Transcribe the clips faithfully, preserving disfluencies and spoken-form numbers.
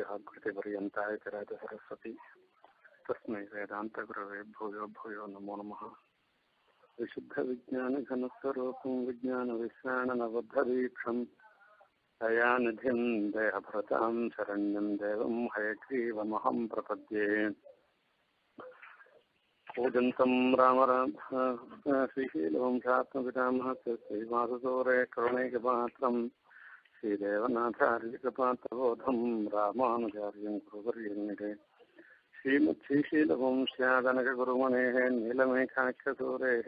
आद्याकृतिपर्यन्ताय चराच सरस्वती तस्मै वेदान्तगुरवे भूयो भूयो नमो नमः। विशुद्धविज्ञानघनस्वरूपं विज्ञानविश्राणनबद्धदीक्षं दयानिधिं देहभरतां शरण्यं देवं हयग्रीवमहं प्रपद्ये। पूजन्तं राम राम श्रीशीलवंशात्मपितामहस्य श्रीवासुसूरे करुणैकपात्रं श्रीदेवनाथार्यकपात्रबोधं रामानुजार्यं गुरुवर्यन्निरे श्रीमच्छ्रीशीलवंश्यादनकगुरुमणेः नीलमेघाख्यसूरेः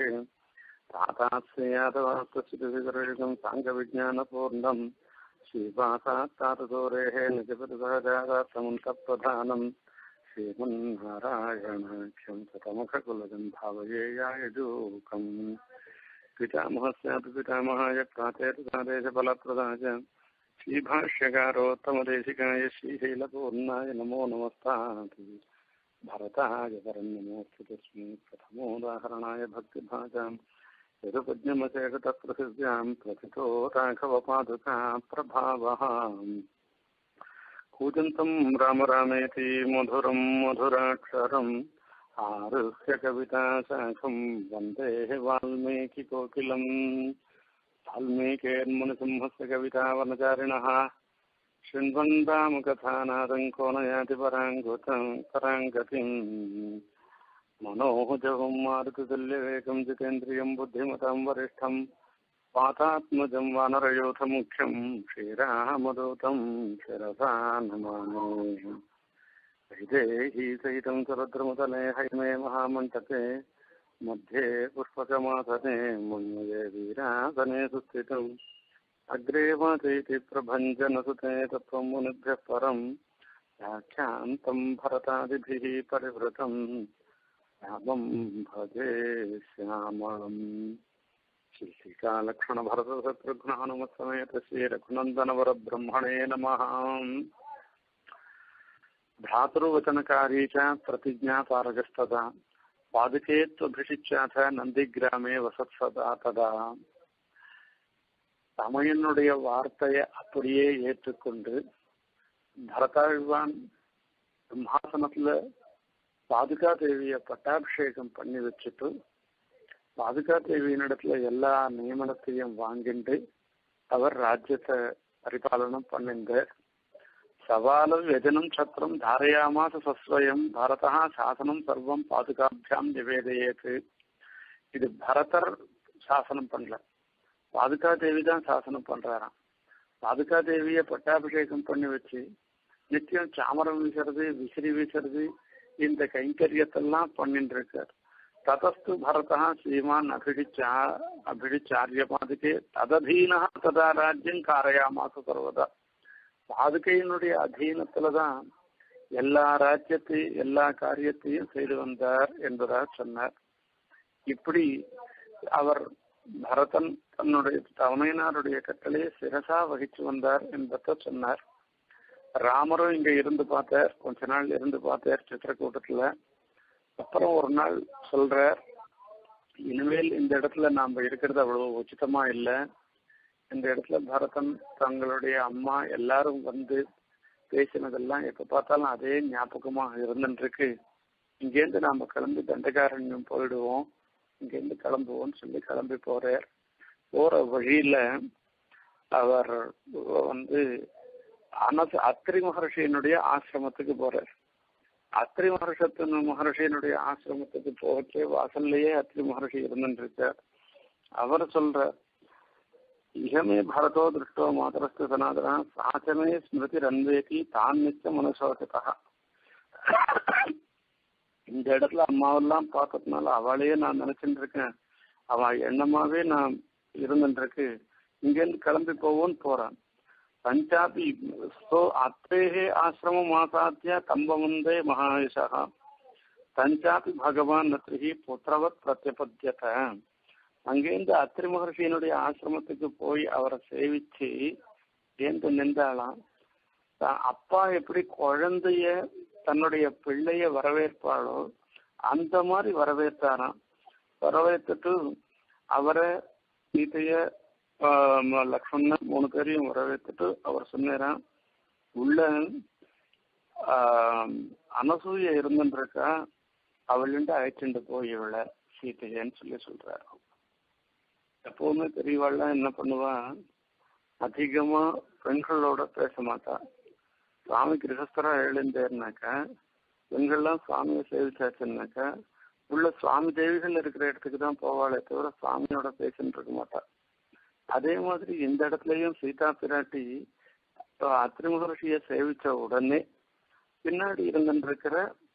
तातात्स्यादवास्तुतिविगर्हितं साङ्गविज्ञानपूर्णं श्रीवासात्तातसूरेः निजपतिसहजातमन्तप्रधानं श्रीमन्नारायणाख्यं शतमुखकुलजं भावयेयायजूकम् पितामहस्यापि पितामहाय प्राचेतसादेशफलप्रदाय श्रीभाष्यकारोत्तमदेशिकाय श्रीशैलपूर्णाय नमो नमस्ताति। भरताय वरन्नमोऽस्तु तस्मै प्रथमोदाहरणाय भक्तिभाजां यदुपज्ञमचेकतप्रसिद्ध्यां प्रथितो राघवपादुका प्रभावः। कूजन्तं राम रामेति मधुरं मधुराक्षरम् आरुह्य कविताशाखं वन्दे वाल्मीकिकोकिलम्। वाल्मीकिर्मुनिसिंहस्य कवितावनचारिणः शृण्वन् रामकथानादं को नयाति पराङ्गुतं पराङ्गतिम्। मनोजवं मारुततुल्यवेगं जितेन्द्रियं बुद्धिमतां वरिष्ठं वातात्मजं वानरयोधमुख्यं श्रीरामदूतं शिरसा नमामि। वैदेही सहितं सुरद्रुमतले हैमे महामण्टपे मध्ये पुष्पकमासने मुन्मये वीरासने सुस्थितम् अग्रे वाचैति प्रभञ्जनसुते तत्त्वं मुनिभ्यः परं व्याख्यान्तं भरतादिभिः परिवृतं रामं भजे श्यामम्। श्रीकालक्ष्मणभरतशत्रुघ्नानुमत्समेत श्रीरघुनन्दनवरब्रह्मणे नमः। भ्रातृवचनकारी च प्रतिज्ञापारगस्तदा पादुके त्वभिषिच्याथ नन्दिग्रामे वसत्सदा तदा। தமையனுடைய வார்த்தையை அப்படியே ஏற்றுக்கொண்டு பரதாழ்வான் சிம்ஹாசனத்துல பாதுகா தேவிய பட்டாபிஷேகம் பண்ணி வச்சுட்டு பாதுகா தேவியினிடத்துல எல்லா நியமனத்தையும் வாங்கிட்டு அவர் ராஜ்யத்தை பரிபாலனம் பண்ணிந்த சவாலம் யஜனம் சத்திரம் தாரயாமாச சஸ்வயம் பரதா சாசனம் சர்வம் பாதுகாபியாம் நிவேதையேத்து. இது பரதர் சாசனம் பண்ணல, பாதுகா தேவி தான் சாசனம் பண்றாராம். பாதுகா தேவியை பட்டாபிஷேகம் பண்ணி வச்சு நித்தியம் சாமரம் வீசுறது விசிறி வீசுறது இந்த கைங்கரியத்தெல்லாம் பண்ணிட்டு இருக்கார். ததஸ்து பரதா ஸ்ரீமான் அபிடிச்சா அபிடிச்சாரிய பாதுகே தததீனா ததா ராஜ்யம் காரையாமாச சர்வதா. பாதுகையினுடைய அதீனத்துலதான் எல்லா ராஜ்யத்தையும் எல்லா காரியத்தையும் செய்து வந்தார் என்பதாக சொன்னார். இப்படி அவர் பரதன் தன்னுடைய தமையனாருடைய கட்டளையை சிரசா வகிச்சு வந்தார் என்பதை சொன்னார். ராமரும் இங்க இருந்து பார்த்தார், கொஞ்ச நாள் இருந்து பார்த்தார் சித்திரக்கூட்டத்துல. அப்புறம் ஒரு நாள் சொல்றார், இனிமேல் இந்த இடத்துல நாம இருக்கிறது அவ்வளவு உச்சிதமா இல்லை. இந்த இடத்துல பரதன் தங்களுடைய அம்மா எல்லாரும் வந்து பேசினதெல்லாம் எப்ப பார்த்தாலும் அதே ஞாபகமா இருந்துட்டு இருக்கு. இங்கேருந்து நாம கிளம்பி தண்டகாரண்யம் போயிடுவோம், இங்கேருந்து கிளம்புவோம்னு சொல்லி கிளம்பி போறார். போற வழியில அவர் வந்து அனச அத்திரி மகர்ஷியினுடைய ஆசிரமத்துக்கு போறார். அத்திரி மகர்ஷத்தின் மகர்ஷியினுடைய ஆசிரமத்துக்கு போகச்சே வாசல்லையே அத்திரி மகர்ஷி இருந்துட்டு இருக்கார். அவர் சொல்ற, இகமே பரதோ திருஷ்டோ மாதரஸ்து சனாதனா சாச்சமே ஸ்மிருதி ரன்வேதி தான் நிச்ச மனசோகத்தா. இந்த இடத்துல அம்மாவெல்லாம் பார்த்ததுனால அவளையே நான் நினைச்சுட்டு இருக்கேன், அவ எண்ணமாவே நான் இருந்துட்டு இருக்கு. இங்கேருந்து கிளம்பி போவோன்னு போறான். பஞ்சாபி சோ அத்தேகே ஆசிரமம் ஆசாத்திய கம்பவந்தே மகாயுஷா தஞ்சாபி பகவான் நத்ரிஹி புத்திரவத் பிரத்யபத்தியத. அங்கேருந்து அத்திரி மகர்ஷியினுடைய ஆசிரமத்துக்கு போய் அவரை சேவிச்சு ஏந்து நின்றாலாம். அப்பா எப்படி குழந்தைய தன்னுடைய பிள்ளைய வரவேற்பாளோ அந்த மாதிரி வரவேற்றாராம். வரவேற்றுட்டு அவரை சீதைய லக்ஷ்மணன் மூணு பேரையும் வரவேற்றுட்டு அவர் சொன்னாராம், உள்ள ஆஹ் அனசூய இருந்துருக்கா, அவள்கிட்ட அழைச்சிட்டு போய் இவளை சீத்தையன்னு சொல்லி சொல்றாரு. எப்பவுமே பெரியவாள்லாம் என்ன பண்ணுவா, அதிகமா பெண்களோட பேச மாட்டா. சுவாமி கிரகஸ்தரா எழுந்தேர்னாக்கா, பெண்கள்லாம் சுவாமியை சேவிச்சாச்சுன்னாக்கா உள்ள சுவாமி தேவிகள் இருக்கிற இடத்துக்கு தான் போவாளே தவிர சுவாமியோட பேசின்னு இருக்க மாட்டா. அதே மாதிரி இந்த இடத்துலயும் சீதா பிராட்டி அத்திரி மகர்ஷியை சேவிச்ச உடனே பின்னாடி இருந்துருக்கிற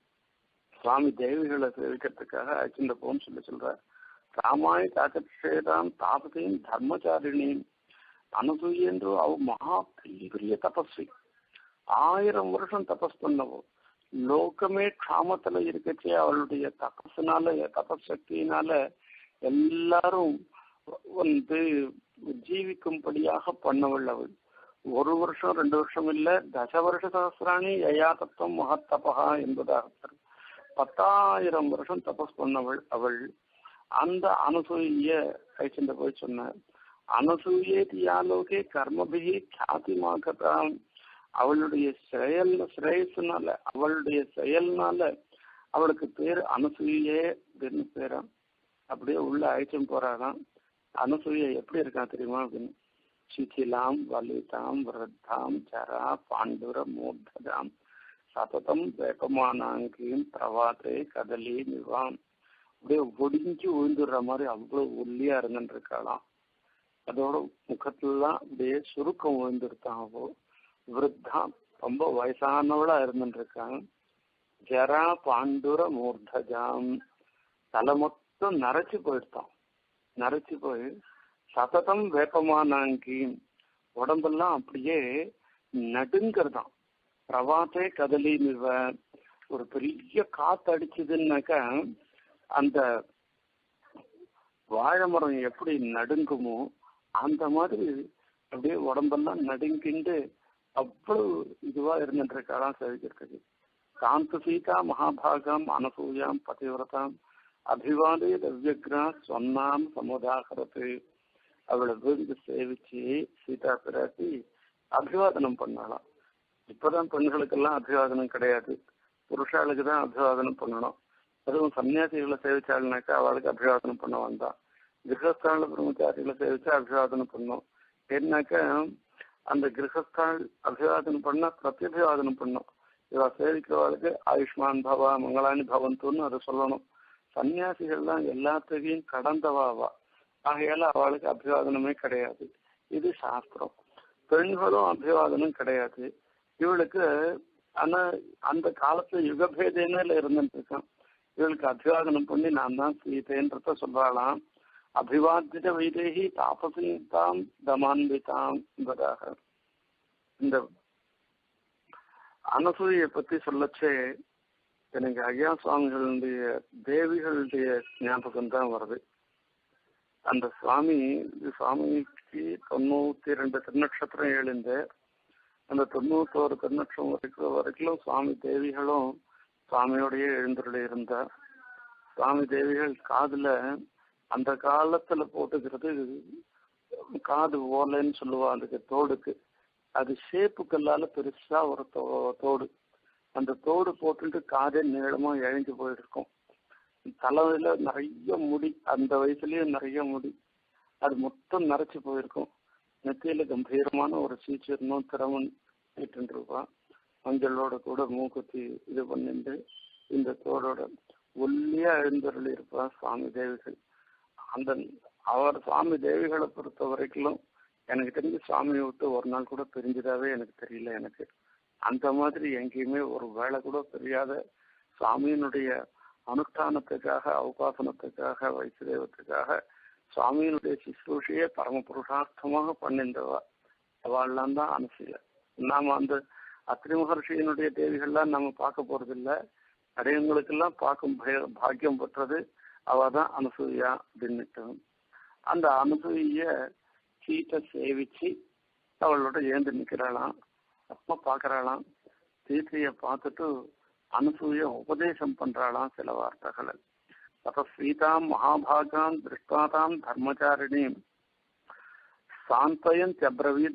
சுவாமி தேவிகளை சேவிக்கிறதுக்காக அழைச்சிட்டு போன்னு சொல்லி சொல்றார். ராமாய் தாக்கேதாம் தாபதியும் தர்மச்சாரிணியும் அனசூயன்று அவ மகா பெரிய தபஸ்வி. ஆயிரம் வருஷம் தபஸ் பண்ணவோ, லோகமே க்ஷாமத்துல இருக்கச்சே அவளுடைய தபஸ்னால தபசக்தியினால எல்லாரும் வந்து ஜீவிக்கும்படியாக பண்ணவள் அவள். ஒரு வருஷம் ரெண்டு வருஷம் இல்ல, தச வருஷ சகசிராணி யயா தத்துவம் மகத்தபகா என்பதாக பத்தாயிரம் வருஷம் தபஸ் பண்ணவள் அவள். அந்த அனசூய அழைச்சிட்டு போய் சொன்னார். அனசூயே தியாலோகே கர்மபிகி கியாதிமாகதாம். அவளுடைய செயல் ஸ்ரேயஸ்னால, அவளுடைய செயல்னால அவளுக்கு பேர் அனசூயே அப்படின்னு பேரா. அப்படியே உள்ள அழைச்சும் போறாராம். அனசூய எப்படி இருக்கா தெரியுமா அப்படின்னு, சிச்சிலாம் வலிதாம் விரத்தாம் சரா பாண்டுர மூர்ததாம் சததம் வேப்பமானாங்கியும் பிரவாத்தே கதலி நிவாம். அப்படியே ஒடிஞ்சு விழுந்துடுற மாதிரி அவ்வளவு ஒல்லியா இருந்துட்டு இருக்காளாம். அதோட முகத்துலாம் அப்படியே சுருக்கம் விழுந்துருத்தான். அவோ விருத்தா ரொம்ப வயசானவளா இருந்துட்டு இருக்காங்க. ஜரா பாண்டுர மூர்தஜாம், தலை மொத்தம் நரைச்சு போயிடுத்தான். நரைச்சு போய் சததம் வேப்பமானாங்கி, உடம்பெல்லாம் அப்படியே நடுங்கிறதான். பிரவாத்தே கதலி நிவ, ஒரு பெரிய காத்து அடிச்சதுன்னாக்கா அந்த வாழை மரம் எப்படி நடுங்குமோ அந்த மாதிரி அப்படியே உடம்பெல்லாம் நடுங்கிண்டு அவ்வளவு இதுவா இருந்துட்டு இருக்காளாம் சேவிக்கிறதுக்கு. காந்த சீதா மகாபாகாம் அனசூயாம் பதிவிரதாம் அபிவாதே தவ்யக்ரா சொன்னாம் சமுதாகரத்து. அவளை வீடு சேவிச்சு சீதா பிராட்டி அபிவாதனம் பண்ணாலாம். இப்பதான் பெண்களுக்கெல்லாம் அபிவாதனம் கிடையாது, புருஷாளுக்கு தான் அபிவாதனம் பண்ணணும். அதுவும் சன்னியாசிகளை சேவிச்சாள்னாக்கா அவளுக்கு அபிவாதனம் பண்ண வந்தான். கிரகஸ்தான பிரம்மச்சாரிகளை சேவிச்சா அபிவாதனம் பண்ணும். ஏன்னாக்கா அந்த கிரகஸ்தால் அபிவாதனம் பண்ணா பிரத்யபிவாதனம் பண்ணும். இவ சேவிக்கிறவாளுக்கு ஆயுஷ்மான் பவா மங்களானி பவந்துன்னு அதை சொல்லணும். சன்னியாசிகள்லாம் எல்லாத்தையும் கடந்தவாவா, ஆகையால அவளுக்கு அபிவாதனமே கிடையாது. இது சாஸ்திரம். பெண்களும் அபிவாதனம் கிடையாது இவளுக்கு. ஆனா அந்த காலத்துல யுகபேதேன இருந்துட்டு இருக்கான். இவளுக்கு அபிவாதனம் பண்ணி நான் தான் சீதைன்றத சொல்றாளாம். அபிவாதித வைதேகி தாபசீதாம் தமான்பிதாம் என்பதாக. இந்த அனசூயை பத்தி சொல்லச்சே எனக்கு ஐயா சுவாமிகளுடைய தேவிகளுடைய ஞாபகம் தான் வருது. அந்த சுவாமி சுவாமிக்கு தொண்ணூத்தி ரெண்டு திருநட்சத்திரம் எழுந்த அந்த தொண்ணூத்தோரு திருநட்சம் வரைக்கும் வரைக்கும் சுவாமி தேவிகளும் சுவாமியோடய எழுந்துள்ள இருந்தார். சுவாமி தேவிகள் காதுல அந்த காலத்துல போட்டுக்கிறது காது ஓலைன்னு சொல்லுவா. அதுக்கு தோடுக்கு அது ஷேப்பு கல்லால பெருசா ஒரு தோ தோடு அந்த தோடு போட்டுட்டு காதே நீளமா இழைஞ்சு போயிருக்கும். தலையில நிறைய முடி, அந்த வயசுலயே நிறைய முடி, அது மொத்தம் நரைச்சு போயிருக்கும். நெத்தியில கம்பீரமான ஒரு சீச்சிரனும் திறமன் இட்டு இருப்பான். மஞ்சளோட கூட மூக்குத்தி இது பண்ணிட்டு இந்த தோடோட ஒல்லியா எழுந்தருள் இருப்பா சுவாமி தேவிகள். அந்த அவர் சுவாமி தேவிகளை பொறுத்த வரைக்கும் எனக்கு தெரிஞ்சு சுவாமியை விட்டு ஒரு நாள் கூட பிரிஞ்சதாவே எனக்கு தெரியல. எனக்கு அந்த மாதிரி எங்கேயுமே ஒரு வேலை கூட தெரியாத சுவாமியினுடைய அனுஷ்டானத்துக்காக உபாசனத்துக்காக வைசுதேவத்துக்காக சுவாமியினுடைய சிசுஷையே பரம புருஷார்த்தமாக பண்ணின்றவா அவள்லாம் தான் அனுசூய. நாம அந்த அத்திரி மகர்ஷியினுடைய தேவிகள்லாம் நம்ம பார்க்க போறது இல்லை. அடையங்களுக்கெல்லாம் பார்க்கும் பாக்கியம் பெற்றது அவ தான் அனுசூயா அப்படின்னுட்டு. அந்த அனுசூய சீட்டை சேவிச்சு அவளோட ஏந்து நிற்கிறாளாம். அப்பா பார்க்கறாளாம். சீத்தைய பார்த்துட்டு அனுசூய உபதேசம் பண்றாளாம் சில வார்த்தைகளை. அப்ப சீதாம் மகாபாகாம் திருஷ்டாதாம் தர்மச்சாரிணி சாந்தயன் சப்ரவீத்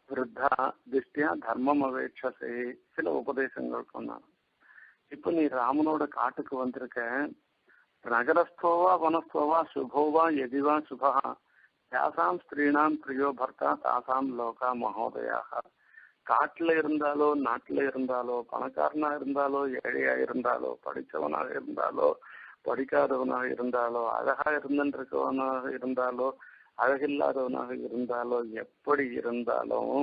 விருத்தா திருஷ்டியா தர்மம் அவேட்சசே சில உபதேசங்கள் சொன்னான். இப்ப நீ ராமனோட காட்டுக்கு வந்திருக்க, நகரஸ்தோவா வனஸ்தோவா சுபோவா எதிவா சுபா யாசாம் ஸ்திரீனாம் பிரியோ பர்த்தா தாசாம் லோகா மகோதயாக. காட்டுல இருந்தாலோ நாட்டுல இருந்தாலோ பணக்காரனா இருந்தாலோ ஏழையா இருந்தாலோ படித்தவனாக இருந்தாலோ படிக்காதவனாக இருந்தாலோ அழகா இருந்திருக்கவனாக இருந்தாலோ அழகில்லாதவனாக இருந்தாலோ எப்படி இருந்தாலும்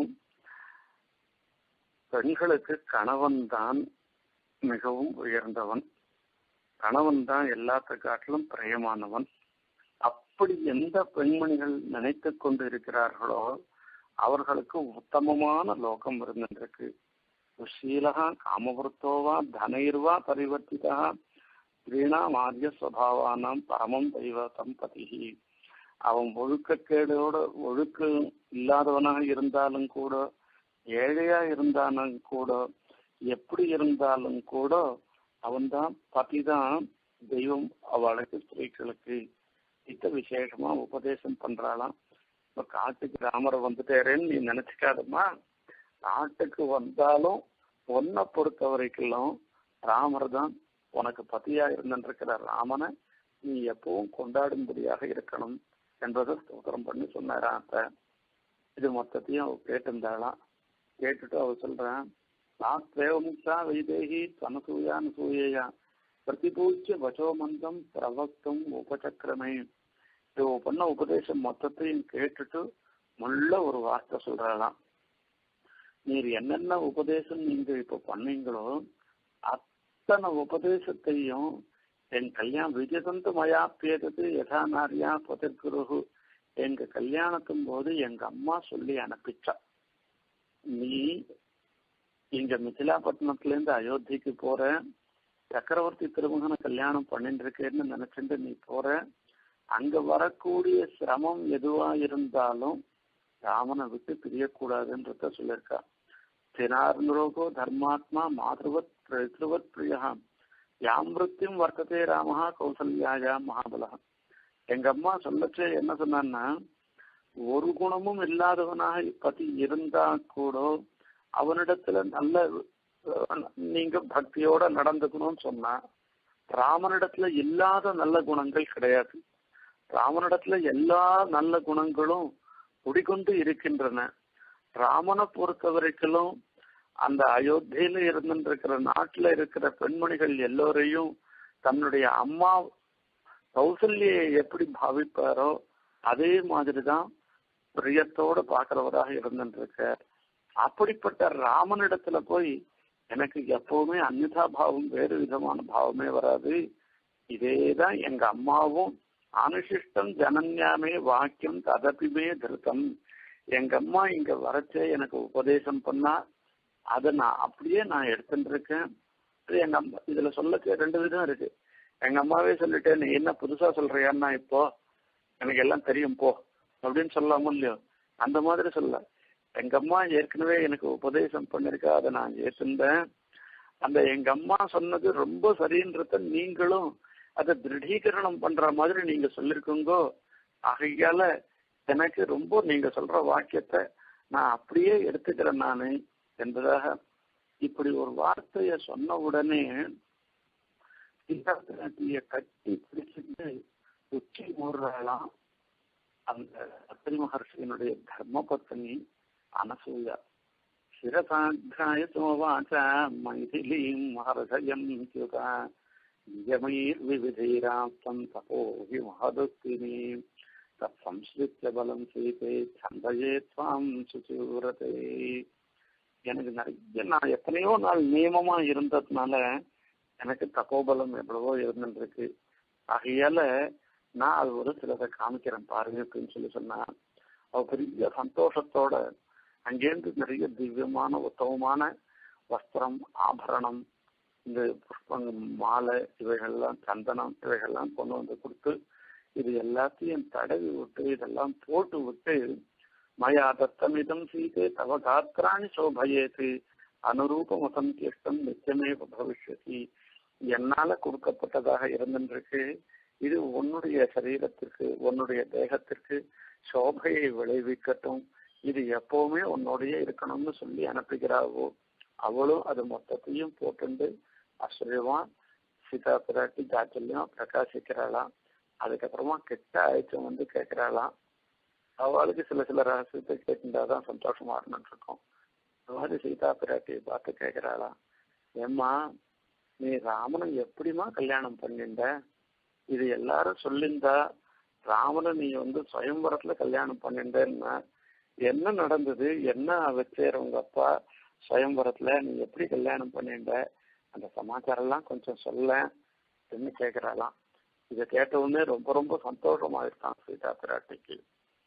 பெண்களுக்கு கணவன் தான் மிகவும் உயர்ந்தவன், கணவன் தான் எல்லாத்த காட்டிலும் பிரியமானவன். அப்படி எந்த பெண்மணிகள் நினைத்து கொண்டு இருக்கிறார்களோ அவர்களுக்கு உத்தமமான லோகம் இருந்திருக்கு. சுஷீலகா காமவருத்தோவா தனைர்வா பரிவர்த்திதா ஸ்ரீணாம் ஆரிய சுவாவானாம் பரமம் தெய்வத்தம் பதிகி. அவன் ஒழுக்கக்கேடோட ஒழுக்க இல்லாதவனாக இருந்தாலும் கூட ஏழையா இருந்தாலும் கூட எப்படி இருந்தாலும் கூட அவன்தான் பதிதான் தெய்வம் அவளுக்கு ஸ்திரீகளுக்கு. இத்த விசேஷமா உபதேசம் பண்றாளாம். இப்ப காட்டுக்கு ராமரை வந்துட்டேறேன்னு நீ நினைச்சுக்காதம்மா. நாட்டுக்கு வந்தாலும் ஒன்னை பொறுத்த வரைக்கும் ராமர் தான் உனக்கு பதியா இருந்திருக்கிற ராமனை நீ எப்பவும் கொண்டாடும்படியாக இருக்கணும் என்பதை ஸ்தோத்திரம் பண்ணி சொன்னாராம். அப்ப இது மொத்தத்தையும் அவ கேட்டிருந்தாளாம். கேட்டுட்டு அவ சொல்றான், நாத்வேவமுக்தா வைதேகி தனசூயான் சூயா பிரதிபூச்சிய வச்சோ மந்தம் பிரவக்தும் உபசக்கிரமே. இது பண்ண உபதேசம் மொத்தத்தையும் கேட்டுட்டு முள்ள ஒரு வார்த்தை சொல்றாளாம். நீர் என்னென்ன உபதேசம் நீங்க இப்ப பண்ணீங்களோ அத்தனை உபதேசத்தையும் என் கல்யாணம் விஜயதந்து மயா பேதது யதா நாரியா பதிர்குரு எங்க கல்யாணத்தும் போது எங்க அம்மா சொல்லி அனுப்பிச்சா. நீ இங்க மிथिलापट्टनத்துல இருந்து அயோத்திக்கு போற, சக்கரவர்த்தி திருமகனை கல்யாணம் பண்ணிட்டு இருக்கேன்னு நினைச்சுட்டு நீ போற, அங்க வரக்கூடிய சிரமம் எதுவா இருந்தாலும் ராமனை விட்டு பிரியக்கூடாதுன்றத சொல்லியிருக்கா. தினார்நுரோகோ தர்மாத்மா மாதவத் பிருவத் பிரியா யாமிருத்தியும் வர்த்ததே ராமஹா கௌசல்யாயா மகாபலா. எங்க அம்மா சொல்லச்சே என்ன சொன்னான்னா, ஒரு குணமும் இல்லாதவனாக பத்தி இருந்தா கூட அவனிடத்துல நல்ல நீங்க பக்தியோட நடந்துக்கணும்னு சொன்னா, ராமனிடத்துல இல்லாத நல்ல குணங்கள் கிடையாது. ராமனிடத்துல எல்லா நல்ல குணங்களும் குடிக்கொண்டு இருக்கின்றன. ராமனை பொறுத்த வரைக்கும் அந்த அயோத்தியில இருந்துருக்கிற நாட்டுல இருக்கிற பெண்மணிகள் எல்லோரையும் தன்னுடைய அம்மா கௌசல்யை எப்படி பாவிப்பாரோ அதே மாதிரிதான் பிரியத்தோடு பாக்குறவராக இருந்துருக்க. அப்படிப்பட்ட ராமனிடத்துல போய் எனக்கு எப்பவுமே அந்நிதா பாவம் வேறு விதமான பாவமே வராது. இதேதான் எங்க அம்மாவும் அனுசிஷ்டம் ஜனன்யாமே வாக்கியம் ததபிமே திருத்தம். எங்க அம்மா இங்க வரச்சே எனக்கு உபதேசம் பண்ணா அதை நான் அப்படியே நான் எடுத்துட்டு இருக்கேன். எங்க அம்மா இதுல சொல்ல ரெண்டு விதம் இருக்கு. எங்க அம்மாவே சொல்லிட்டேன், நீ என்ன புதுசா சொல்றியான்னா இப்போ எனக்கு எல்லாம் தெரியும் போ அப்படின்னு சொல்லாம இல்லையோ, அந்த மாதிரி சொல்ல. எங்க அம்மா ஏற்கனவே எனக்கு உபதேசம் பண்ணிருக்கா, அதை நான் ஏற்றுந்தேன். அந்த எங்க அம்மா சொன்னது ரொம்ப சரின்றத நீங்களும் அதை திருடீகரணம் பண்ற மாதிரி நீங்க சொல்லிருக்கீங்கோ. ஆகையால எனக்கு ரொம்ப நீங்க சொல்ற வாக்கியத்தை நான் அப்படியே எடுத்துக்கிறேன் நானு என்பதாக இப்படி ஒரு வார்த்தைய சொன்ன உடனே சீதாபிராட்டிய கட்டி பிடிச்சிட்டு உச்சி மூடுறாளாம் அந்த அத்திரி மகர்ஷியினுடைய தர்ம பத்னி அனசூயா. சிரசாக்ராய சோவாச்ச மைதிலீம் மகர்ஷயம் சுதா நியமைர் விவிதைராப்தம் தபோஹி மகதுஸ்தினி தம்ஸ்ருத்ய பலம் சீதே சந்தயே துவாம் சுசூரதே. எனக்கு நிறைய நான் எத்தனையோ நாள் நியமமா இருந்ததுனால எனக்கு தபோபலம் எவ்வளவோ இருந்துருக்கு. ஆகையால நான் அது ஒரு சிலதை காமிக்கிறேன் பாருங்க அப்படின்னு சொல்லி சொன்னா, அவ பெரிய சந்தோஷத்தோட அங்கேருந்து நிறைய திவ்யமான உத்தமமான வஸ்திரம் ஆபரணம் இந்த புஷ்பம் மாலை இவைகள்லாம் சந்தனம் இவைகள்லாம் கொண்டு வந்து கொடுத்து இது எல்லாத்தையும் தடவி விட்டு இதெல்லாம் போட்டு விட்டு மயா தத்தமிதம் சீதே தவ காத்திராணி சோபயேத்து அனுரூபமதம் கேஷ்டம் நிச்சயமே பவிஷ்யதி. என்னால கொடுக்கப்பட்டதாக இருந்திருக்கு, இது உன்னுடைய சரீரத்திற்கு உன்னுடைய தேகத்திற்கு சோபையை விளைவிக்கட்டும், இது எப்பவுமே உன்னோடய இருக்கணும்னு சொல்லி அனுப்புகிறாவோ அவளும் அது மொத்தத்தையும் போட்டு ஆச்சரியமா சீதா பிராட்டி ஜாச்சல்யம் பிரகாசிக்கிறாளாம். அதுக்கப்புறமா கெட்ட ஆயிடுச்சம் வந்து கேட்கிறாளாம். அவளுக்கு சில சில ரகசியத்தை கேட்டுட்டாதான் சந்தோஷமா இருந்துட்டு இருக்கோம். அந்த மாதிரி சீதா பிராட்டியை பார்த்து கேட்கிறாளாம், ஏம்மா நீ ராமனை எப்படிமா கல்யாணம் பண்ணிண்ட? இது எல்லாரும் சொல்லியிருந்தா ராமனை நீ வந்து சுயம்பரத்துல கல்யாணம் பண்ணிண்டேன்னா என்ன நடந்தது, என்ன வச்சேர் உங்க அப்பா சுயம்பரத்துல, நீ எப்படி கல்யாணம் பண்ணிண்ட, அந்த சமாச்சாரம் எல்லாம் கொஞ்சம் சொல்ல என்ன கேட்கிறாளாம். இதை கேட்ட உடனே ரொம்ப ரொம்ப சந்தோஷமா இருக்கான் சீதா பிராட்டிக்கு.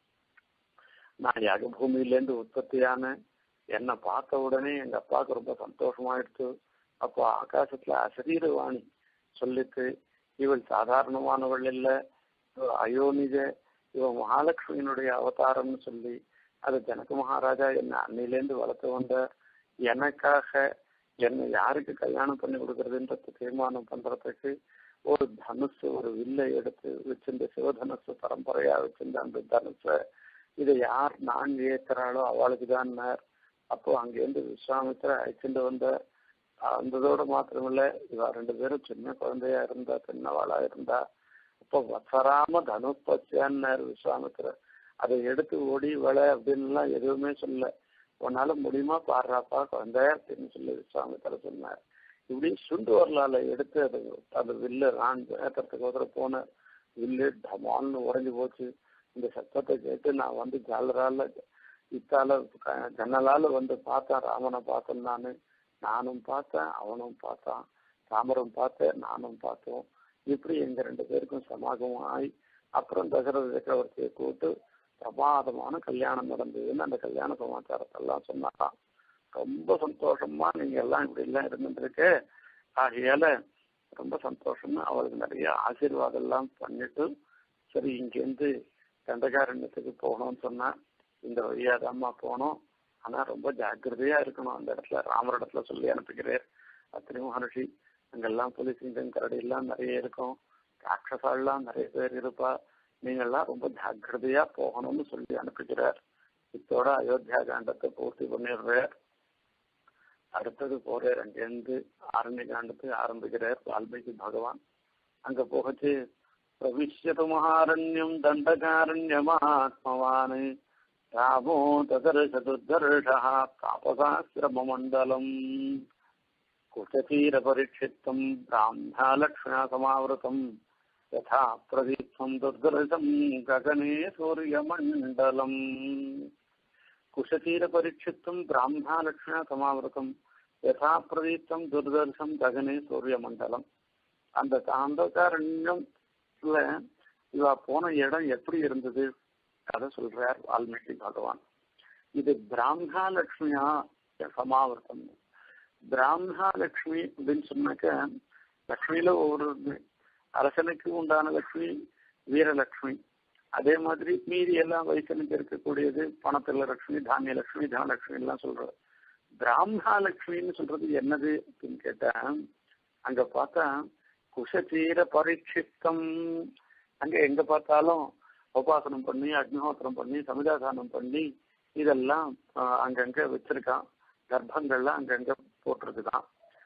நான் யாக பூமியிலேருந்து உற்பத்தியான என்னை பார்த்த உடனே எங்க அப்பாவுக்கு ரொம்ப சந்தோஷமாயிடுச்சு. அப்போ ஆகாசத்துல அசரீரவாணி சொல்லிட்டு, இவள் சாதாரணமானவள் இல்லை, அயோனிஜ, இவன் மகாலட்சுமியினுடைய அவதாரம்னு சொல்லி அது ஜனக மகாராஜா என்னை அன்னையிலேருந்து வளர்த்து வந்த எனக்காக என்னை யாருக்கு கல்யாணம் பண்ணி கொடுக்கறதுன்றது தீர்மானம் பண்றதுக்கு ஒரு தனுசு ஒரு வில்லை எடுத்து வச்சிருந்த சிவதனுசு பரம்பரையா வச்சிருந்த அந்த தனுசை இதை யார் நான் ஏத்துறாளோ அவளுக்கு தான். அப்போ அங்கேருந்து விஸ்வாமித்திர அழைச்சிட்டு வந்த அந்ததோட மாத்திரமில்ல, இவ ரெண்டு பேரும் சின்ன குழந்தையா இருந்தா, சின்னவாளா இருந்தா. அப்போ வசராம தனுப்பச்சான்னார் விஸ்வாமித்திரர். அதை எடுத்து ஓடி வள அப்படின்லாம் எதுவுமே சொல்ல, உன்னால முடியுமா பாடுறாப்பா குழந்தை அப்படின்னு சொல்லி விஸ்வாமித்திரர் சொன்னார். இப்படி சுண்டு வரலால எடுத்து அது அந்த வில்லு நான் ஏற்றுறதுக்கு ஒருத்தர போன வில்லு டமால்னு உறைஞ்சு போச்சு. இந்த சத்தத்தை கேட்டு நான் வந்து ஜாலரால இத்தால ஜன்னலால வந்து பார்த்தேன், ராமனை பார்த்தேன். நானு நானும் பார்த்தேன், அவனும் பார்த்தான், ராமரும் பார்த்தேன், நானும் பார்த்தோம். இப்படி எங்க ரெண்டு பேருக்கும் சமாகமும் ஆகி அப்புறம் தசரத சக்கரவர்த்தியை கூட்டு பிரமாதமான கல்யாணம் நடந்ததுன்னு அந்த கல்யாண சமாச்சாரத்தெல்லாம் சொன்னாராம். ரொம்ப சந்தோஷமா நீங்க எல்லாம் இப்படி எல்லாம் இருந்துருக்கு, ஆகையால ரொம்ப சந்தோஷம்னு அவளுக்கு நிறைய ஆசீர்வாதம் எல்லாம் பண்ணிட்டு, சரி இங்கேருந்து தண்டகாரண்யத்துக்கு போகணும்னு சொன்னா இந்த வழியாதாம்மா போனோம், ஆனா ரொம்ப ஜாக்கிரதையா இருக்கணும், அந்த இடத்துல ராமர் இடத்துல சொல்லி அனுப்புகிறார் அத்திரி மகர்ஷி. அங்கெல்லாம் புலி சிங்கம் கரடி எல்லாம் நிறைய இருக்கும், ராட்சசாலாம் நிறைய பேர் இருப்பா, நீங்கள்லாம் ரொம்ப ஜாக்கிரதையா போகணும்னு சொல்லி அனுப்புகிறார். இத்தோட அயோத்தியா காண்டத்தை பூர்த்தி பண்ணிடுறார். அடுத்தது போறார், அங்கேருந்து ஆரண்ய காண்டத்தை ஆரம்பிக்கிறார் வால்மீகி பகவான். அங்க போகச்சு பிரவிஷ்யது மகாரண்யம் தண்டகாரண்யமாத்மவான் ராமோ ததர்ஷதுர்தர்ஷா தாபசாஸ்ரம மண்டலம் குஷதீர பரீட்சித்தம் பிராம்யா லக்ஷ்மணா சமாவிருத்தம் யதா பிரதீப்தம் துர்தர்ஷம் ககனே சூரியமண்டலம். குஷதீர பரீட்சித்தம் பிராம்யா லக்ஷ்மணா சமாவிருத்தம் யதா பிரதீப்தம் துர்தர்ஷம் ககனே சூரியமண்டலம். அந்த தாண்டகாரண்யம்ல இவ போன இடம் எப்படி இருந்தது அதை சொல்றார் வால்மீகி பகவான். இது பிராம்யா லட்சுமியா சமாவர்த்தம். பிராம்யா லட்சுமி அப்படின்னு சொன்னாக்க லட்சுமியில ஒவ்வொரு அரசனுக்கு உண்டான லட்சுமி வீரலட்சுமி, அதே மாதிரி மீதி எல்லாம் வயசனுக்கு இருக்கக்கூடியது பணத்துல லட்சுமி, தானிய லட்சுமி, தனலட்சுமி எல்லாம் சொல்றது. பிராம்யா லட்சுமின்னு சொல்றது என்னது அப்படின்னு கேட்டா, அங்க பார்த்தா குஷதீர பரீட்சித்தம், அங்க எங்க பார்த்தாலும் உபாசனம் பண்ணி அக்னிஹோத்திரம் பண்ணி சமிதாதானம் பண்ணி இதெல்லாம் அங்கங்க வச்சிருக்கான், கர்ப்பங்கள்லாம் அங்கங்க போட்டிருக்குதான்.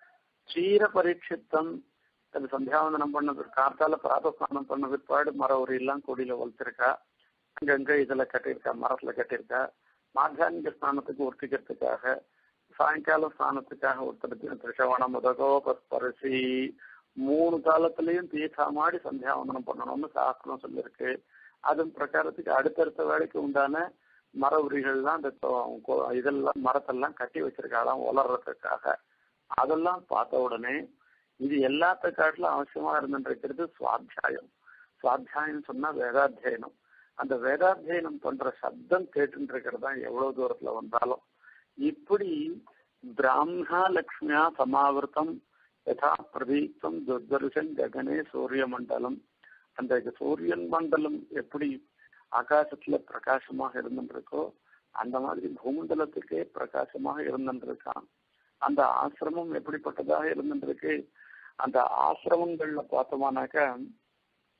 சீர பரீட்சித்தம், அது சந்தியாவந்தனம் பண்ணது காத்தால பிராதஸ்தானம் பண்ண பிற்பாடு மர உரியெல்லாம் கொடியில வளர்த்திருக்கா, அங்கங்க இதுல கட்டியிருக்கா, மரத்துல கட்டியிருக்கா. மாத்தியானிக ஸ்நானத்துக்கு ஒருத்திக்கிறதுக்காக, சாயங்கால ஸ்நானத்துக்காக ஒருத்தருக்கு திருஷவணம் முதகோபஸ்பரிசி மூணு காலத்திலையும் தீர்த்தாமாடி சந்தியாவந்தனம் பண்ணணும்னு சாஸ்திரம் சொல்லியிருக்கு. அதன் பிரகாரத்துக்கு அடுத்தடுத்த வேலைக்கு உண்டான மர உரிகள்லாம் அந்த இதெல்லாம் மரத்தெல்லாம் கட்டி வச்சிருக்காளாம் வளர்றதுக்காக. அதெல்லாம் பார்த்த உடனே இது எல்லாத்த காட்டிலும் அவசியமா இருந்துருக்கிறது சுவாத்தியாயம். சுவாத்தியாயம் சொன்னா வேதாத்தியனம். அந்த வேதாத்தியனம் பண்ற சப்தம் கேட்டு இருக்கிறது தான் எவ்வளவு தூரத்துல வந்தாலும். இப்படி பிராம்யா லக்ஷ்மியா சமாவிருத்தம் யதா பிரதீப்தம் துர்தர்ஷன் ககனே சூரிய மண்டலம். அந்த சூரியன் மண்டலம் எப்படி ஆகாசத்துல பிரகாசமாக இருந்துருக்கோ அந்த மாதிரி பூமண்டலத்துக்கே பிரகாசமாக இருந்துருக்கான். அந்த ஆசிரமம் எப்படிப்பட்டதாக இருந்துருக்கு, அந்த ஆசிரமங்கள்ல பார்த்தோமானாக்க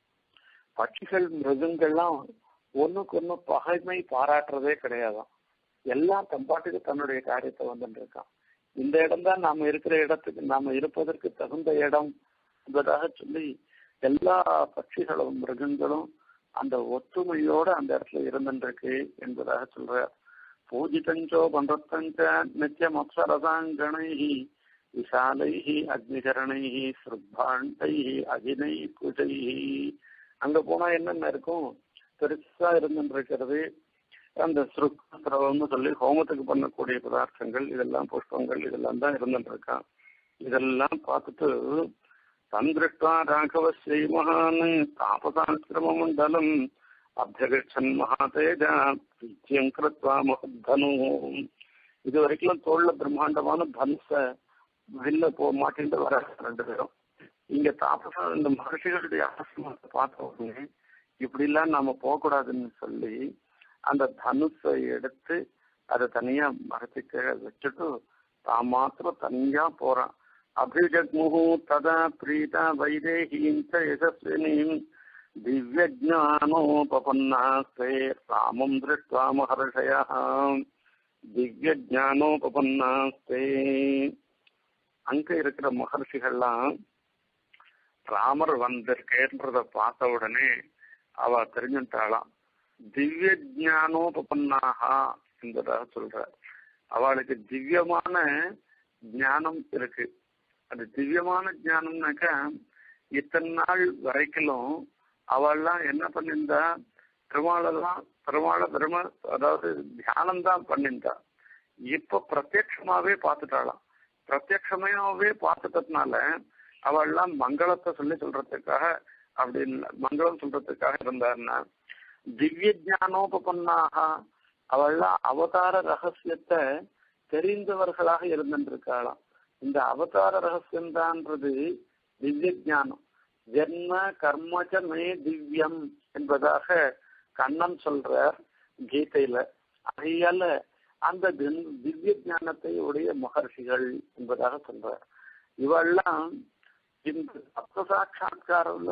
பட்சிகள் மிருகங்கள்லாம் ஒண்ணுக்கு ஒண்ணு பகைமை பாராட்டுறதே கிடையாதான். எல்லாம் தம்பாட்டுக்கு தன்னுடைய காரியத்தை வந்துட்டு இருக்கான். இந்த இடம் தான் நாம இருக்கிற இடத்துக்கு நாம இருப்பதற்கு தகுந்த இடம் என்பதாக சொல்லி எல்லா பட்சிகளும் மிருகங்களும் அந்த ஒற்றுமையோட அந்த இடத்துல இருந்துருக்கு என்பதாக சொல்ற. பூஜிதஞ்சோ பண்றத்தஞ்ச நித்தியம் அப்சரசாங்கணை விஷாலை அக்னிகரணை ஸ்ருப்பாண்டை அகினை பூஜை. அங்க போனா என்னென்ன இருக்கும், பெருசா இருந்துருக்கிறது அந்த ஸ்ருத்ரவம்னு சொல்லி ஹோமத்துக்கு பண்ணக்கூடிய பதார்த்தங்கள், இதெல்லாம் புஷ்பங்கள், இதெல்லாம் தான் இருந்துட்டு இருக்கான். இதெல்லாம் பார்த்துட்டு தந்திருஷ்டா ராகவ ஸ்ரீமகான் தாபசாஸ்திரம மண்டலம் அபியகச்சன் மகாதேஜா விஜயம் கிருத்வா மகதனு. இது வரைக்கும் தோல்ல பிரம்மாண்டமான தனுச வெளில போ மாட்டிட்டு வர ரெண்டு பேரும். இங்க தாபசா இந்த மகர்ஷிகளுடைய ஆசிரமத்தை பார்த்த உடனே இப்படி எல்லாம் நாம போகக்கூடாதுன்னு சொல்லி அந்த தனுஷை எடுத்து அதை தனியா மரத்துக்கு வச்சுட்டு தான் மாத்திரம் தனியா போறான். அபிஜக்முஹு ததா பிரீதா வைதேகீம் யசஸ்வினீம் திவ்யஜானோபபன்னாஸ்தே ராமம் திருஷ்ட்வா மஹர்ஷயः. திவ்யஜானோபபன்னாஸ்தே அங்க இருக்கிற மகர்ஷிகள்லாம் ராமர் வந்திருக்கேன்றத பார்த்த உடனே அவ தெரிஞ்சுட்டாளாம். திவ்ய ஜானோபன்னாக என்பதாக சொல்ற. அவளுக்கு திவ்யமான ஞானம் இருக்கு. அது திவ்யமான ஞானம்னாக்கா இத்தனை நாள் வரைக்கும் அவள்லாம் என்ன பண்ணிருந்தா, பெருமாளெல்லாம் பெருமாள பெரும அதாவது தியானம் தான் பண்ணிருந்தா. இப்ப பிரத்யட்சமாவே பார்த்துட்டாளாம். பிரத்யட்சமாவே பார்த்துட்டதுனால அவள்லாம் மங்களத்தை சொல்லி சொல்றதுக்காக அப்படி மங்களம் சொல்றதுக்காக இருந்தாருன்னா, திவ்ய ஜானோபன்னாக அவள்லாம் அவதார ரகசியத்தை தெரிந்தவர்களாக இருந்துருக்காளாம். இந்த அவதார ரகசியம் தான்றது திவ்ய ஜானம். ஜென்ம கர்மச்ச மே திவ்யம் என்பதாக கண்ணன் சொல்றார் கீதையில. ஆகையால அந்த திவ்ய ஞானத்தை உடைய மகர்ஷிகள் என்பதாக சொல்றார். இவெல்லாம் இந்த சப்த சாட்சா்காரம்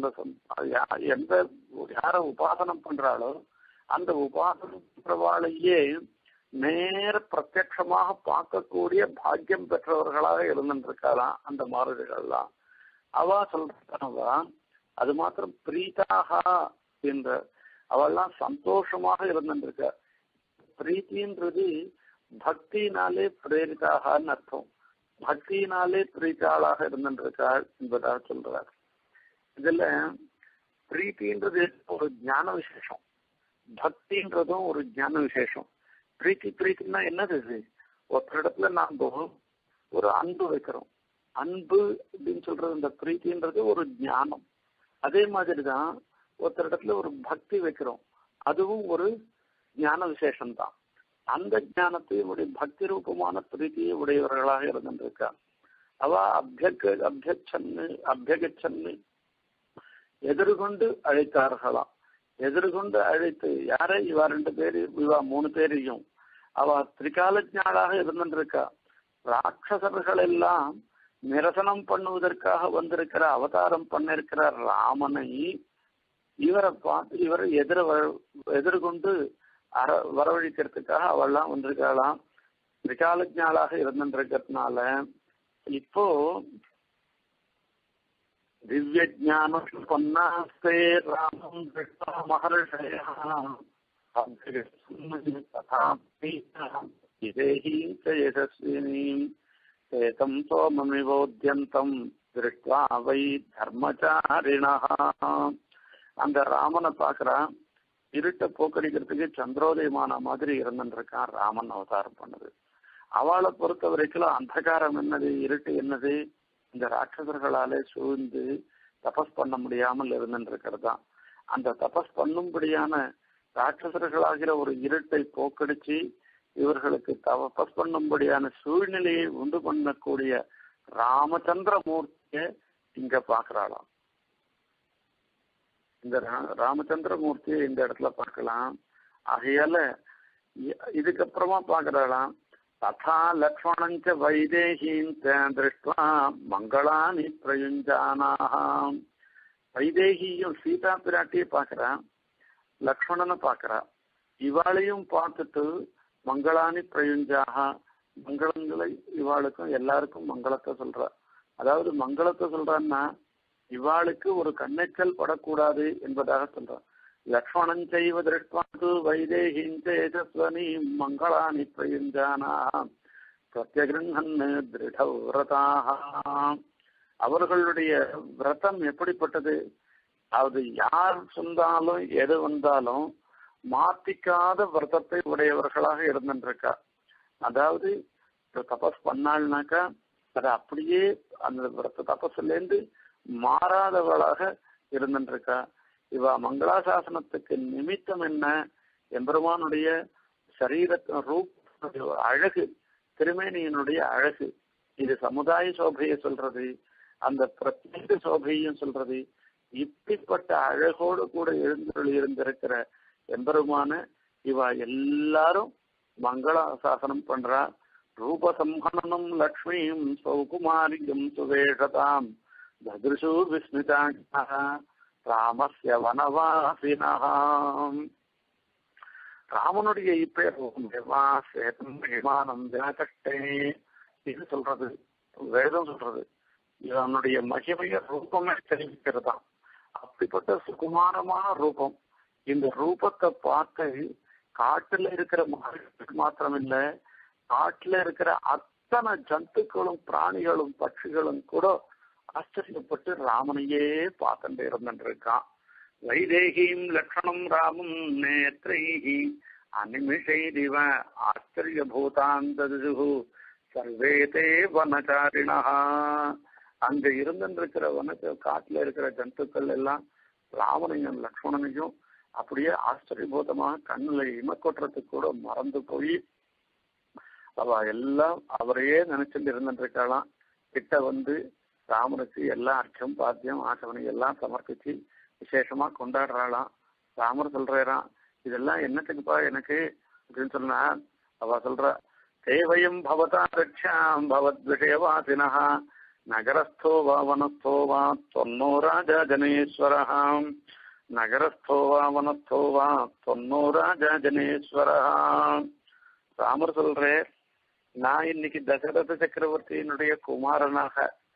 எந்த யார உபாசனம் பண்றாளோ அந்த உபாசனம் பண்றவாளையே நேர பிரத்யட்சமாக பார்க்கக்கூடிய பாக்கியம் பெற்றவர்களாக இருந்துருக்காளாம் அந்த மாறுதிகள்லாம். அவ சொல்றவா அது மாத்திரம் பிரீதாக என்ற அவெல்லாம் சந்தோஷமாக இருந்துருக்க. பிரீத்தின்றது பக்தினாலே பிரேரிதாகன்னு அர்த்தம். பக்தியினாலே பிரீத்தாளாக இருந்திருக்காள் என்பதாக சொல்றார். இதுல பிரீத்தின்றது ஒரு ஞான விசேஷம், பக்தின்றதும் ஒரு ஞான விசேஷம். பிரீத்தி பிரீத்தின்னா என்னது? இது ஒரு இடத்துல நாம ஒரு அன்பு வைக்கிறோம். அன்பு அப்படின்னு சொல்றது இந்த பிரீத்தின்றது ஒரு ஞானம். அதே மாதிரிதான் ஒருத்தர் இடத்துல ஒரு பக்தி வைக்கிறோம், அதுவும் ஒரு ஞான விசேஷம்தான். அந்த ஞானத்தையும் பக்தி ரூபமான பிரீத்தியை உடையவர்களாக இருந்திருக்கா. அவ அபியக அபியச்சன்னு அபியகச்சன்னு எதிர்கொண்டு அழைத்தார்களாம். எதிர்கொண்டு அழைத்து யாரை? இவா ரெண்டு பேரு, இவா மூணு பேரையும் அவ திரிகாலஜாளாக இருந்திருக்கா. ராட்சசர்கள் எல்லாம் நிரசனம் பண்ணுவதற்காக வந்திருக்கிற அவதாரம் பண்ணிருக்கிற ராமனை இவரை பார்த்து இவரை எதிர எதிர்கொண்டு அற வரவழிக்கிறதுக்காக அவெல்லாம் வந்திருக்கலாம். திரிகாலஜாளாக இருந்திருக்கிறதுனால இப்போ திவ்ய ஜானம் பொன்னாஸ்தே ராமம் திருஷ்ட்வா மஹர்ஷயः யசஸ்வினீம் ஏதம் சோமமிவோத்யந்தம் திருஷ்ட்வா வை தர்மச்சாரிணः. அந்த ராமனை பார்க்கிறான். இருட்டை போக்கடிக்கிறதுக்கு சந்திரோதயமான மாதிரி இருந்துருக்கான் ராமன் அவதாரம் பண்ணது. அவளை பொறுத்த வரைக்கும் அந்தகாரம் என்னது, இருட்டு என்னது, இந்த ராட்சசர்களாலே சூழ்ந்து தபஸ் பண்ண முடியாமல் இருந்துருக்கிறது தான். அந்த தபஸ் பண்ணும்படியான ராட்சசர்களாகிற ஒரு இருட்டை போக்கடிச்சு இவர்களுக்கு தபஸ் பண்ணும்படியான சூழ்நிலையை உண்டு பண்ணக்கூடிய ராமச்சந்திர மூர்த்தியை இங்க பாக்குறாளாம். இந்த ராமச்சந்திர மூர்த்தியை இந்த இடத்துல பார்க்கலாம். ஆகையால இதுக்கப்புறமா பாக்குறாளாம். ததா லக்ஷ்மணஞ்ச வைதேகீம் திருஷ்ட்வா மங்களானி பிரயுஞ்சானாஹ. வைதேகியும் சீதா பிராட்டியை பாக்குறா, லக்ஷ்மணனை பாக்குறா. இவாளையும் பார்த்துட்டு மங்களானி பிரயுஞ்சாக, மங்களங்களை இவாளுக்கும் எல்லாருக்கும் மங்களத்தை சொல்ற. அதாவது மங்களத்தை சொல்றான்னா இவாளுக்கு ஒரு கண்ணெச்சல் படக்கூடாது என்பதாக சொல்றான். லக்ஷ்மணன் செய்வ திருஷ்டாது வைதேகிஞ்சேஜஸ்வனி மங்களானி பிரயுஞ்சானா பிரத்யகிருஹன் திருடவிரதாக. அவர்களுடைய விரதம் எப்படிப்பட்டது? அது யார் சொன்னாலும் எது வந்தாலும் மாத்திக்காத விரதத்தை உடையவர்களாக இருந்துருக்கா. அதாவது தபஸ் பண்ணாள்னாக்கா அதை அப்படியே அந்த விரத தபஸ்ல இருந்து மாறாதவளாக இருந்துருக்கா. இவ மங்களாசாசனத்துக்கு நிமித்தம் என்ன? எம்பெருமானுடைய சரீரத்தின் ரூப அழகு, திருமேனியினுடைய அழகு. இது சமுதாய சோபையை சொல்றது, அந்த பிரத்யேக சோபையும் சொல்றது. இப்படிப்பட்ட அழகோடு கூட எழுந்தருள் இருந்திருக்கிற எம்பெருமான இவ எல்லாரும் மங்களாசாசனம் பண்றா. ரூபசம்ஹனனம் லக்ஷ்மீம் சௌகுமாரியம் சுவேஷதாம் ததிருஷு விஸ்மிதா ராமஸ்ய வனவாசினாம். ராமனுடைய இப்பேரம் தினகட்டே இது சொல்றது வேதம் சொல்றது. இவனுடைய மகிமைய ரூபமே தெரிவிக்கிறதாம். அப்படிப்பட்ட சுகுமாரமான ரூபம். இந்த ரூபத்தை பார்த்து காட்டுல இருக்கிற மரங்களுக்கு மாத்திரம் இல்ல, காட்டுல இருக்கிற அத்தனை ஜந்துக்களும் பிராணிகளும் பட்சிகளும் கூட ஆச்சரியப்பட்டு ராமனையே பார்த்துட்டு இருந்துருக்கான். வைதேகியும் லக்ஷணம் ராமம் நேத்ரைஹி அனிமிஷைரிவ ஆச்சரிய பூதாந்தது சர்வே தே வனச்சாரிணா. அங்க இருந்துருக்கிற வனத்து காட்டுல இருக்கிற ஜந்துக்கள் எல்லாம் ராமனையும் லக்ஷ்மணனையும் அப்படியே ஆச்சரியபூதமாக கண்ணுல இமக்கொட்டுறதுக்கு கூட மறந்து போய் அவ எல்லாம் அவரையே நினைச்சுட்டு இருந்துருக்கலாம். கிட்ட வந்து ராமனுக்கு எல்லா அர்ச்சம் பாத்தியம் ஆசவனை எல்லாம் சமர்ப்பிச்சு விசேஷமா கொண்டாடுறாளாம். ராமர் சொல்றாராம், இதெல்லாம் என்னத்துக்குப்பா எனக்கு அப்படின்னு சொன்னா அவ சொல்ற, தேவயம் பவதா ரட்சாம் பவத் விஷயவாசினா நகரஸ்தோ வா வனஸ்தோ வா தொன்னோ ராஜா ஜனேஸ்வரஹாம் நகரஸ்தோ வா வனஸ்தோ வா தொன்னோ ராஜா ஜனேஸ்வரஹாம். ராமர் சொல்றே, நான் இன்னைக்கு தசரத சக்கரவர்த்தியினுடைய குமாரனாக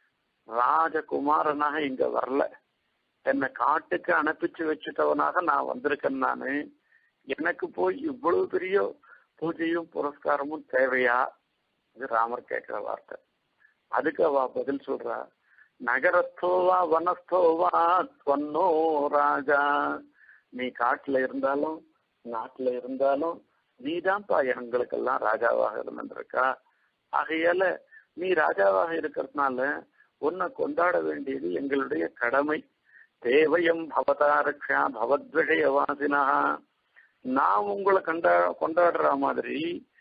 ராஜகுமாரனாக இங்க வரல, என்னை காட்டுக்கு அனுப்பிச்சு வச்சுட்டவனாக நான் வந்திருக்கேன். நானு எனக்கு போய் இவ்வளவு பெரிய பூஜையும் புரஸ்காரமும் தேவையா? இது ராமர் கேட்கிற வார்த்தை. அதுக்கு அவ பதில் சொல்றா, நகரஸ்தோவா வனஸ்தோவா தொன்னோ ராஜா. நீ காட்டுல இருந்தாலும் நாட்டுல இருந்தாலும் நீதான்ப்பா எங்களுக்கெல்லாம் ராஜாவாக இருந்திருக்கா. ஆகையால நீ ராஜாவாக இருக்கிறதுனால உன்னை கொண்டாட வேண்டியது எங்களுடைய கடமை. தேவயம் பவதா ரக்ஷா பவத்விஷயவாசினா. நான் உங்களை கண்டா கொண்டாடுற மாதிரி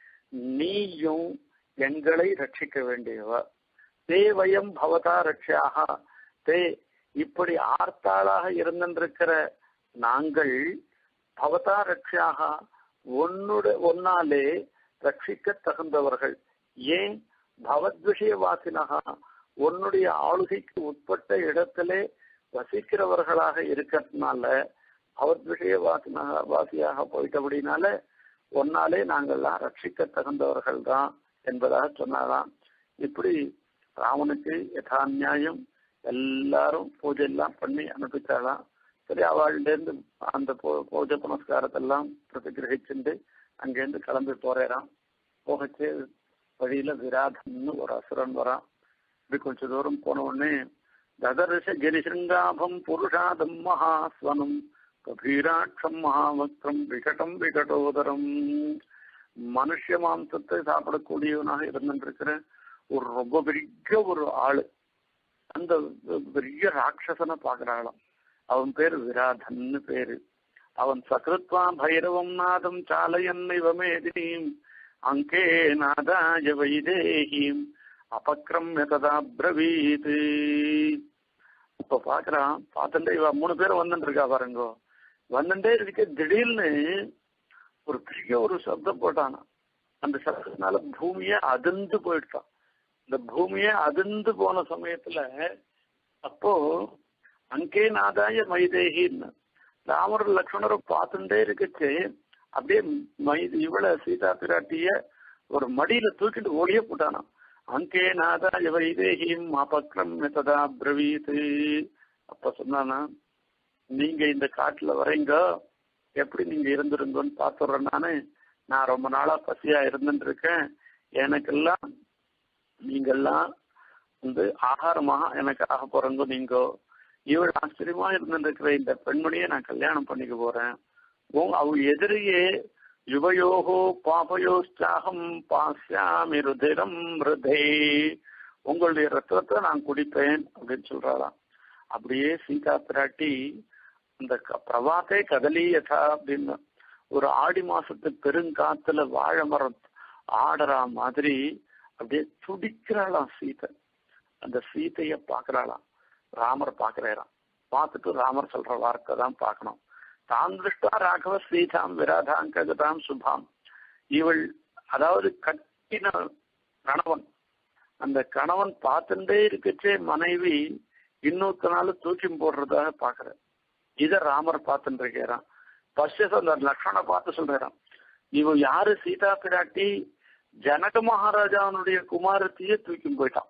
நீயும் எங்களை ரட்சிக்க வேண்டியவா. தேவயம் பவதா ரக்ஷாக தே, இப்படி ஆர்த்தாளாக இருந்திருக்கிற நாங்கள் பவதா ரக்ஷாக ஒன்னுட ஒன்னாலே ரட்சிக்க தகுந்தவர்கள். ஏன்? பவத்விஷயவாசினகா, உன்னுடைய ஆளுகைக்கு உட்பட்ட இடத்திலே வசிக்கிறவர்களாக இருக்கிறதுனால பவத்விஷய வாசினாக வாசியாக போயிட்டபடினால ஒன்னாலே நாங்கள்லாம் ரட்சிக்க தகுந்தவர்கள் தான் என்பதாக சொன்னாராம். இப்படி ராமனுக்கு யதா நியாயம் எல்லாரும் பூஜை எல்லாம் பண்ணி அனுப்பிச்சாலாம். சரி, அவள்கிட்டேருந்து அந்த பூஜை புனஸ்காரத்தெல்லாம் பிரதிகிரகிச்சுட்டு அங்கேருந்து கிளம்பி போறேறான். போகச்சு வழியில விராதன்னு ஒரு அசுரன் வரான். இப்படி கொஞ்ச தூரம் போன உடனே ததர்ஷ கிரிசிருங்காபம் புருஷாதம் மகாஸ்வனம் கபீராட்சம் மகாவக்ரம் விகடம் விகடோதரம். மனுஷ மாம்சத்தை சாப்பிடக்கூடியவனாக இருந்துருக்கிற ஒரு ரொம்ப பெரிய ஒரு ஆளு, அந்த பெரிய ராட்சசனை பாக்குறாளாம். அவன் பேரு விராதன்னு பேரு. அவன் சகிருத்வா பைரவம் நாதம் சாலையன் இவமேதினீம் அங்கே நாதாய வைதேகீம் அபக்ரம்ய ததா பிரவீத். இப்ப பாக்குறான், பார்த்துட்டே இவ மூணு பேரும் வந்துட்டு இருக்கா பாருங்கோ. வந்துட்டே இருக்க திடீர்னு ஒரு பெரிய ஒரு சப்தம் போட்டானா. அந்த சப்தத்தினால பூமியே அதிர்ந்து போயிட்டான். இந்த பூமியே அதிர்ந்து போன சமயத்துல அப்போ அங்கே நாதாய மைதேகின்னு ராமர் லக்ஷ்மணரை பார்த்துட்டே இருக்குச்சு. அப்படியே மை இவள சீதா பிராட்டிய ஒரு மடியில தூக்கிட்டு ஓடியே போட்டானாம். அங்கே நாதா வைதேகிம் அபக்ரம் ததா பிரவீத். அப்ப சொன்னானா, நீங்க இந்த காட்டுல வரீங்க, எப்படி நீங்க இருந்திருங்கன்னு பாத்துறேன் நானு. நான் ரொம்ப நாளா பசியா இருந்துட்டு இருக்கேன். எனக்கெல்லாம் நீங்கெல்லாம் வந்து ஆகாரமாக எனக்கு ஆக போறங்க. நீங்க இவள் ஆச்சரியமா இருந்துட்டு இருக்கிற இந்த பெண்மணியை நான் கல்யாணம் பண்ணிக்க போறேன். அவ எதிரியே யுவயோகோ பாபயோச்சாகம் பாஸ்யாமி ருதிரம் ருதே, உங்களுடைய ரத்தத்தை நான் குடிப்பேன் அப்படின்னு சொல்றாளாம். அப்படியே சீதா பிராட்டி அந்த பிரபாத்தே கதலியதா அப்படின்னு ஒரு ஆடி மாசத்து பெருங்காத்துல வாழை மரம் ஆடுறா மாதிரி அப்படியே துடிக்கிறாளாம் சீதை. அந்த சீதைய பாக்குறாளாம். ராமர் பாக்குறாராம். பார்த்துட்டு ராமர் சொல்ற வார்த்தை தான் பார்க்கணும். தான் திருஷ்டா ராகவ சீதாம் விராதாங்கதாம் சுபாம். இவள் அதாவது கட்டின கணவன், அந்த கணவன் பார்த்துட்டே இருக்கச்சே மனைவி இன்னொருத்த நாள் தூக்கி போடுறதாக பாக்குற. இத ராமர் பார்த்துட்டு இருக்கிறான். பஸ்ட் அந்த லக்ஷ்மணனை பார்த்து சொல்றான், இவன் யாரு சீதா பிராட்டி ஜனக மகாராஜாவுடைய குமாரத்தையே தூக்கி போயிட்டான்.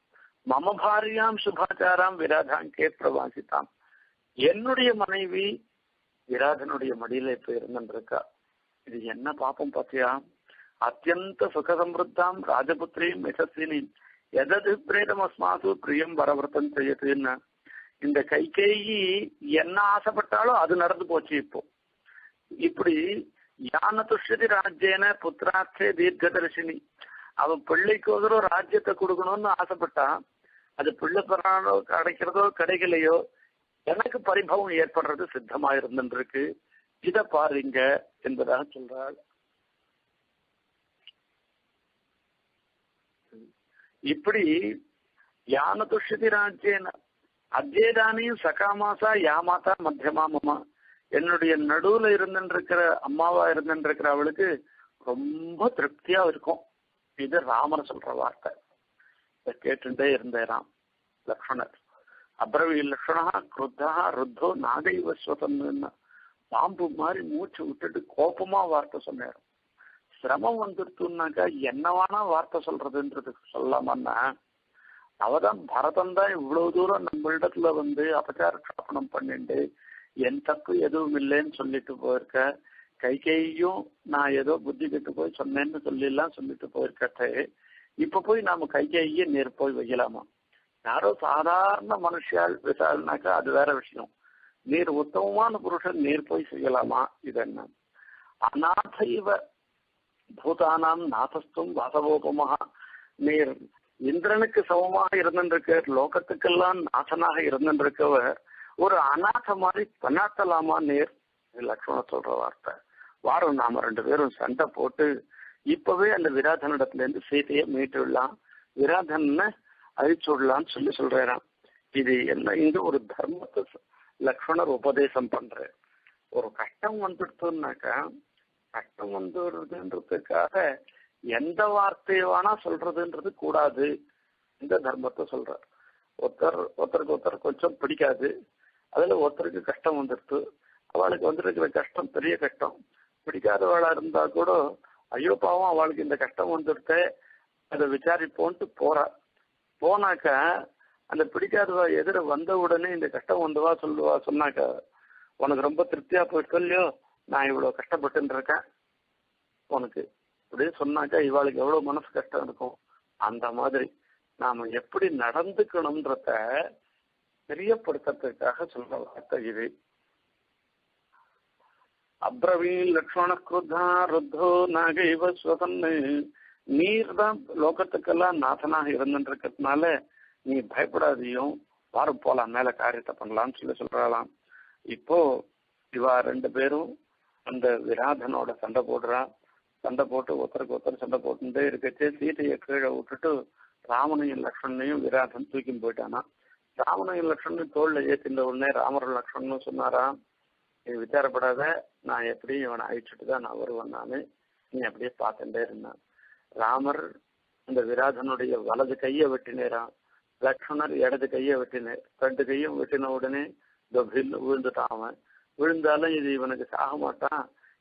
மம பாரியாம் சுபாச்சாராம் விராதாங்கே பிரவாசித்தாம். என்னுடைய மனைவி விராதனுடைய மடியில இப்ப இருந்துருக்கா. இது என்ன பாப்பம் பாத்தியா? அத்தியந்த சுக சம்பிருத்தாம் ராஜபுத்திரியும் யசஸ்வினியும் எதது பிரேதம் அஸ்மாசு பிரியம் வரவர்த்தம் செய்யுதுன்னு இந்த கைகேயி என்ன ஆசைப்பட்டாலும் அது நடந்து போச்சு. இப்போ இப்படி யான துஷ்யதி ராஜ்யன புத்திராட்சே தீர்க்கதர்ஷினி, அவன் பிள்ளைக்கு ஒரு ராஜ்யத்தை கொடுக்கணும்னு ஆசைப்பட்டா அது பிள்ளை பெறானோ கிடைக்கிறதோ கிடைக்கலையோ எனக்கு பரிபவம் ஏற்படுறது சித்தமா இருந்துருக்கு. இத பாருங்க என்பதாக சொல்றாள். இப்படி யான துஷ்யதி ராஜ்யன அத்யேதானியும் சகாமாசா யாமாத்தா மத்தியமாமமா, என்னுடைய நடுவுல இருந்துருக்கிற அம்மாவா இருந்துருக்கிற அவளுக்கு ரொம்ப திருப்தியா இருக்கும். இது ராமர் சொல்ற வார்த்தை. இதை கேட்டுட்டே இருந்தேராம் லக்ஷ்மணர். அப்ரவி லக்ஷ்மணா குருத்தா ருத்தோ நாகைவ ஸ்வதன்னு பாம்பு மாதிரி மூச்சு விட்டுட்டு கோபமா வார்த்தை சொன்னார். சிரமம் வந்துருத்துனாக்கா என்னவானா வார்த்தை சொல்றதுன்றதுக்கு சொல்லாமன்னா, அவதான் பரதன் தான் இவ்வளவு தூரம் நம்மளிடத்துல வந்து அபச்சார க்ஷாபனம் பண்ணிட்டு என் தப்பு எதுவும் இல்லைன்னு சொல்லிட்டு போயிருக்க. கைகையும் நான் ஏதோ புத்தி கெட்டு போய் சொன்னேன்னு சொல்லி எல்லாம் சொல்லிட்டு போயிருக்கட்டே, இப்ப போய் நாம கைகையே நேர் போய் வைக்கலாமா? யாரோ சாதாரண மனுஷியால் விசாரினாக்கா அது வேற விஷயம். நீர் உத்தமமான புருஷன் நேர் போய் செய்யலாமா? இது என்ன? அநாதைவ பூதானாம் நாதஸ்தும் வாசவோபமாக, நீர் இந்திரனுக்கு சமமாக இருந்திருக்க, லோகத்துக்கெல்லாம் நாசனாக இருந்திருக்கவர் ஒரு அநாத மாதிரி பண்ணாத்தலாமா நேர்? லக்ஷ்மண சொல்ற வார்த்தை. வாரம் நாம ரெண்டு பேரும் சண்டை போட்டு இப்பவே அந்த விராதனிடத்துல இருந்து சீதையை மீட்டுடலாம், விராதன அழிச்சு விடலான்னு சொல்லி சொல்றாராம். இது என்ன? இங்க ஒரு தர்மத்தை லக்ஷ்மணர் உபதேசம் பண்ற. ஒரு கஷ்டம் வந்துடுத்துனாக்கா, கஷ்டம் வந்துடுறதுன்றதுக்காக எந்த வார்த்தையை வேணா சொல்றதுன்றது கூடாது. இந்த தர்மத்தை சொல்ற. ஒருத்தர் ஒருத்தருக்கு ஒருத்தர் கொஞ்சம் பிடிக்காது, அதுல ஒருத்தருக்கு கஷ்டம் வந்துடுத்து, அவளுக்கு வந்துருக்கிற கஷ்டம் பெரிய கஷ்டம். பிடிக்காதவளா இருந்தா கூட ஐயோ பாவம் அவளுக்கு இந்த கஷ்டம் வந்துடுத்த அதை விசாரிப்போன்ட்டு போறா. போனாக்க அந்த பிடிக்காதவா எதிர வந்த உடனே இந்த கஷ்டம் வந்தவா சொல்லுவா சொன்னாக்க உனக்கு ரொம்ப திருப்தியா போயிட்டு இல்லையோ, நான் இவ்வளவு கஷ்டப்பட்டு இருக்கேன் உனக்கு அப்படின்னு சொன்னாக்கா இவாளுக்கு எவ்வளவு மனசு கஷ்டம் இருக்கும். அந்த மாதிரி நாம எப்படி நடந்துக்கணும்ன்றத தெரியப்படுத்துறதுக்காக சொல்ற வார்த்தை இது. அப்ரவீ லக்ஷ்மண குருத்தா ருத்தோ நாகைவ ஸ்வதன்னு, நீர் தான் லோகத்துக்கெல்லாம் நாதனாக இருந்துருக்கிறதுனால நீ பயப்படாதையும், வாரம் போலாம் மேல காரியத்தை பண்ணலாம்னு சொல்லி சொல்றாளாம். இப்போ இவா ரெண்டு பேரும் அந்த விராதனோட சண்டை போடுறா. சண்டை போட்டு ஒருத்தருக்கு ஒருத்தர் சண்டை போட்டுட்டே இருக்கச்சே சீதையை கீழே விட்டுட்டு ராமனையும் லக்ஷ்மணையும் விராதன் தூக்கி போயிட்டானா. ராமனையும் லக்ஷ்மணையும் தோல்ல ஏத்தின்ற உடனே ராமர் லக்ஷ்மணும் சொன்னாரா, நீ விசாரப்படாத, நான் எப்படி இவனை அழிச்சுட்டு தான் நான் வருவேன், நானு நீ அப்படியே பார்த்துட்டே இருந்தான். ராமர் அந்த விராதனுடைய வலது கையை வெட்டினேரான், லக்ஷ்மணர் இடது கையை வெட்டினேர். ரெண்டு கையும் வெட்டின உடனே விழுந்துட்டான். அவன் விழுந்தாலும் இது இவனுக்கு சாக மாட்டான்,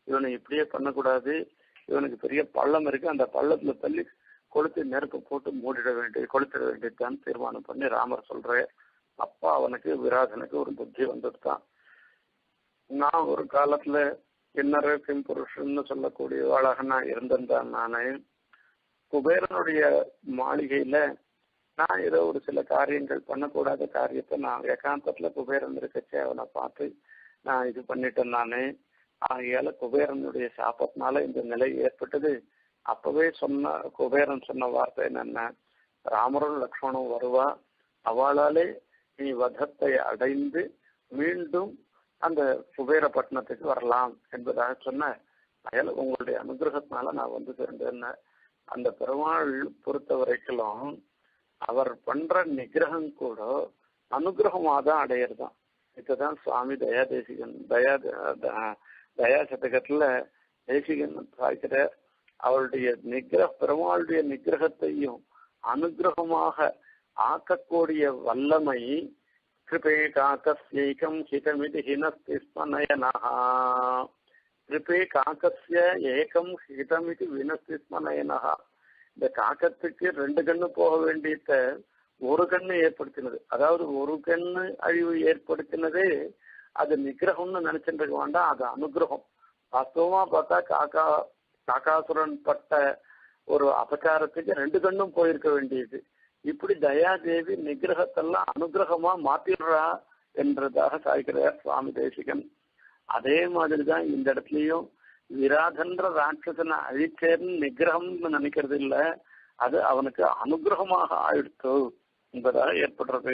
இவனை இப்படியே பண்ணக்கூடாது, இவனுக்கு பெரிய பள்ளம் இருக்கு, அந்த பள்ளத்துல தள்ளி கொளுத்து நெருப்பு போட்டு மூடிட வேண்டியது கொளுத்திட வேண்டியதுதான் தீர்மானம் பண்ணி ராமர் சொல்ற. அப்பா அவனுக்கு விராதனுக்கு ஒரு புத்தி வந்துட்டான். நான் ஒரு காலத்துல கிண்ணற கிம்புருஷன்னு சொல்லக்கூடியவாளாக நான் இருந்திருந்தான். நானே குபேரனுடைய மாளிகையில நான் ஏதோ ஒரு சில காரியங்கள் பண்ணக்கூடாத காரியத்தை நான் ஏகாந்தத்துல குபேரன் இருக்கச்சே அவனை பார்த்து நான் இது பண்ணிட்டேன். நானே ஆகையால குபேரனுடைய சாபத்தினால இந்த நிலை ஏற்பட்டது. அப்பவே சொன்ன குபேரன் சொன்ன வார்த்தை என்னென்ன, ராமரும் லக்ஷ்மணும் வருவா, அவளாலே நீ வதத்தை அடைந்து மீண்டும் அந்த குபேரப்பட்டினத்துக்கு வரலாம் என்பதாக சொன்ன. அயல உங்களுடைய அனுகிரகத்தினால நான் வந்து சேர்ந்தேன். அந்த பெருமாள் பொறுத்த வரைக்கும் அவர் பண்ற நிகிரகம் கூட அனுகிரகமாக தான் அடையிறதான். இதுதான் சுவாமி தயா தேசிகன் தயா தயா சதகத்துல தேசிகன் பார்க்கிற அவருடைய நிகிரக பெருமாளுடைய நிகிரகத்தையும் அனுகிரகமாக ஆக்கக்கூடிய வல்லமை. கிருபே காக்கஸ்யைகம் ஹிதமிதி ஹினஸ்தி ஸ்மநயனஹா. கிருபே காக்கஸ்ய ஏகம் ஹிதமிதி வினஸ்தி ஸ்மநயனஹா. இந்த காக்கத்துக்கு ரெண்டு கண்ணு போக வேண்டியத ஒரு கண்ணு ஏற்படுத்தினது. அதாவது ஒரு கண்ணு அழிவு ஏற்படுத்தினதே அது நிகிரகம்னு நினைச்சிட்டு இருக்க வேண்டாம், அது அனுகிரகம். வாஸ்தவமா பார்த்தா காக்கா காக்காசுரன் பட்ட ஒரு அபச்சாரத்துக்கு ரெண்டு கண்ணும் போயிருக்க வேண்டியது. இப்படி தயாதேவி நிகிரகத்தெல்லாம் அனுகிரகமா மாத்திடுறா என்றதாக சாய்க்கிறார் சுவாமி தேசிகன். அதே மாதிரிதான் இந்த இடத்துலயும் விராதன்ற ராட்சசனை அழிச்சேர்னு நிகிரகம்னு நினைக்கிறது இல்ல, அது அவனுக்கு அனுகிரகமாக ஆயிடுத்து என்பதாக ஏற்படுறது.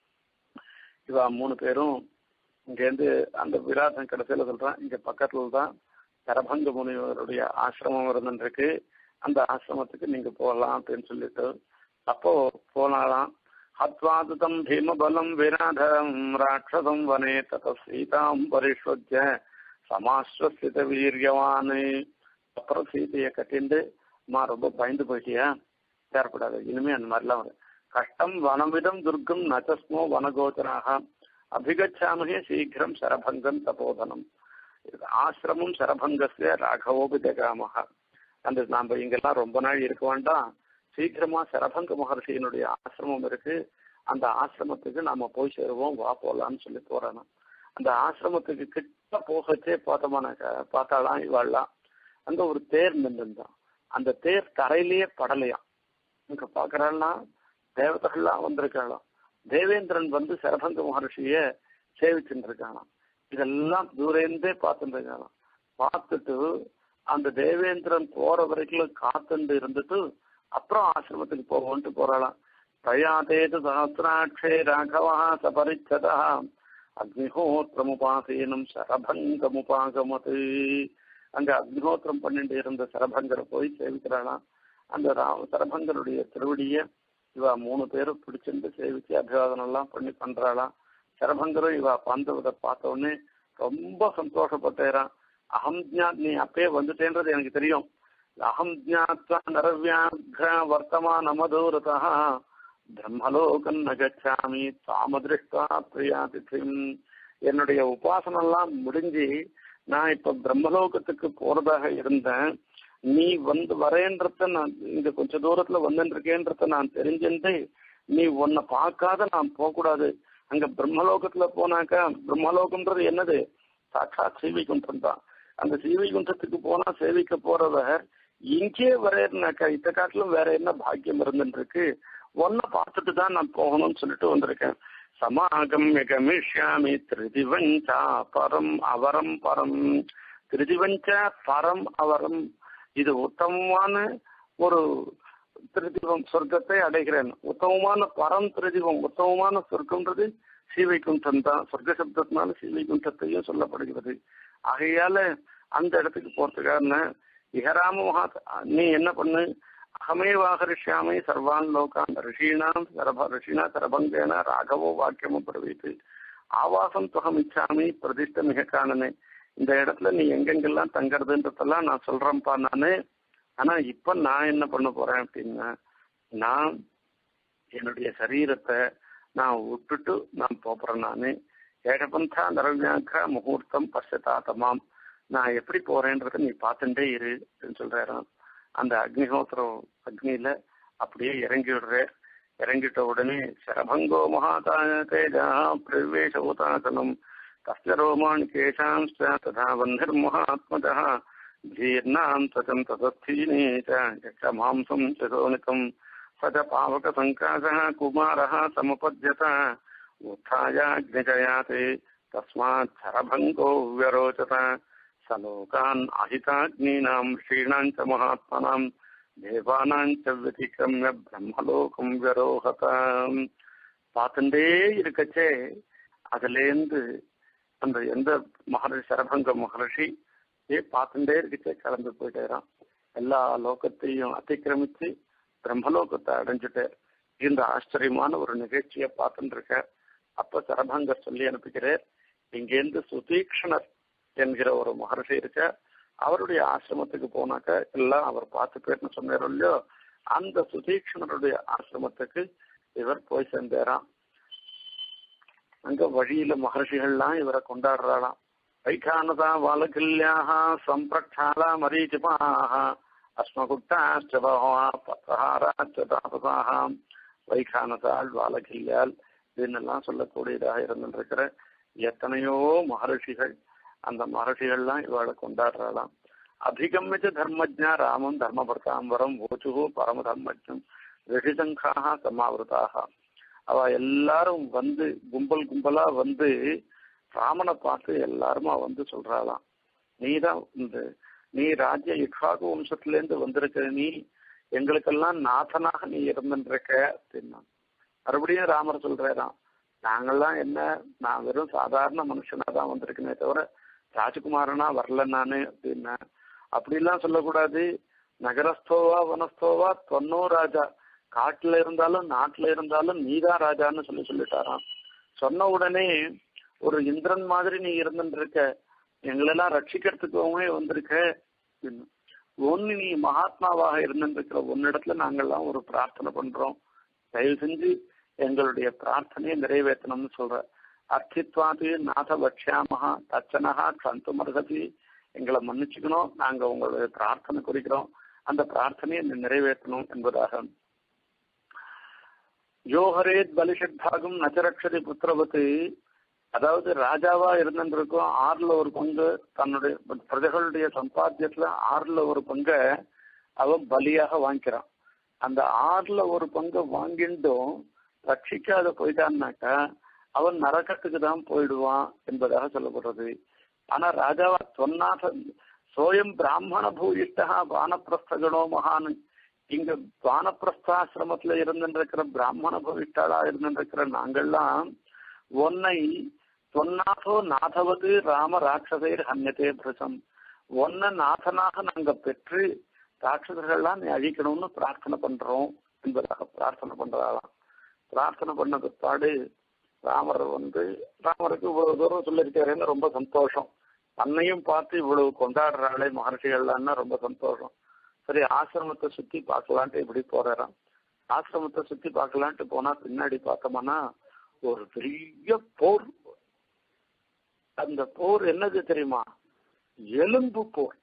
இவா மூணு பேரும் இங்கேருந்து அந்த விராதன் கடைசியில சொல்றான், இங்க பக்கத்துல தான் சரபங்க முனிவருடைய ஆசிரமம் இருந்துருக்கு, அந்த ஆசிரமத்துக்கு நீங்க போகலாம் அப்படின்னு சொல்லிட்டு அப்போ போனாலாம். ஹத்வாதுதம் பீமபலம் விராதம் ராட்சதம் வனே தத சீதாம் பரிஷ்வஜ்ய சமாஸ்வசித வீரியவானு. அப்புறம் சீதையை கட்டிண்டு மா ரொம்ப பயந்து போயிட்டியா, தேரப்படாது இனிமே அந்த மாதிரிலாம் வரும். கஷ்டம் வனவிதம் துர்க்கம் நச்சஸ்மோ வனகோச்சராக அபிகச்சாமகே சீக்கிரம் சரபங்கம் தபோதனம். ஆசிரமம் சரபங்கஸ்ய ராகவோபி ஜகாமக. அந்த நாம இங்கெல்லாம் ரொம்ப நாள் இருக்க வேண்டாம், சீக்கிரமா சரபங்க மகர்ஷியினுடைய ஆசிரமம் இருக்கு, அந்த ஆசிரமத்துக்கு நாம போய் சேருவோம், வா போலான்னு சொல்லி போறானா. அந்த ஆசிரமத்துக்கு கிட்ட போகச்சே பார்த்தோமானாக்க பார்த்தாலாம் இவாள்லாம் அங்க ஒரு தேர் நின்றுந்தான். அந்த தேர் தரையிலேயே படலையாம். இங்க பாக்குறாள்னா தேவதைகள்லாம் வந்திருக்காளாம். தேவேந்திரன் வந்து சரபங்க மகர்ஷிய சேவிச்சுட்டு இருக்கானாம். இதெல்லாம் தூரந்தே பார்த்துட்டு இருக்கானாம். பார்த்துட்டு அந்த தேவேந்திரன் போற வரைக்கும் காத்துண்டு இருந்துட்டு அப்புறம் ஆசிரமத்துக்கு போவோன்ட்டு போறாளாம். பிரயாதேது சஹசிராட்சே ராகவா சபரிச்சதா அக்னிஹோத்திரமுபாசீனம் சரபங்கமுபாகமது. அங்க அக்னிஹோத்திரம் பண்ணிட்டு இருந்த சரபங்கரை போய் சேவிக்கிறாளாம். அந்த சரபங்கருடைய திருவடிய இவா மூணு பேரும் பிடிச்சிருந்து சேவிச்சு அபிவாதனம் எல்லாம் பண்ணி பண்றாளாம். சரபங்கரும் இவா பாந்தவரை பார்த்த உடனே ரொம்ப சந்தோஷப்பட்டேறான். அகம் ஜா நீ அப்பயே வந்துட்டேன்றது எனக்கு தெரியும். அகம் ஜாத்வா நரவியாக்ர வர்த்தமான மதூரதா பிரம்மலோகம் நகச்சாமி தாமதிருஷ்டா பிரியாதிதிம். என்னுடைய உபாசனம் எல்லாம் முடிஞ்சு நான் இப்ப பிரம்மலோகத்துக்கு போறதாக இருந்தேன். நீ வந்து வரேன்றத நான் இங்க கொஞ்ச தூரத்துல வந்துட்டு இருக்கேன்றத நான் தெரிஞ்சுட்டு நீ உன்னை பார்க்காத நான் போகக்கூடாது. அங்க பிரம்மலோகத்துல போனாக்கா பிரம்மலோகம்ன்றது என்னது, சாட்சாத் சீவைகுண்டம் தான். அந்த சீவைகுண்டத்துக்கு போனா சேவிக்க போறவர் இங்கே வரேன்னாக்கா இத்த காட்டிலும் வேற என்ன பாக்கியம் இருந்துட்டு இருக்கு, ஒன்ன பார்த்துட்டு தான் நான் போகணும்னு சொல்லிட்டு வந்திருக்கேன். சமாகம்ய கமிஷ்யாமி திருதிவஞ்சா பரம் அவரம் பரம். திருதிவஞ்சா பரம் அவரம், இது உத்தமமான ஒரு திருதிவம், சொர்க்கத்தை அடைகிறேன். உத்தமமான பரம் திருதிவம், உத்தமமான சொர்க்கம்ன்றது சீவைகுண்டம் தான். சொர்க்க சப்தத்தினால சீவைகுண்டத்தையும் சொல்லப்படுகிறது. ஆகையால அந்த இடத்துக்கு போறதுக்கான இஹராம மகா நீ என்ன பண்ணு, அகமேவாகரிஷ்யாமி சர்வான் லோகான் ரிஷீனாம் சரப ரிஷினா சரபங்கேன ராகவோ வாக்கியமும் பிரவீத்து ஆவாசம் துகம் இச்சாமி பிரதிஷ்ட மிக காணனே. இந்த இடத்துல நீ எங்கெங்கெல்லாம் தங்கறதுன்றதெல்லாம் நான் சொல்றேன்ப்பா நானு. ஆனா இப்ப நான் என்ன பண்ண போறேன் அப்படின்னா, நான் என்னுடைய சரீரத்தை நான் விட்டுட்டு நான் போறேன். நானு ஏகபந்தா நரவியாக்க முகூர்த்தம் பசதாத்தமாம். நான் எப்படி போறேன்றத நீ பார்த்துட்டே இரு அப்படின்னு சொல்றாராம். அந்த அக்னிஹோத்திரம் அக்னியில அப்படியே இறங்கி விடுற. இறங்கிட்ட உடனே சரபங்கோ மகாதா தேஜா பிரவேச ஊதாசனம் தஸ்ய ரோமான் கேசாம்ச ததா வன்னிர் மகாத்மஜா ஜீர்ணாம் சதம் ததஸ்தீனேச்ச மாம்சம் சோனிகம் சத பாவக சங்காச குமாரः சமுபத்யத உத்தாயாக்னிஜயாதே தஸ்மாத் சரபங்கோ விரோச்சத சலோகான் அஹிதாக்னீனாம் ஸ்ரீணாஞ்ச மகாத்மனாம் தேவானாஞ்ச விதிக்ரம்ய பிரம்மலோகம் விரோகத. பார்த்துட்டே இருக்கச்சே அதுலேருந்து அந்த எந்த மகர்ஷி சரபங்க மகர்ஷி ஏ பார்த்துட்டே இருக்கச்சே கிளம்பி போயிட்டேறான். எல்லா லோகத்தையும் அத்திக்கிரமிச்சு பிரம்மலோகத்தை அடைஞ்சிட்டு இந்த ஆச்சரியமான ஒரு நிகழ்ச்சியை பார்த்துட்டு இருக்க. அப்ப சரபங்கர் சொல்லி அனுப்புகிறார், இங்கேருந்து சுதீக்ஷணர் என்கிற ஒரு மகர்ஷி இருக்க, அவருடைய ஆசிரமத்துக்கு போனாக்க எல்லாம் அவர் பார்த்து பேர்னு சொன்னாரோ இல்லையோ, அந்த சுதீக்ஷணருடைய ஆசிரமத்துக்கு இவர் போய் சேர்ந்தாராம். அங்க வழியில மகர்ஷிகள்லாம் இவரை கொண்டாடுறாளாம். வைகானதா வாலகில்யாக சம்பிரக்ஷாலா மரீச்சிபாக அஸ்மகுட்டாச்ச பத்ரஹாராச்ச தாபசாக. வைகானதாள் வாலகில்யால் இதுன்னெல்லாம் சொல்லக்கூடியதாக இருந்திருக்கிற எத்தனையோ மகர்ஷிகள், அந்த மகர்ஷிகள்லாம் இவாளை கொண்டாடுறாளாம். அபிகமிச்ச தர்மஜா ராமம் தர்மபர்தாம்பரம் ஓச்சுகு பரம தர்மஜம் ரிஷிசங்காக சமாவிரதாக. அவ எல்லாரும் வந்து கும்பல் கும்பலா வந்து ராமனை பார்த்து எல்லாருமா வந்து சொல்றாளாம், நீதான் இந்த நீ ராஜ்ய இக்ஷாகு வம்சத்திலேருந்து வந்திருக்க, நீ எங்களுக்கெல்லாம் நாதனாக நீ இருந்துருக்க அப்படின்னா. மறுபடியும் ராமர் சொல்றாராம், நாங்கள்லாம் என்ன, நான் வெறும் சாதாரண மனுஷனா தான் வந்திருக்கேனே தவிர ராஜகுமாரனா வரல நானு அப்படின்னா. அப்படிலாம் சொல்லக்கூடாது. நகரஸ்தோவா வனஸ்தோவா தொன்னோ ராஜா, காட்டுல இருந்தாலும் நாட்டுல இருந்தாலும் நீதான் ராஜான்னு சொல்லி சொல்லிட்டாராம். சொன்ன உடனே ஒரு இந்திரன் மாதிரி நீ இருந்துட்டு இருக்க, எங்களெல்லாம் ரட்சிக்கிறதுக்கவே வந்திருக்க, ஒன்னு நீ மகாத்மாவாக இருந்துருக்கிற உன்னிடத்துல நாங்கள்லாம் ஒரு பிரார்த்தனை பண்றோம், தயவு செஞ்சு எங்களுடைய பிரார்த்தனையை நிறைவேற்றணும்னு சொல்ற. அர்த்தித்வாது நாத வட்சியாமஹா தச்சனஹா கந்து மருகதி, எங்களை மன்னிச்சுக்கணும், நாங்க உங்களுடைய பிரார்த்தனை குறிக்கிறோம், அந்த பிரார்த்தனையை நிறைவேற்றணும் என்பதாக. யோஹரேத் பலிஷட்பாகம் நச்சரக்ஷதி புத்திரவத்து, அதாவது ராஜாவா இருந்திருக்கும் ஆறுல ஒரு பங்கு தன்னுடைய பிரஜைகளுடைய சம்பாத்தியத்துல ஆறுல ஒரு பங்கை அவன் பலியாக வாங்கிக்கிறான். அந்த ஆறுல ஒரு பங்கை வாங்கிட்டும் ரட்சிக்காத போயிட்டான்னாக்கா அவன் நரகத்துக்கு தான் போயிடுவான் என்பதாக சொல்லப்படுறது. ஆனா ராஜாவா சொன்னாத சோயம் பிராமண பூயிஷ்டா வானப்பிரஸ்தகனோ மகான், இங்க வானப்பிரஸ்தாசிரமத்துல இருந்துருக்கிற பிராமண பூயிஷ்டாளா இருந்துருக்கிற நாங்கள்லாம் ஒன்னை சொன்னாதோ நாதவது ராம ராட்சசைர் ஹன்யதே பிரசம், ஒன்ன நாதனாக நாங்க பெற்று ராட்சசர்கள்லாம் நீ அழிக்கணும்னு பிரார்த்தனை பண்றோம் என்பதாக பிரார்த்தனை பண்றாளாம். பிரார்த்தனை பண்ண பிற்பாடு ராமர் வந்து ராமருக்கு இவ்வளவு தூரம் சொல்லியிருக்காருன்னு ரொம்ப சந்தோஷம். தன்னையும் பார்த்து இவ்வளவு கொண்டாடுறாளே மகர்ஷிகள்லான்னா ரொம்ப சந்தோஷம். சரி, ஆசிரமத்தை சுத்தி பார்க்கலான்ட்டு இப்படி போறாராம். ஆசிரமத்தை சுத்தி பார்க்கலான்ட்டு போனா பின்னாடி பார்த்தோம்னா ஒரு பெரிய போர். அந்த போர் என்னது தெரியுமா? எலும்பு போர்,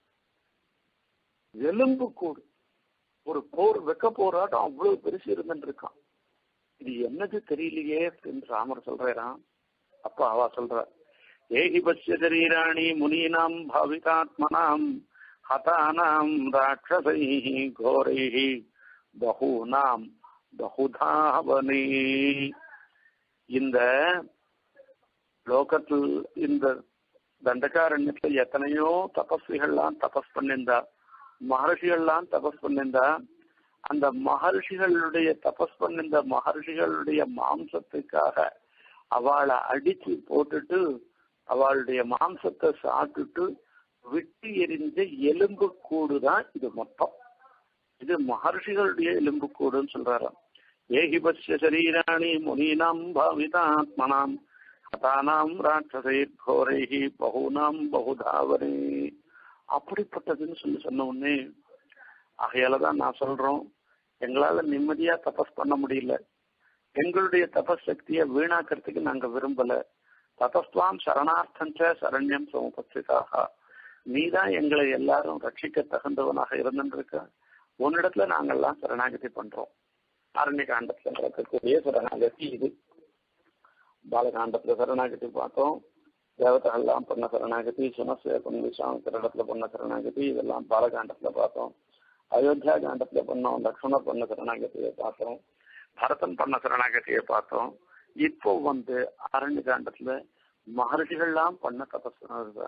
எலும்பு கூடு. ஒரு போர் வெக்க போராட்டம் அவ்வளவு பெருசு இருந்துட்டு இருக்கான். இது என்னது தெரியலையே அப்படின்னு ராமர் சொல்றாராம். அப்ப அவ சொல்ற, ஏகி பஸ்ய சரீராணி முனீனாம் பாவிதாத்மனாம் ஹதானாம் ராட்சசை கோரை பகூனாம் பகுதாவனே. இந்த லோகத்தில் இந்த தண்டகாரண்யத்துல எத்தனையோ தபஸ்விகள்லாம் தபஸ் பண்ணிருந்தா, மகர்ஷிகள்லாம் தபஸ் பண்ணிருந்தா. அந்த மகர்ஷிகளுடைய தபஸ் பண்ணிருந்த மகர்ஷிகளுடைய மாம்சத்துக்காக அவளை அடிச்சு போட்டுட்டு அவளுடைய மாம்சத்தை சாப்பிட்டுட்டு விட்டு எரிஞ்ச எலும்பு கூடுதான் இது மொத்தம். இது மகர்ஷிகளுடைய எலும்பு கூடுன்னு சொல்றாராம். ஏகி பஸ்ய சரீராணி முனீனாம் பாவிதாத்மனாம் ஹதானாம் ராட்சசைர் கோரைஹி பகுனாம் பகுதாவனே. அப்படிப்பட்டதுன்னு சொல்லி சொன்ன உடனே ஆகையாலதான் நான் சொல்றோம், எங்களால நிம்மதியா தபஸ் பண்ண முடியல, எங்களுடைய தபஸ் சக்தியை வீணாக்கிறதுக்கு நாங்க விரும்பல. தபஸ்வாம் சரணார்த்தஞ்ச சரண்யம் சமுபஸ்திதாக, நீதான் எங்களை எல்லாரும் ரட்சிக்க தகுந்தவனாக இருந்துருக்க, உன்னிடத்துல நாங்கள்லாம் சரணாகதி பண்றோம். அரண்ய காண்டத்துல நடக்கக்கூடிய சரணாகதி இது. பாலகாண்டத்துல சரணாகதி பார்த்தோம், தேவதைகள்லாம் பண்ண சரணாகதி, சுனசேபன் விஸ்வாமித்திரிடத்துல பண்ண சரணாகதி, இதெல்லாம் பாலகாண்டத்துல பார்த்தோம். அயோத்தியா காண்டத்துல பண்ணோம், லக்ஷ்மணர் பண்ண சரணாகதியை பார்த்தோம், பரதன் பண்ண சரணாகதியை பார்த்தோம். இப்போ வந்து அரண்ய காண்டத்துல மகர்ஷிகள்லாம் பண்ண தபஸ்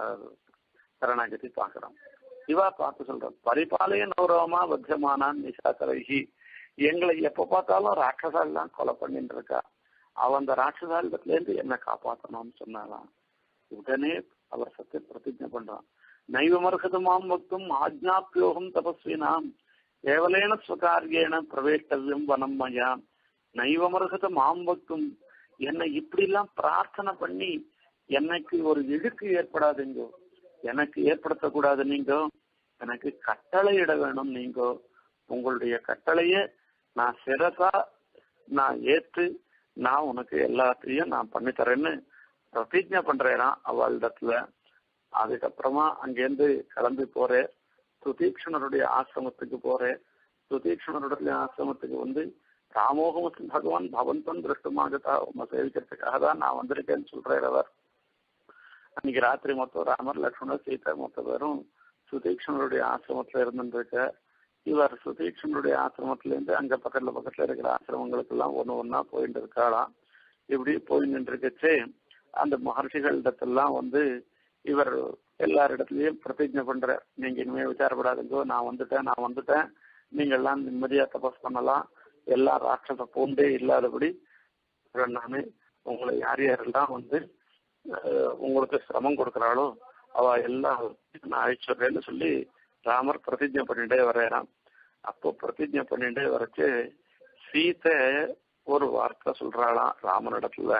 சரணாகதி பார்க்கிறோம். இவா பார்த்து சொல்றோம், பரிபாலைய நௌரவமா பத்தியமானான் நிசாக்கரைகி, எங்களை எப்ப பார்த்தாலும் ராட்சசாலாம் கொலை பண்ணிட்டு இருக்கா, அவ அந்த ராட்சசாலத்துல இருந்து என்ன காப்பாற்றணும்னு சொன்னாலாம். உடனே அவர் சத்திய பிரதிஜை பண்றான், நைவமர்ஹதமாம் வக்தும் ஆஜ்ஞாப்யோகம் தபஸ்வினாம் கேவலேன ஸ்வகாரியேன பிரவேஷ்டவியம் வனம் மயாம். நைவமர்ஹத மாம் வக்தும், என்னை இப்படி எல்லாம் பிரார்த்தனை பண்ணி எனக்கு ஒரு இழுக்கு ஏற்படாதுங்கோ, எனக்கு ஏற்படுத்தக்கூடாது. நீங்க எனக்கு கட்டளை இட வேணும். நீங்க உங்களுடைய கட்டளைய நான் சிறப்பா நான் ஏற்று நான் உனக்கு எல்லாத்தையும் நான் பண்ணி தரேன்னு பிரதிஜை பண்றேனா அவளிடத்துல. அதுக்கப்புறமா அங்கேருந்து கிளம்பி போறேன், சுதீக்ஷணருடைய ஆசிரமத்துக்கு போறேன். சுதீக்ஷணருடைய ஆசிரமத்துக்கு வந்து ராமோகம பகவான் பவந்தன் திருஷ்டமாகத்தா உண்மை சேவிக்கிறதுக்காக தான் நான் வந்திருக்கேன்னு சொல்றார் அவர். அன்னைக்கு ராத்திரி மொத்தம் ராமர் லக்ஷ்மணர் சீதா மொத்த பேரும் சுதீக்ஷணருடைய ஆசிரமத்துல இருந்துருக்க. இவர் சுதீக்ஷணருடைய ஆசிரமத்துல இருந்து அங்க பக்கத்துல பக்கத்துல இருக்கிற ஆசிரமங்களுக்கு எல்லாம் ஒண்ணு ஒன்னா போயிட்டு இருக்காளாம். இப்படி போய் நின்று இருக்கச்சே அந்த மகர்ஷிகளிடத்தெல்லாம் வந்து இவர் எல்லாரிடத்துலயும் பிரதிஜை பண்ற, நீங்க இனிமே விசாரப்படாதுங்கோ, நான் வந்துட்டேன் நான் வந்துட்டேன் நீங்க எல்லாம் நிம்மதியா தபஸ் பண்ணலாம், எல்லா ராட்சச பூண்டே இல்லாதபடி நானு உங்களை யார் யாரெல்லாம் வந்து உங்களுக்கு சிரமம் கொடுக்குறாளோ அவ எல்லாம் நான் அழிச்சுடுறேன்னு சொல்லி ராமர் பிரதிஜை பண்ணிட்டே வர்றாராம். அப்போ பிரதிஜை பண்ணிட்டே வரைச்சு சீதை ஒரு வார்த்தை சொல்றாளாம் ராமனிடத்துல,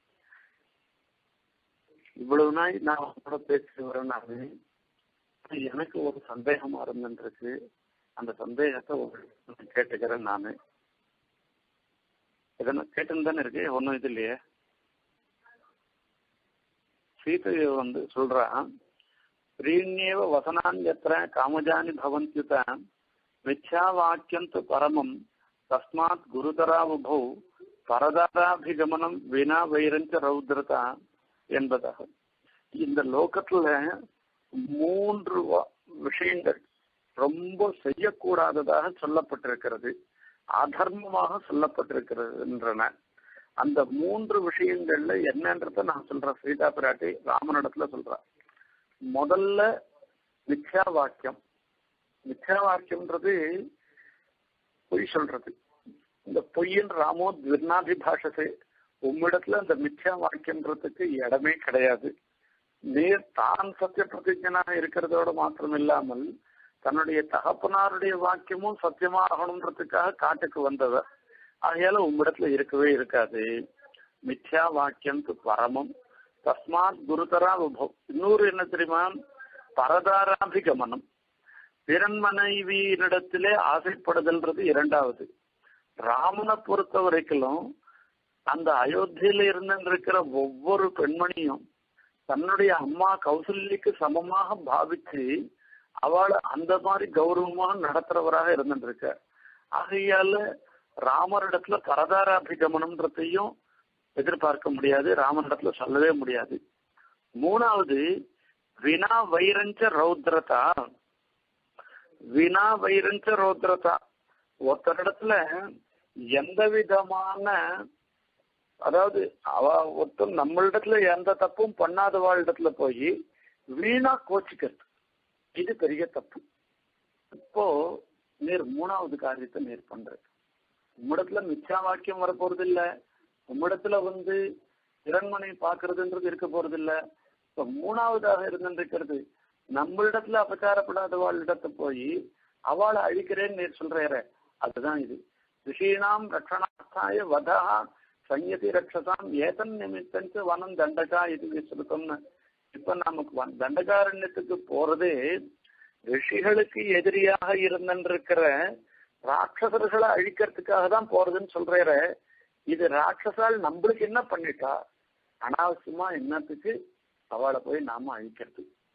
இவ்வளவு நாள் நான் உங்களோட பேசி வரேன்னாவே எனக்கு ஒரு சந்தேகமா இருந்துருக்கு, அந்த சந்தேகத்தை ஒரு கேட்டுக்கிறேன். நானு இதெல்லாம் கேட்டுன்னு தானே இருக்கு, ஒன்றும் இது இல்லையே. சீதையை வந்து சொல்றான், பிரியேவ வசனான் எத்திர காமஜானி பவந்தியுத மித்யா வாக்கியம் து பரமம் தஸ்மாத் குருதராவுபௌ பரதாராபிகமனம் வினா வைரஞ்ச ரௌத்ரதா என்பதாக. இந்த லோகத்துல மூன்று விஷயங்கள் ரொம்ப செய்யக்கூடாததாக சொல்லப்பட்டிருக்கிறது, அதர்மமாக சொல்லப்பட்டிருக்கிறதுன்றன. அந்த மூன்று விஷயங்கள்ல என்னன்றத நான் சொல்றேன். சீதா பிராட்டி ராமனிடத்துல சொல்றேன். முதல்ல மித்யா வாக்கியம். மித்யா வாக்கியம்ன்றது பொய் சொல்றது. இந்த பொய்யின் ராமோ துர்நாபிபாஷத்தை, உம்மிடத்துல அந்த மித்யா வாக்கியம்ன்றதுக்கு இடமே கிடையாது. நீர் தான் சத்திய பிரதிஜனாக இருக்கிறதோட மாத்திரம் இல்லாமல் தன்னுடைய தகப்பனாருடைய வாக்கியமும் சத்தியமா ஆகணுன்றதுக்காக காட்டுக்கு வந்தவர். ஆகையால உம்மிடத்துல இருக்கவே இருக்காது. மித்யா வாக்கியம் பரமம் தஸ்மாத் குருதரா உபவ். இன்னொரு என்ன தெரியுமா, பரதாராபிகமனம், பிறன் மனைவியினிடத்திலே ஆசைப்படுதல்ன்றது இரண்டாவது. ராமனை பொறுத்த வரைக்கும் அந்த அயோத்தியில இருந்திருக்கிற ஒவ்வொரு பெண்மணியும் தன்னுடைய அம்மா கௌசல்யக்கு சமமாக பாவிச்சு அவளை அந்த மாதிரி கௌரவமாக நடத்துறவராக இருந்துருக்க. ஆகையால ராமரிடத்துல பரதாராபிகமனம்ன்றதையும் எதிர்பார்க்க முடியாது, ராமனிடத்துல சொல்லவே முடியாது. மூணாவது வினா வைரஞ்ச ரௌத்ரதா. வினா வைரஞ்ச ரௌத்ரதா, ஒருத்தரிடத்துல எந்த விதமான, அதாவது அவ ஒருத்தர் நம்மளிடத்துல எந்த தப்பும் பண்ணாதவாளிடத்துல போய் வீணா கோச்சிக்கிறது, இது பெரிய தப்பு. இப்போ நீர் மூணாவது காரியத்தை நீர் பண்ற. உம்மிடத்துல மிச்சா வாக்கியம் வர போறது இல்ல, உம்மிடத்துல வந்து இரண்மனை பாக்குறதுன்றது இருக்க போறது இல்ல. இப்ப மூணாவதாக இருந்திருக்கிறது, நம்மளிடத்துல அபச்சாரப்படாதவாளிடத்தை போய் அவளை அழிக்கிறேன்னு நீர் சொல்ற. அதுதான் இது. ரிஷீனாம் ரட்சணார்த்தாய வதா சங்கதி ரட்சதாம் ஏதன் நிமித்தஞ்சு வனம் தண்டகா இது விசுத்தம்னு. இப்ப நமக்கு தண்டகாரண்யத்துக்கு போறதே ரிஷிகளுக்கு எதிரியாக இருந்திருக்கிற ராட்சசர்களை அழிக்கிறதுக்காக தான் போறதுன்னு சொல்ற. இது ராட்சசால் நம்மளுக்கு என்ன பண்ணிட்டா, அனாவசியமா என்னத்துக்கு அவளை போய் நாம அழிக்கிறது.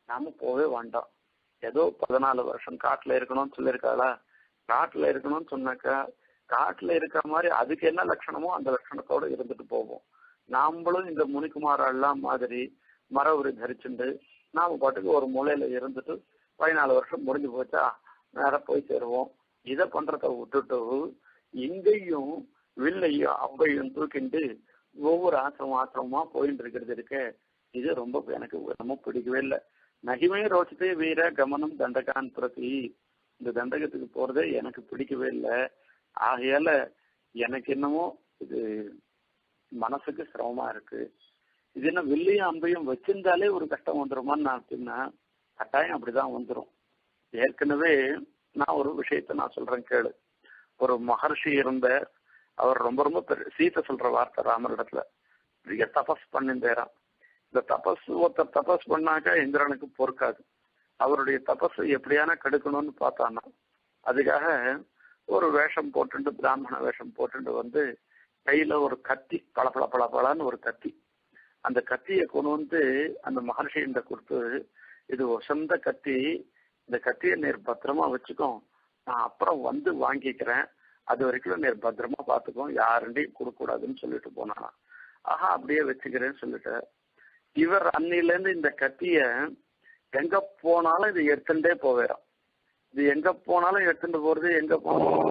நாம போவே வேண்டாம். ஏதோ பதினாலு வருஷம் காட்டுல இருக்கணும்னு சொல்லியிருக்காளா, காட்டுல இருக்கணும்னு சொன்னாக்கா காட்டுல இருக்கிற மாதிரி அதுக்கு என்ன லட்சணமோ அந்த லட்சணத்தோட இருந்துட்டு போவோம். நாமளும் இந்த முனிக்குமாரெல்லாம் மாதிரி மரவுரி தரிச்சுண்டு நாம பாட்டுக்கு ஒரு மூலையில இருந்துட்டு பதினாலு வருஷம் முடிஞ்சு போச்சா நேரம் போய் சேருவோம். இதை பண்றத விட்டுட்டு இங்கேயும் வில்லையும் அம்பையும் தூக்கிண்டு ஒவ்வொரு ஆசிரமம் ஆசிரமமா போயிட்டு இருக்கிறது இருக்க, இது ரொம்ப எனக்கு ரொம்ப பிடிக்கவே இல்லை. நகிமே ரோச்சதே வீர கமனம் தண்டகான் பிரதி, இந்த தண்டகத்துக்கு போறதே எனக்கு பிடிக்கவே இல்லை. ஆகையால எனக்கு என்னமோ இது மனசுக்கு சிரமமா இருக்கு. இது என்ன வில்லையும் அம்பையும் வச்சிருந்தாலே ஒரு கஷ்டம் வந்துருமான்னு நான் அப்படின்னா கட்டாயம் அப்படிதான் வந்துடும். ஏற்கனவே நான் ஒரு விஷயத்த நான் சொல்றேன் கேளு. ஒரு மகர்ஷி இருந்த அவர் ரொம்ப ரொம்ப பெரிய சீத்தை சொல்ற வார்த்தை ராமரிடத்துல பெரிய தபஸ் பண்ணிருந்தாராம். இந்த தபஸ் ஒருத்தர் தபஸ் பண்ணாக்கா இந்திரனுக்கு பொறுக்காது. அவருடைய தபஸ் எப்படியான கெடுக்கணும்னு பார்த்தானா அதுக்காக ஒரு வேஷம் போட்டுட்டு பிராமண வேஷம் போட்டுட்டு வந்து கையில ஒரு கத்தி பளபள பளபளன்னு ஒரு கத்தி, அந்த கத்தியை கொண்டு வந்து அந்த மகர்ஷிகிட்ட கொடுத்து, இது வசந்த கத்தி, இந்த கத்தியை நேர் பத்திரமா வச்சுக்கோ, நான் அப்புறம் வந்து வாங்கிக்கிறேன், அது வரைக்கும் நேர் பத்திரமா பார்த்துக்கோ, யாருண்டையும் கொடுக்க கூடாதுன்னு சொல்லிட்டு போனானா. ஆஹா அப்படியே வச்சுக்கிறேன்னு சொல்லிட்டு இவர் அன்னில இருந்து இந்த கத்திய எங்க போனாலும் இது எடுத்துட்டே போவேறான். இது எங்க போனாலும் எடுத்துட்டு போறது, எங்க போனாலும்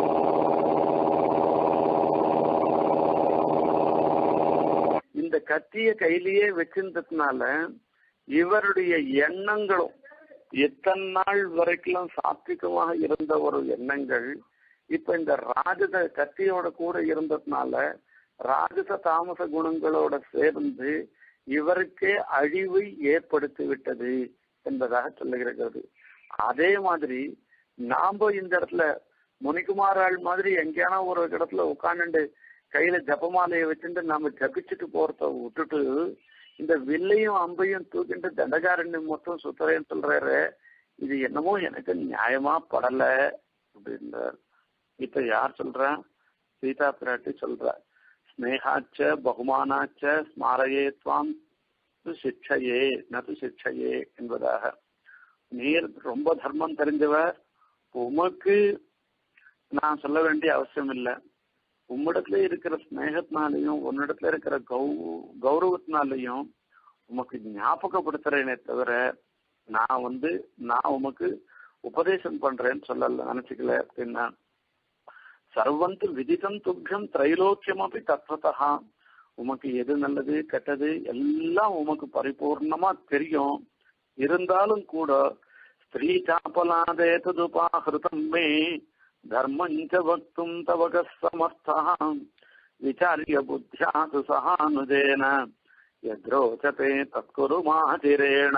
இந்த கத்திய கையிலேயே வச்சிருந்ததுனால இவருடைய எண்ணங்களும் எத்தனை நாள் வரைக்கும் சாத்விகமாக இருந்த ஒரு எண்ணங்கள் இப்ப இந்த ராஜத கத்தியோட கூட இருந்ததுனால ராஜச தாமச குணங்களோட சேர்ந்து இவருக்கே அழிவை ஏற்படுத்தி விட்டது என்பதாக சொல்லுகிறது. அதே மாதிரி நாம இந்த இடத்துல முனிக்குமாராள் மாதிரி எங்கேயான ஒரு இடத்துல உட்காந்துட்டு கையில ஜபமாலையை வச்சுட்டு நாம ஜபிச்சுட்டு போறத விட்டுட்டு இந்த வில்லையும் அம்பையும் தூக்கிட்டு தண்டகாரண்யம் மொத்தம் சுத்துறேன்னு சொல்றாரு. இது என்னமோ எனக்கு நியாயமா படல அப்படின்றார். இப்ப யார் சொல்றா? சீதா பிராட்டி சொல்ற. ஸ்னேகாச்ச பகுமானாச்ச ஸ்மாரையே துவாம் சிக்ஷையே நது சிக்ஷையே என்பதாக. நீர் ரொம்ப தர்மம் தெரிஞ்சவர், உமக்கு நான் சொல்ல வேண்டிய அவசியம் இல்லை. உம்மிடத்துல இருக்கிற ஸ்னேகத்தினாலையும் உன்னிடத்துல இருக்கிற கௌ கௌரவத்தினாலையும் உமக்கு ஞாபகப்படுத்துறேனே தவிர நான் வந்து நான் உமக்கு உபதேசம் பண்றேன்னு சொல்லல நினைச்சுக்கல அப்படின்னா. சர்வந்து விதிதம் துப்பியம் திரைலோக்கியம் அப்படி தத்வதா, உமக்கு எது நல்லது கெட்டது எல்லாம் உமக்கு பரிபூர்ணமா தெரியும். இருந்தாலும் கூட ஸ்திரீ சாப்பலாதே ததுபாஹிருதம் மே தர்மஞ்ச வக்தும் தவக சமர்த்தா விசாரிய புத்தியாது சகானுதேன எத்ரோச்சதே தத்குரு மாதிரேன.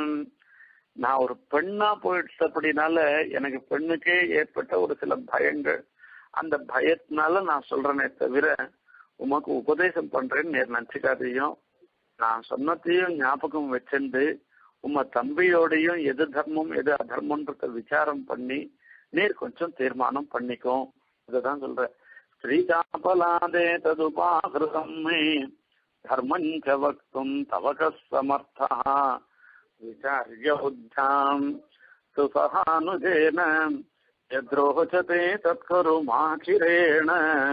நான் ஒரு பெண்ணா போயிட்டபடினால எனக்கு பெண்ணுக்கே ஏற்பட்ட ஒரு சில பயங்கள், அந்த பயத்தினால நான் சொல்றேனே தவிர உமக்கு உபதேசம் பண்றேன்னு நேர் நினைச்சுக்காதையும். நான் சொன்னதையும் ஞாபகம் வச்சிருந்து உம தம்பியோடையும் எது தர்மம் எது அதர்மன்றத விசாரம் பண்ணி நீர் கொஞ்சம் தீர்மானம் பண்ணிக்கும். இதுதான் சொல்ற. ஸ்ரீதாபலாதே ததுபாகிருதம் மே தர்மஞ்ச வக்தும் தவக சமர்த்தா விசாரிய புத்தாம் சுசஹானுஜேன யத்ரோச்சதே தத்குரு மாச்சிரேண.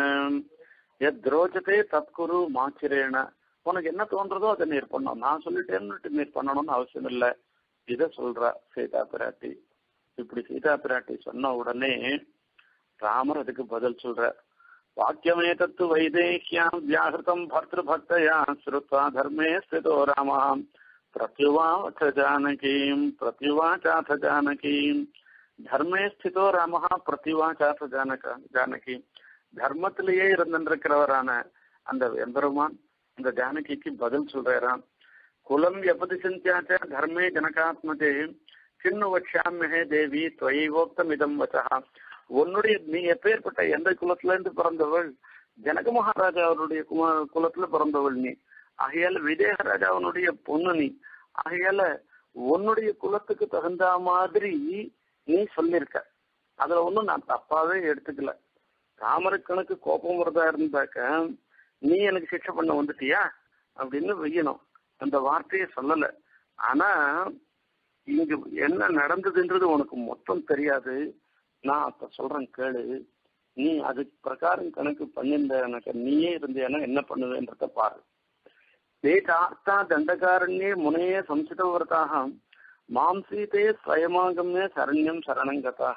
யத்ரோச்சதே தத்குரு மாச்சிரேண. உனக்கு என்ன தோன்றதோ அதை நீர் பண்ணணும், நான் சொல்லிட்டேன்னு நீர் பண்ணணும்னு அவசியம் இல்லை. இதை சொல்றா சீதா பிராட்டி. இப்படி சீதா பிராட்டி சொன்ன உடனே ராமர் அதுக்கு பதில் சொல்ற. வாக்கியமே தத்து வைதேஹ்யாம் வியாகிருதம் பர்திருபக்தயா ஸ்ருத்வா தர்மே ஸ்திதோ ராமஹ பிரத்யுவாச்ச ஜானகீம் பிரத்யுவாச்சாத ஜானகீம். தர்மே ஸ்திதோ ராமஹ பிரத்யுவாச்சாத ஜானக ஜானகி. தர்மத்திலேயே இருந்திருக்கிறவரான அந்த எம்பெருமான் அந்த ஜானகிக்கு பதில் சொல்றாராம். குலம் எப்பதி சிந்தியாச்ச தர்மே ஜனகாத்மதே கிண்ணு வட்சாமியே தேவி துவைவோக்தம் இதம் வச்சா. உன்னுடைய நீ எப்பேற்பட்ட எந்த குலத்துல இருந்து பிறந்தவள்? ஜனக மகாராஜா அவருடைய குலத்துல பிறந்தவள் நீ. ஆகையால விதேக ராஜாவனுடைய பொண்ணு நீ. ஆகையால உன்னுடைய குலத்துக்கு தகுந்த மாதிரி நீ சொல்லியிருக்க. அதுல ஒண்ணும் நான் தப்பாவே எடுத்துக்கல. ராமருக்கனுக்கு கோபம் வரதா இருந்தாக்க நீ எனக்கு சிக்ஷை பண்ண வந்துட்டியா அப்படின்னு வையணும். அந்த வார்த்தையை சொல்லல. ஆனா இங்க என்ன நடந்ததுன்றது உனக்கு மொத்தம் தெரியாது. நான் அப்ப சொல்றேன் கேளு. நீ அதுக்கு பிரகாரம் கணக்கு பண்ணிருந்த எனக்கு நீயே இருந்தேன்னா என்ன பண்ணுவேன்றத பாரு. தேதார்த்தா தண்டகாரண்யே முனையே சம்சிதவர்த்தாக மாம்சீதே ஸ்வயமாகமே சரண்யம் சரணங்கதாக.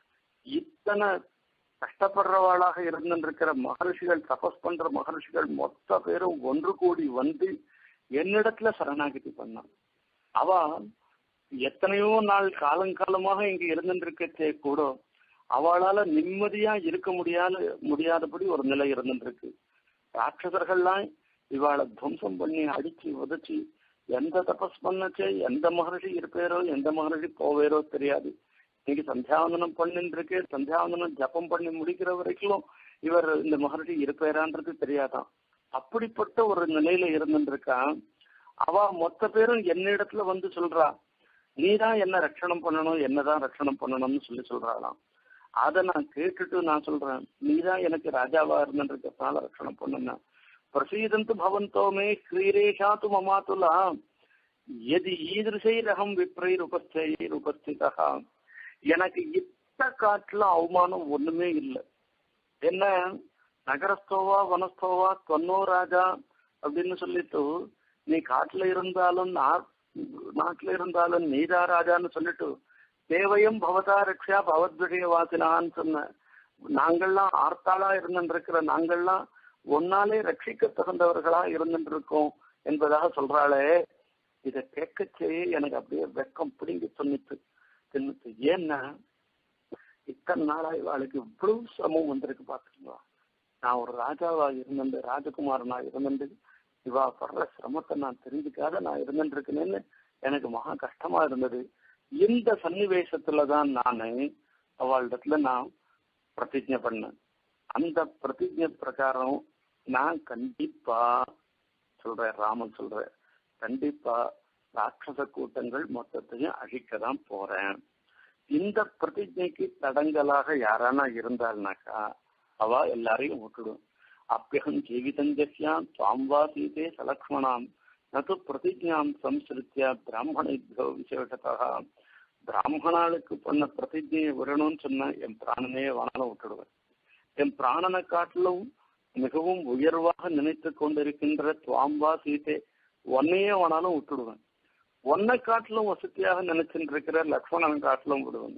இத்தனை கஷ்டப்படுறவாளாக இருந்திருக்கிற மகர்ஷிகள், தபஸ் பண்ற மகர்ஷிகள் மொத்த பேரும் ஒன்று கூடி வந்து என்னிடத்துல சரணாகதி பண்ணான். அவ எத்தனையோ நாள் காலங்காலமாக இங்க இருந்துருக்கே கூட அவளால நிம்மதியா இருக்க முடியாத முடியாதபடி ஒரு நிலை இருந்துருக்கு. ராட்சசர்கள்லாம் இவாளை துவம்சம் பண்ணி அடிச்சு உதச்சி எந்த தபஸ் பண்ணச்சே எந்த மகர்ஷி இருப்பேரோ எந்த மகர்ஷி போவேரோ தெரியாது. இன்னைக்கு சந்தியாவந்தனம் பண்ணிட்டு இருக்கு, சந்தியாவந்தனம் ஜபம் பண்ணி முடிக்கிற வரைக்கும் இவர் இந்த மகர்ஷி இருப்பேரான்றது தெரியாதான். அப்படிப்பட்ட ஒரு நிலையில இருந்துருக்கா. அவ மொத்த பேரும் என்னிடத்துல வந்து சொல்றா, நீதான் என்ன ரட்சணம் பண்ணணும், என்னதான் ரட்சணம் பண்ணணும்னு சொல்லி சொல்றாளாம். அதை நான் கேட்டுட்டு நான் சொல்றேன், நீதான் எனக்கு ராஜாவா இருந்துருக்கனால ரட்சணம் பண்ணுன. பிரசீதந்து பவந்தோமே ஸ்ரீரேஷாத்து மமாத்துலா எதி ஈதிருஷைரகம் விப்ரைர் உபஸ்தைர் உபஸ்திதா. எனக்கு இத்த காட்டுல அவமானம் ஒண்ணுமே இல்லை. என்ன நகரஸ்தோவா வனஸ்தோவா தொன்னோ ராஜா அப்படின்னு சொல்லிட்டு நீ காட்டுல இருந்தாலும் நாட்டுல இருந்தாலும் நீதா ராஜான்னு சொல்லிட்டு தேவையும் பவதா ரக்ஷா பவத்விஷய வாசினான்னு சொன்ன நாங்கள்லாம் ஆர்த்தாளா இருந்துருக்கிற நாங்கள்லாம் ஒன்னாலே ரட்சிக்க தகுந்தவர்களா இருந்துட்டு இருக்கோம் என்பதாக சொல்றாளே. இதை கேட்கச்சே எனக்கு அப்படியே வெக்கம் பிடிங்கி சொன்னிட்டு தின்னுட்டு. ஏன்னா இத்தனை நாளா இவாளுக்கு இவ்வளவு சிரமம் வந்திருக்கு பாத்துருந்தா. நான் ஒரு ராஜாவா இருந்துட்டு ராஜகுமாரனா இருந்துட்டு இவா படுற சிரமத்தை நான் தெரிஞ்சுக்காத நான் இருந்துட்டு இருக்கேன்னு எனக்கு மகா கஷ்டமா இருந்தது. இந்த சன்னிவேசத்துலதான் நானு அவளிடத்துல நான் பிரதிஜை பண்ணேன். அந்த பிரதிஜை பிரகாரம் நான் கண்டிப்பா சொல்றேன், ராமன் சொல்றேன், கண்டிப்பா ராட்சச கூட்டங்கள் மொத்தத்தையும் அழிக்கதான் போறேன். இந்த பிரதிஜைக்கு தடங்கலாக யாரானா இருந்தாள்னாக்கா அவ எல்லாரையும் விட்டுடும். அப்பியகம் ஜீவிதஞ்சஸ்யாம் துவாம்பா சீதே சலக்ஷ்மணாம் நது பிரதிஜாம் சம்ஸ்கிருத்தியா பிராமணேபியோ விசேஷத்தா. பிராமணாளுக்கு பண்ண பிரதிஜையை விடணும்னு சொன்னா என் பிராணனே வானாலும் விட்டுடுவேன். என் பிராணனை காட்டிலும் மிகவும் உயர்வாக நினைத்து கொண்டிருக்கின்ற துவாம்பா சீதே ஒன்னையே வேணாலும் விட்டுடுவேன். ஒன்னை காட்டிலும் வசதியாக நினைச்சுட்டு இருக்கிற லக்ஷ்மணன் காட்டிலும் விடுவேன்.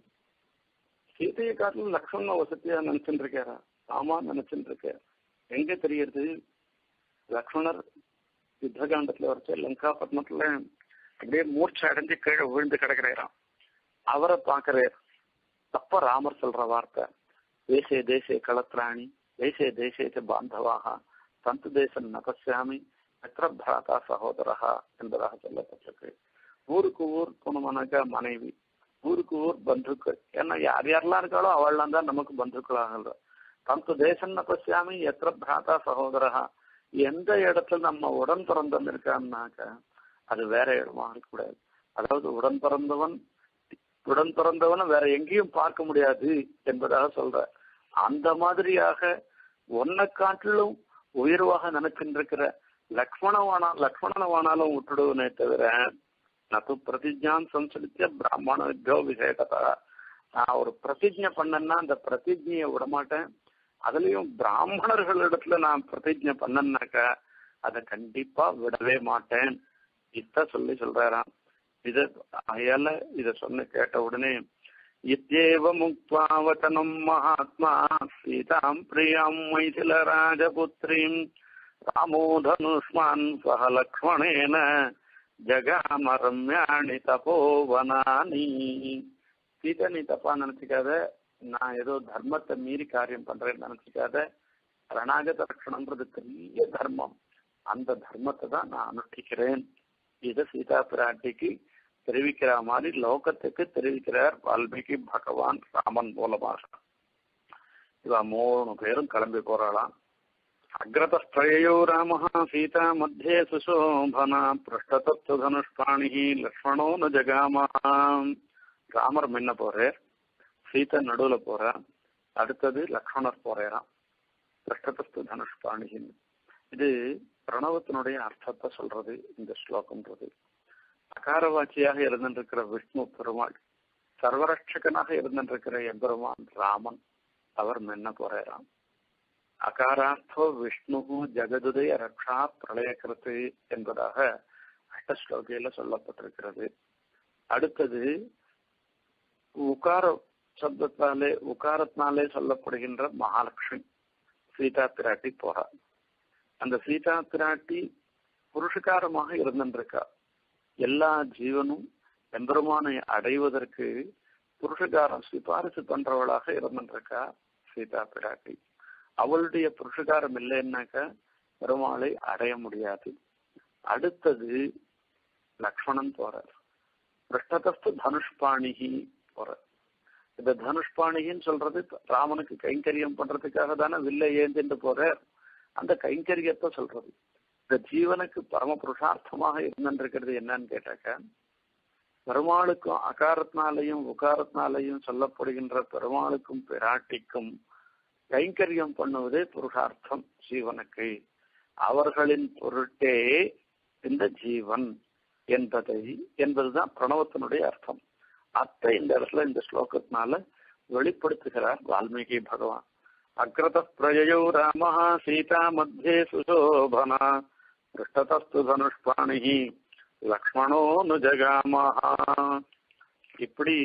சீதையை காட்டிலும் லக்ஷ்மணன் வசதியாக நினைச்சுட்டு இருக்காரா? ஆமா நினைச்சுட்டு இருக்க. எங்க தெரியுது? லக்ஷ்மணர் யுத்தகாண்டத்துல வரைச்ச லங்கா பட்டணத்துல அப்படியே மூர்ச்சை அடைஞ்சு கீழே விழுந்து கிடக்கிறாராம். அவரை பாக்குறார். தப்ப ராமர் சொல்ற வார்த்தை, தேசே தேசே களத்ராணி தேசே தேசே பாந்தவாக தந்து தேசம் நபஸ்யாமி எத்திர பிராதா சகோதரா என்பதாக சொல்லப்பட்டிருக்கு. ஊருக்கு ஊர் போனோம்னாக்கா மனைவி, ஊருக்கு ஊர் பந்துக்கள். ஏன்னா யார் யாரெல்லாம் இருக்காளோ அவள்லாம் தான் நமக்கு பந்துக்களாக. தந்து தேசம் நபஸ்யாமி எத்திர பிராதா சகோதரா. எந்த இடத்துல நம்ம உடன் பிறந்தவன் இருக்கான்னாக்கா அது வேற இடமா இருக்கக்கூடாது. அதாவது உடன் பிறந்தவன் உடன் பிறந்தவனை வேற எங்கேயும் பார்க்க முடியாது என்பதாக சொல்ற. அந்த மாதிரியாக ஒன்னை காட்டிலும் உயர்வாக நினைச்சிருக்கிற லக்ஷ்மணவானா லக்ஷ்மணவானாலும் விட்டுடுவனே தவிர நது பிரதிஜான் சம்சலித்த பிராமண வித்யோ விசேஷதா. நான் ஒரு பிரதிஜை பண்ணேன்னா அந்த பிரதிஜையை விடமாட்டேன். அதுலயும் பிராமணர்களிடத்துல நான் பிரதிஜை பண்ணேன்னாக்கா அதை கண்டிப்பா விடவே மாட்டேன். இத சொல்லி சொல்றாராம். இத அயால இத சொன்ன கேட்ட உடனே இத்யேவ முக்த்வா வசனம் மகாத்மா சீதாம் பிரியாம் மைதில ராஜபுத்ரீம் ராமோ தனுஷ்மான் சஹ லக்ஷ்மணேன ஜகாம ரம்யாணி தபோவனானி. சீதா நீ தப்பா நினைச்சுக்காத, நான் ஏதோ தர்மத்தை மீறி காரியம் பண்றேன்னு நினைச்சுக்காத. சரணாகத ரட்சணம்ன்றது பெரிய தர்மம். அந்த தர்மத்தை தான் நான் அனுஷ்டிக்கிறேன். இதை சீதா பிராட்டிக்கு தெரிவிக்கிற மாதிரி லோகத்துக்கு தெரிவிக்கிறார் வால்மீகி பகவான் ராமன் மூலமாக. இவ மூணு பேரும் கிளம்பி போறாளாம். அக்ரதஸ்தயோ ராமஹ சீதா மத்தியே சுசோபனா பிருஷ்டதத்து தனுஷ்பாணி லக்ஷ்மணோ ந ஜகாமா. ராமர் முன்ன போறார், சீதா நடுவுல போறா, அடுத்தது லக்ஷ்மணர் போறாராம். பிருஷ்டதத்து தனுஷ்பாணின்னு இது பிரணவத்தினுடைய அர்த்தத்தை சொல்றது இந்த ஸ்லோகம்ன்றது. அகாரவாச்சியாக இருந்திருக்கிற விஷ்ணு பெருமாள், சர்வரட்சகனாக இருந்திருக்கிற எம்பெருமான் ராமன் அவர் மென்ன போறாராம். அகாரார்த்தோ விஷ்ணு ஜெகதுதய ரக்ஷா பிரளயக்கிருத்து என்பதாக அஷ்டஸ்லோகியில சொல்லப்பட்டிருக்கிறது. அடுத்தது உகார சப்தத்தாலே உகாரத்தினாலே சொல்லப்படுகின்ற மகாலட்சுமி சீதா பிராட்டி போறார். அந்த சீதா பிராட்டி புருஷகாரமாக இருந்திருக்கா. எல்லா ஜீவனும் எம்பெருமானை அடைவதற்கு புருஷகாரம் சிபாரிசு பண்றவளாக இருந்திருக்கா சீதா பிராட்டி. அவளுடைய புருஷகாரம் இல்லைன்னாக்க பெருமாளை அடைய முடியாது. அடுத்தது லக்ஷ்மணன் போறார். பிருஷ்டதஸ்து தனுஷ்பாணிகி போறார். இந்த தனுஷ்பாணிகின்னு சொல்றது ராமனுக்கு கைங்கரியம் பண்றதுக்காக தானே வில்லை ஏந்திட்டு போறார். அந்த கைங்கரியத்தை சொல்றது. இந்த ஜீவனுக்கு பரம புருஷார்த்தமாக இருந்திருக்கிறது என்னன்னு கேட்டாக்க, பெருமாளுக்கும் அகாரத்தினாலையும் உகாரத்தினாலையும் சொல்லப்படுகின்ற பெருமாளுக்கும் பிராட்டிக்கும் கைங்கரியம் பண்ணுவதே புருஷார்த்தம் ஜீவனுக்கு. அவர்களின் பொருட்டே இந்த ஜீவன் என்பதை என்பதுதான் பிரணவத்தினுடைய அர்த்தம். அத்தை இந்த இடத்துல இந்த ஸ்லோகத்தினால வெளிப்படுத்துகிறார் வால்மீகி பகவான். அக்ரத பிரயோ ராம சீதா மத்தியே சுசோபனா பிருஷ்டதஸ்து தனுஷ்பாணிஹி லக்ஷ்மணோ நு ஜகாமஹா. இப்படி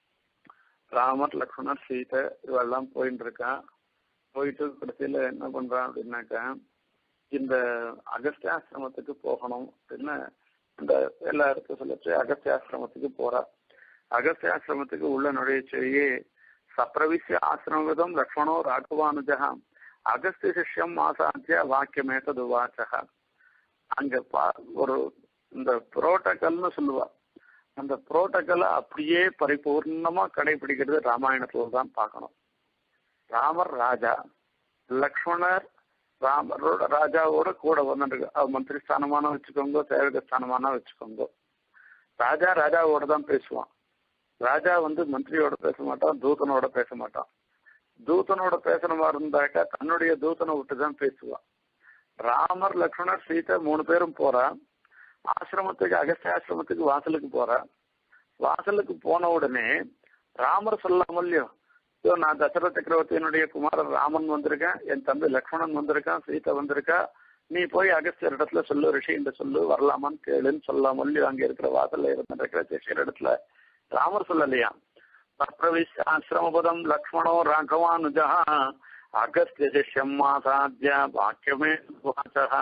ராமர் லக்ஷ்மணர் சீதை இவெல்லாம் போயிட்டு இருக்கான். போயிட்டு கடைசியில என்ன பண்றான் அப்படின்னாக்கா, இந்த அகஸ்தியாசிரமத்துக்கு போகணும் அப்படின்னு இந்த எல்லா இடத்துல சொல்லிச்சு அகஸ்தியாசிரமத்துக்கு போறா. அகஸ்தியாசிரமத்துக்கு உள்ள நுழையச்சேயே சப்ரவிசிய ஆசிரமவிதம் லக்ஷ்மணோ ராഘவானுஜா அகஸ்திய சிஷ்யம் ஆசாத்திய வாக்கியமேத துவாச்சகா. அங்க ஒரு இந்த புரோட்டோகால்னு சொல்லுவா. அந்த புரோட்டோகாலை அப்படியே பரிபூர்ணமா கடைபிடிக்கிறது ராமாயணத்துல தான் பார்க்கணும். ராமர் ராஜா, லக்ஷ்மணர் ராமரோட ராஜாவோட கூட வந்து மந்திரி ஸ்தானமான வச்சுக்கோங்க, சேவக ஸ்தானமான வச்சுக்கோங்க. ராஜா ராஜாவோட தான் பேசுவான். ராஜா வந்து மந்திரியோட பேச மாட்டான், தூதனோட பேச மாட்டான். தூதனோட பேசணுமா இருந்தாக்கா தன்னுடைய தூதனை விட்டுதான் பேசுவான். ராமர் லக்ஷ்மணர் சீதை மூணு பேரும் போறா. ஆசிரமத்துக்கு அகஸ்தியாசிரமத்துக்கு வாசலுக்கு போறா. வாசலுக்கு போன உடனே ராமர் சொல்லாமல்லையோ, நான் தசரத சக்கரவர்த்தியினுடைய குமாரர் ராமன் வந்திருக்கேன், என் தம்பி லக்ஷ்மணன் வந்திருக்கான், சீதை வந்திருக்கா, நீ போய் அகஸ்தியர் இடத்துல சொல்லு, ரிஷின்ற சொல்லு, வரலாமான்னு கேளுன்னு சொல்லாமல்லையோ. அங்க இருக்கிற வாசல்ல இருந்திருக்கிற சிஷியர் இடத்துல ராமர் சொல்லலையா. பிரவிஷ் ஆசிரமபதம் லக்ஷ்மணோ ராഘவானுஜா அகஸ்திய சிஷ்யம் ஆசாத்திய வாக்கியமே வாச்சகா.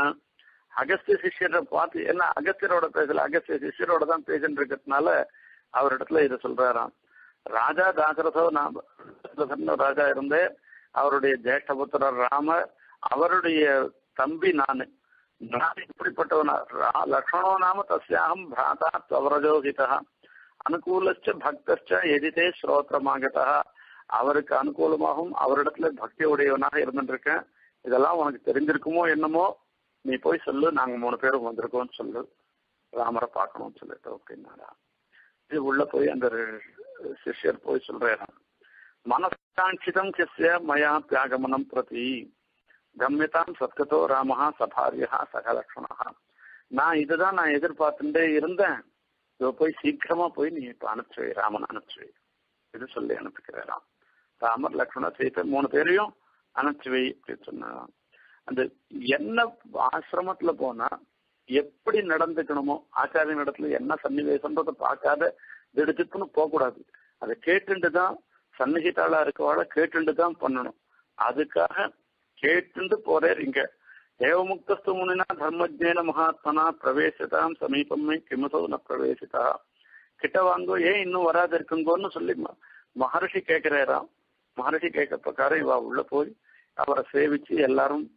அகஸ்திய சிஷ்யரை பார்த்து, என்ன அகஸ்தியரோட பேசல, அகஸ்திய சிஷ்யரோட தான் பேசிட்டு இருக்கிறதுனால அவரிடத்துல இதை சொல்றாராம். ராஜா தாசரதோ நாம ராஜா இருந்தே, அவருடைய ஜேஷ்டபுத்திரர் ராமர், அவருடைய தம்பி நானு. நான் இப்படிப்பட்டவனா லக்ஷ்மணோ நாம தஸ்யாகம் பிராதா தவரஜோகிதா அனுகூலச்ச பக்தச்ச எதிதே ஸ்ரோத்திரமாகதா. அவருக்கு அனுகூலமாகவும் அவரிடத்துல பக்தி உடையவனாக இருந்துருக்கேன். இதெல்லாம் உனக்கு தெரிஞ்சிருக்குமோ என்னமோ, நீ போய் சொல்லு, நாங்க மூணு பேரும் வந்திருக்கோம்னு சொல்லு, ராமரை பார்க்கணும்னு சொல்லிட்டு அப்படின்னாரா. இது உள்ள போய் அந்த சிஷ்யர் போய் சொல்றாராம். மனசாட்சிதம் கிஸ்ய மயா தியாகமனம் பிரதி கம்யதாம் சத்கதோ ராமஹா சபாரியா சகலக்ஷ்மணா. நான் இதுதான் நான் எதிர்பார்த்துட்டே இருந்தேன். இதோ போய் சீக்கிரமா போய் நீ இப்ப அனுப்பிச்சு வை, ராமன் அனுப்பிச்சு வை இது சொல்லி அனுப்பிக்கிறாராம். ராமர் லக்ஷ்மணர் சீதை மூணு பேரையும் அனுப்பிச்சு வை அப்படின்னு சொன்னாராம். அந்த என்ன ஆசிரமத்துல போனா எப்படி நடந்துக்கணுமோ, ஆச்சாரிய இடத்துல என்ன சன்னிவேசன்றதை பார்க்காத திடுத்துன்னு போகக்கூடாது. அதை கேட்டுண்டு தான் சன்னிகிட்டாளா இருக்கவாழ கேட்டுண்டு தான் பண்ணணும். அதுக்காக கேட்டுண்டு போறார். இங்க தேவமுக்தஸ்து முனினா தர்மஜேன மகாத்மனா பிரவேசிதாம் சமீபமே கிமசோ ந பிரவேசிதா. கிட்ட வாங்கோ, ஏன் இன்னும் வராது இருக்குங்கோன்னு சொல்லி மகர்ஷி கேட்கிறாராம். மகர்ஷி கேட்க பிரகாரம் இவா உள்ள போய் அவரை சேவிச்சு எல்லாரும்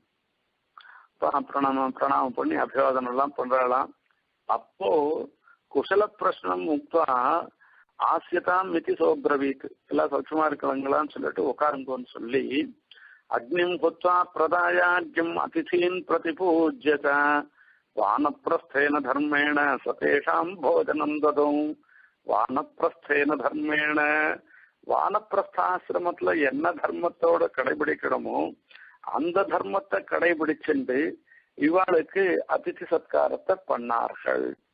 பிரணாமம் பிரணாமம் பண்ணி அபிவாதனம் எல்லாம் பண்றாளாம். அப்போ குசல பிரஷ்னம் முக்தா ஆசியதாம் மிதி சோப்ரவீத், எல்லாம் சௌட்சமா இருக்கிறவங்களான்னு சொல்லிட்டு உட்காருங்கோன்னு சொல்லி அக்னிம் புத்வா பிரதாயாஜ்யம் அதிதீன் பிரதிபூஜ்யத வானப்பிரஸ்தேன தர்மேண சதேஷாம் போஜனம் ததும். வானப்பிரஸ்தேன தர்மேண, வானப்பிரஸ்தாசிரமத்துல என்ன தர்மத்தோட கடைபிடிக்கணுமோ அந்த தர்மத்தை கடைபிடிச்சுண்டு இவாளுக்கு அதிதி சத்காரத்தை பண்ணார்கள்.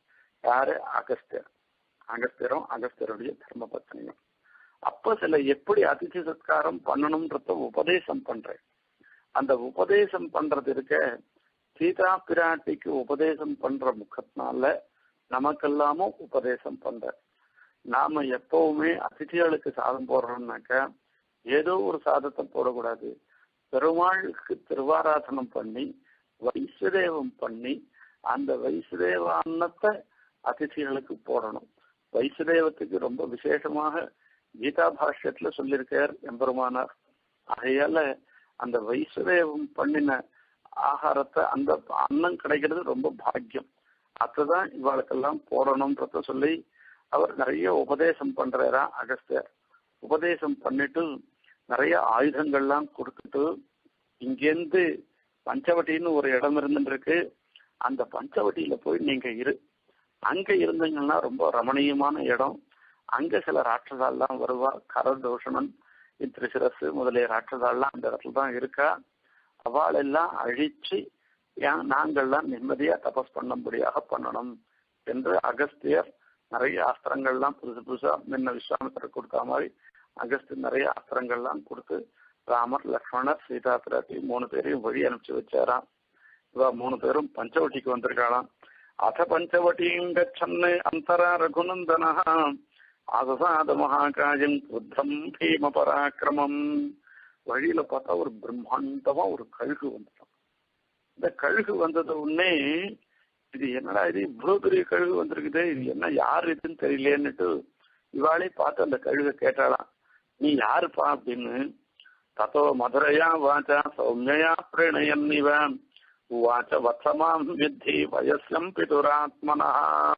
யாரு? அகஸ்தியர். அகஸ்தியரும் அகஸ்தியருடைய தர்ம பத்னியும். அப்ப சில எப்படி அதிதி சத்காரம் பண்ணணும்ன்றத உபதேசம் பண்றேன். அந்த உபதேசம் பண்றது இருக்க சீதா பிராட்டிக்கு உபதேசம் பண்ற முகத்தினால நமக்கெல்லாமும் உபதேசம் பண்ற. நாம எப்பவுமே அதிதிகளுக்கு சாதம் போடுறோம்னாக்க ஏதோ ஒரு சாதத்தை போடக்கூடாது. பெருமாளுக்கு திருவாராதனம் பண்ணி வைசுதேவம் பண்ணி அந்த வைசுதேவ அன்னத்தை அதிதிகளுக்கு போடணும். வைசுதேவத்துக்கு ரொம்ப விசேஷமாக கீதா பாஷ்யத்துல சொல்லியிருக்கார் எம்பெருமானார். ஆகையால அந்த வைசுதேவம் பண்ணின ஆகாரத்தை அந்த அன்னம் கிடைக்கிறது ரொம்ப பாக்கியம். அதுதான் இவாளுக்கெல்லாம் போடணும்ன்றத சொல்லி அவர் நிறைய உபதேசம் பண்றாரா அகஸ்தியர். உபதேசம் பண்ணிட்டு நிறைய ஆயுதங்கள்லாம் கொடுத்துட்டு இங்கேருந்து பஞ்சவட்டின்னு ஒரு இடம் இருந்துருக்கு. அந்த பஞ்சவட்டியில போய் நீங்க இரு. அங்க இருந்தீங்கன்னா ரொம்ப ரமணீயமான இடம். அங்க சில ராட்சசாலாம் வருவா. கரதூஷணன், திரிசிரசு முதலிய ராட்சசாலாம் அந்த இடத்துல தான் இருக்கா. அவள் எல்லாம் அழிச்சு நாங்கள்லாம் நிம்மதியா தபஸ் பண்ணும்படியாக பண்ணணும் என்று அகஸ்தியர் நிறைய அஸ்திரங்கள்லாம் புதுசு புதுசா முன்ன விஸ்வாமித்திர கொடுத்த மாதிரி அகஸ்தியர் நிறைய அஸ்திரங்கள்லாம் கொடுத்து ராமர், லக்ஷ்மணர், சீதா பிராட்டி மூணு பேரையும் வழி அனுப்பிச்சு வச்சாராம். இவ மூணு பேரும் பஞ்சவட்டிக்கு வந்திருக்காளாம். அத பஞ்சவட்டியும் கச்சன்னு அந்தரா ரகுநந்தனா ஆசாத மகாகாயம் புத்தம் பீம பராக்கிரமம். வழியில பார்த்தா ஒரு பிரம்மாண்டமா ஒரு கழுகு வந்துடும். இந்த கழுகு வந்தது உடனே இது என்னடா இது இவ்வளவு பெரிய கழுகு வந்திருக்குது, இது என்ன யாரு இதுன்னு தெரியலேன்னுட்டு இவாளே பார்த்து அந்த கழுகை கேட்டாளாம், நீ யாருப்பா அப்படின்னு. தத்தோ மதுரையா வாச்சா சௌமியா பிரணயன் இவன் வாச்ச வத்சமாம் வித்தி வயசியம் பிதுராத்மனா.